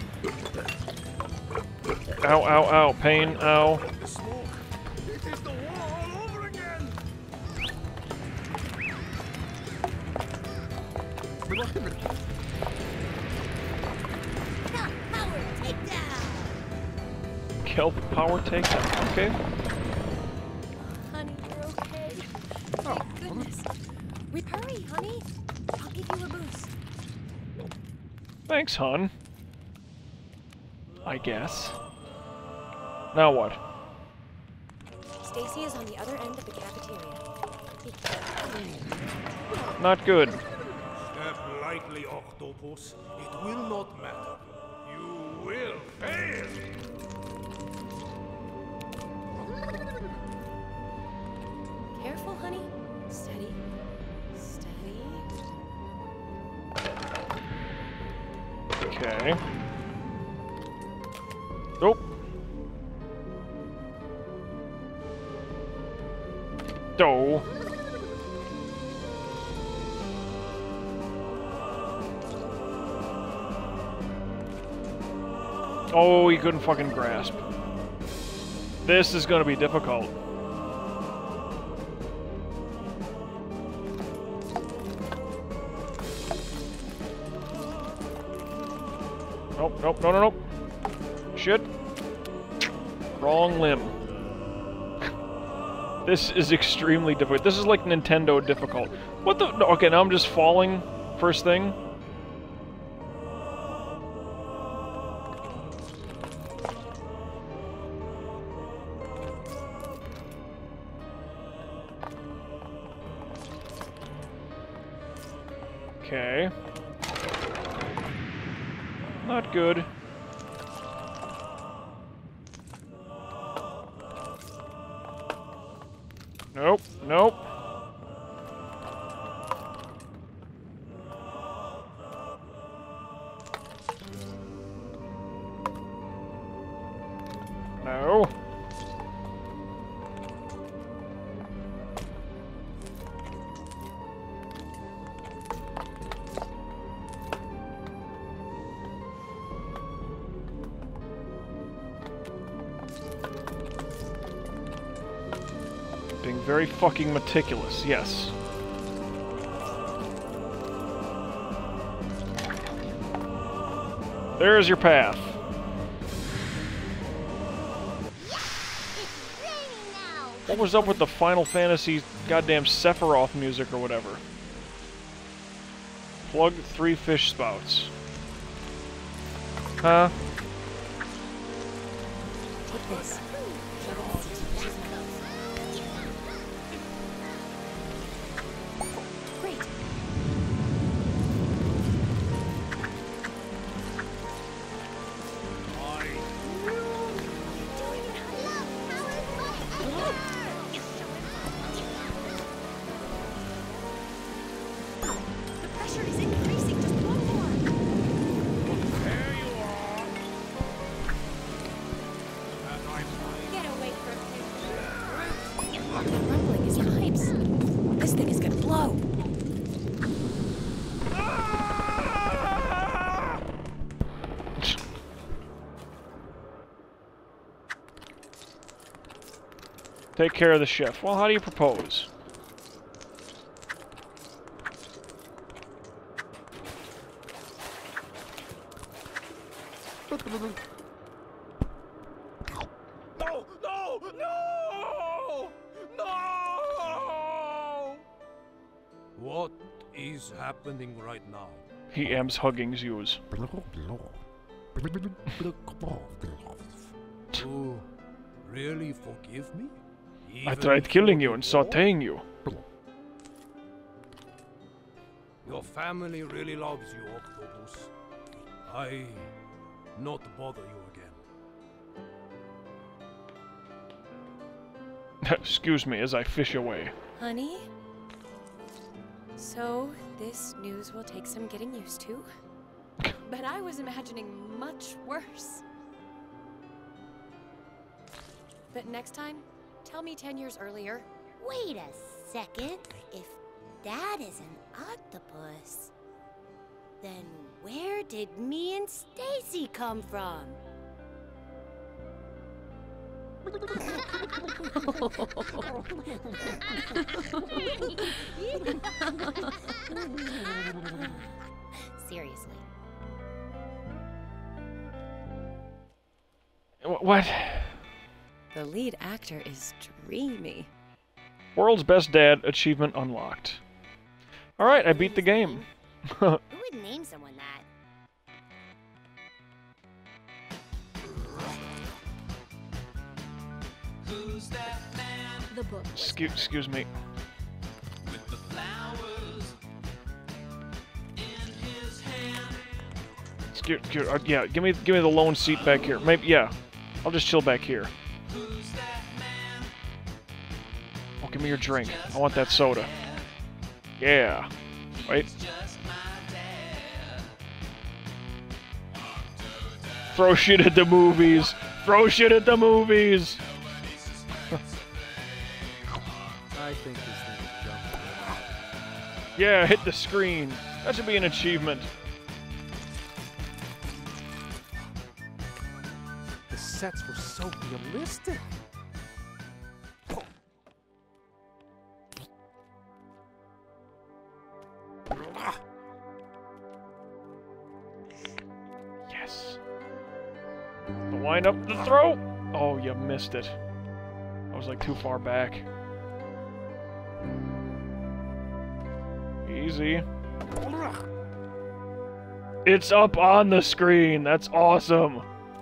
Dad. Ow, ow, ow. Pain, ow. The smoke. It is the Power takedown! Kelp power takedown. Okay. Honey, you're okay. Oh, Thank goodness. We hurry, honey. I'll give you a boost. Thanks, hon. I guess. Now what? Stacy is on the other end of the cafeteria. Not good. Step lightly, Octopus. It will not matter. You will fail. Careful, honey. Steady. Steady. Okay. Nope. No. Oh, he couldn't fucking grasp. This is gonna be difficult. Nope, nope, no, no, nope. Shit. Wrong limb. This is extremely difficult. This is like Nintendo difficult. What the? No, okay, now I'm just falling. First thing. Okay. Not good. Nope, nope. No. Being very fucking meticulous, yes. There's your path. What was up with the Final Fantasy goddamn Sephiroth music or whatever? Plug three fish spouts. Huh? Take this. Great. The pressure is increasing. Just one more. There you are. Get away from him. The rumbling is pipes. This thing is gonna blow. Take care of the chef. Well, how do you propose? No! No! No! No! What is happening right now? He M's hugging Zeus. You really forgive me? I Even tried killing for you the and war? sauteing you. Your family really loves you, Octopus. I not bother you again. Excuse me as I fish away. Honey? So, this news will take some getting used to. But I was imagining much worse. But next time, tell me ten years earlier. Wait a second. If that is an octopus, then where did me and Stacy come from? What? The lead actor is dreamy. World's Best Dad achievement unlocked. Alright, I beat the game. Who would name someone that? Who's that man? The book. Excuse, excuse me. With the flowers in his hand. Excuse, excuse, uh, yeah, give me, give me the lone seat back here. Maybe, yeah. I'll just chill back here. Who's that man? Oh, give me your drink. I want that soda. Yeah. Wait. Throw shit at the movies. Throw shit at the movies. I think this thing is jumping. Yeah, hit the screen. That should be an achievement. The sets were so realistic. Yes. The wind up, the throw. Oh, you missed it. I was like too far back. Easy. It's up on the screen. That's awesome.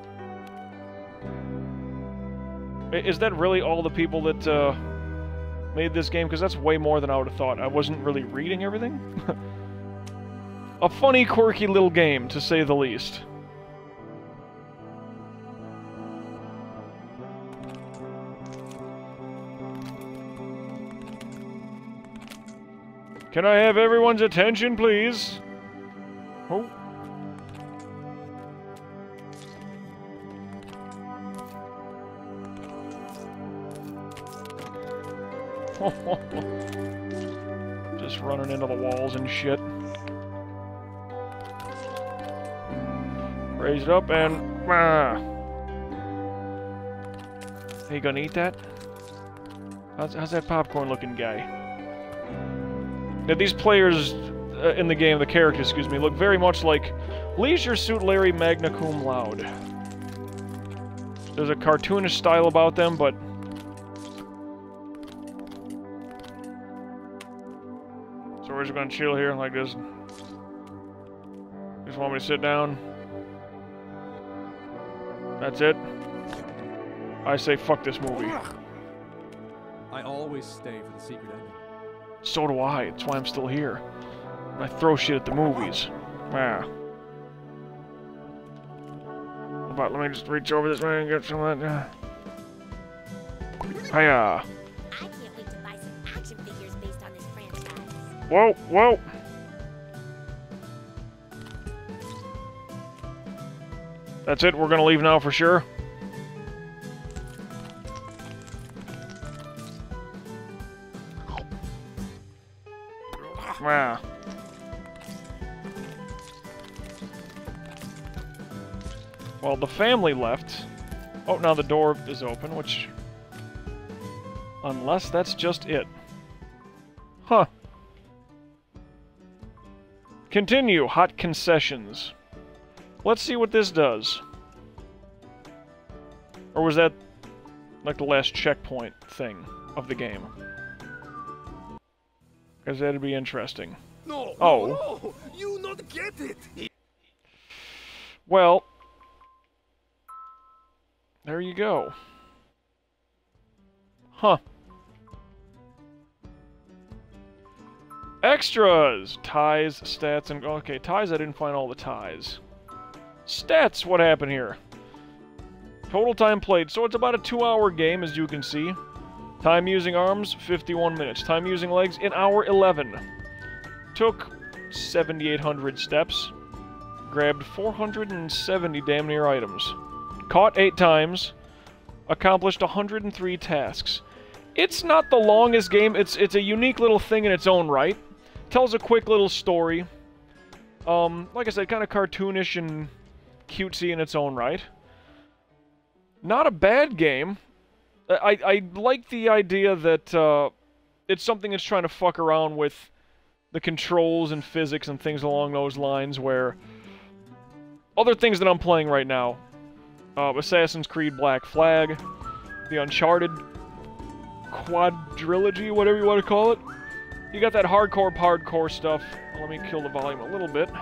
I- Is that really all the people that uh, made this game? Because that's way more than I would have thought. I wasn't really reading everything. A funny, quirky little game, to say the least. Can I have everyone's attention, please? Oh. Just running into the walls and shit. Raise it up and... Ah. Are you gonna eat that? How's, how's that popcorn-looking guy? Now, these players uh, in the game, the characters, excuse me, look very much like Leisure Suit Larry magna cum laude. There's a cartoonish style about them, but... So we're just gonna chill here like this. Just want me to sit down? That's it? I say fuck this movie. I always stay for the secret ending. So do I. That's why I'm still here. I throw shit at the movies. Ah. How about, let me just reach over this way and get some of that. Hiya. I can't wait to buy some action figures based on this franchise. Whoa, whoa. That's it. We're gonna leave now for sure. Wow. Well, the family left. Oh, now the door is open, which... Unless that's just it. Huh. Continue. Hot concessions. Let's see what this does. Or was that like the last checkpoint thing of the game? Because that'd be interesting. No, oh. no, no, you not get it. Well, there you go. Huh. Extras! Ties, stats, and... Okay, ties, I didn't find all the ties. Stats, what happened here? Total time played. So it's about a two-hour game, as you can see. Time using arms, fifty-one minutes. Time using legs, an hour eleven. Took seventy-eight hundred steps. Grabbed four hundred seventy damn near items. Caught eight times. Accomplished one hundred three tasks. It's not the longest game. It's it's a unique little thing in its own right. Tells a quick little story. Um, like I said, kind of cartoonish and cutesy in its own right. Not a bad game. I, I like the idea that uh, it's something that's trying to fuck around with the controls and physics and things along those lines, where other things that I'm playing right now, uh, Assassin's Creed Black Flag, the Uncharted quadrilogy, whatever you want to call it. You got that hardcore, hardcore stuff. Let me kill the volume a little bit.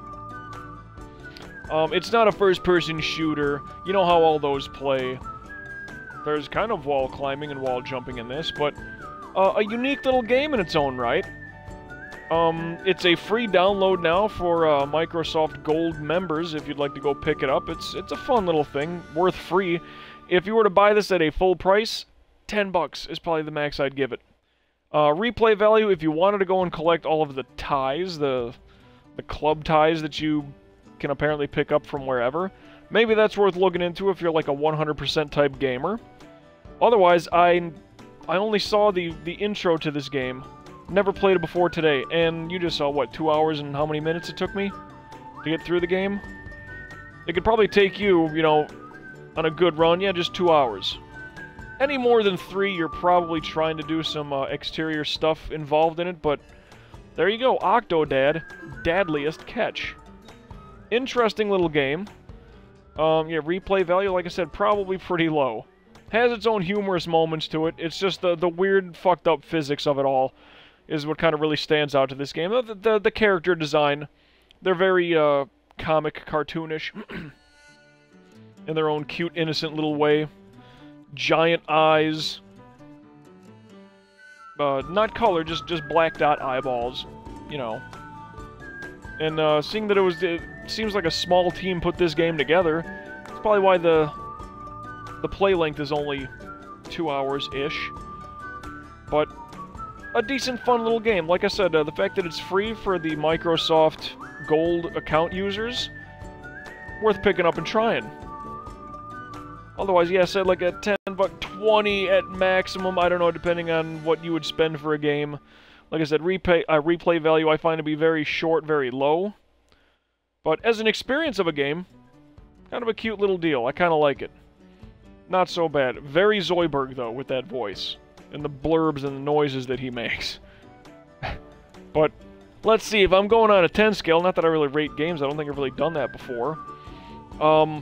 Um, it's not a first-person shooter. You know how all those play. There's kind of wall climbing and wall jumping in this, but uh, a unique little game in its own right. Um, it's a free download now for uh, Microsoft Gold members if you'd like to go pick it up. It's it's a fun little thing, worth free. If you were to buy this at a full price, ten bucks is probably the max I'd give it. Uh, replay value, if you wanted to go and collect all of the ties, the the club ties that you can apparently pick up from wherever, maybe that's worth looking into if you're like a one hundred percent type gamer. Otherwise, I I only saw the, the intro to this game. Never played it before today, and you just saw, what, two hours and how many minutes it took me to get through the game? It could probably take you, you know, on a good run, yeah, just two hours. Any more than three, you're probably trying to do some uh, exterior stuff involved in it, but there you go, Octodad, Dadliest Catch. Interesting little game. Um, yeah, replay value, like I said, probably pretty low. Has its own humorous moments to it. It's just the, the weird, fucked up physics of it all is what kind of really stands out to this game. The, the, the character design, they're very uh, comic, cartoonish in their own cute, innocent little way. Giant eyes. Uh, not color, just, just black dot eyeballs, you know. And uh, seeing that it was, it seems like a small team put this game together, it's probably why the the play length is only two hours-ish. But a decent, fun little game. Like I said, uh, the fact that it's free for the Microsoft Gold account users, worth picking up and trying. Otherwise, yeah, I said like a ten buck, twenty at maximum, I don't know, depending on what you would spend for a game. Like I said, replay, uh, replay value I find to be very short, very low. But as an experience of a game, kind of a cute little deal. I kind of like it. Not so bad. Very Zoidberg, though, with that voice. And the blurbs and the noises that he makes. But, let's see, if I'm going on a ten scale, not that I really rate games, I don't think I've really done that before. Um,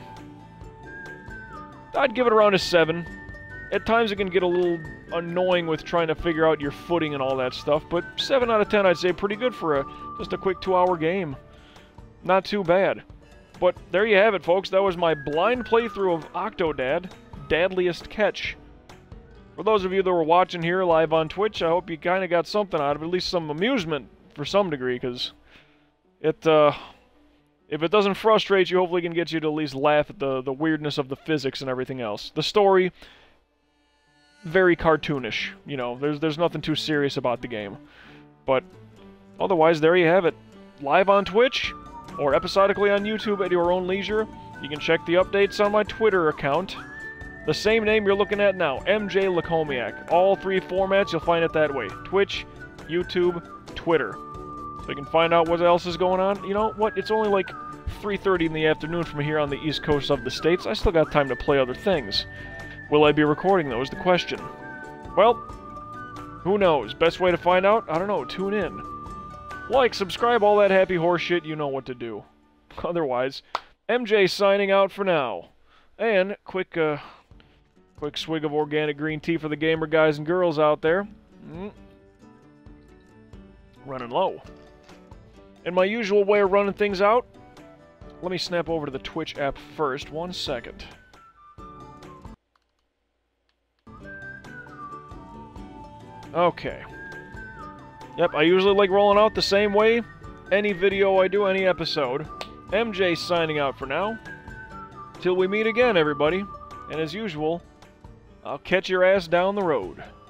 I'd give it around a seven. At times it can get a little annoying with trying to figure out your footing and all that stuff, but seven out of ten I'd say pretty good for a just a quick two hour game. Not too bad. But there you have it, folks. That was my blind playthrough of Octodad, Dadliest Catch. For those of you that were watching here live on Twitch, I hope you kind of got something out of it, at least some amusement for some degree, because it, uh, if it doesn't frustrate you, hopefully it can get you to at least laugh at the, the weirdness of the physics and everything else. The story, very cartoonish. You know, there's, there's nothing too serious about the game. But otherwise, there you have it. Live on Twitch, or episodically on YouTube at your own leisure. You can check the updates on my Twitter account. The same name you're looking at now, M J Lacomiac. All three formats, you'll find it that way. Twitch, YouTube, Twitter. So you can find out what else is going on. You know what? It's only like three thirty in the afternoon from here on the east coast of the States. I still got time to play other things. Will I be recording, though, is the question. Well, who knows? Best way to find out? I don't know. Tune in. Like, subscribe, all that happy horse shit, you know what to do. Otherwise, M J signing out for now. And, quick, uh, quick swig of organic green tea for the gamer guys and girls out there. Mm. Running low. And my usual way of running things out, let me snap over to the Twitch app first. One second. Okay. Yep, I usually like rolling out the same way. Any video I do, any episode. M J signing out for now. Till we meet again, everybody. And as usual, I'll catch your ass down the road.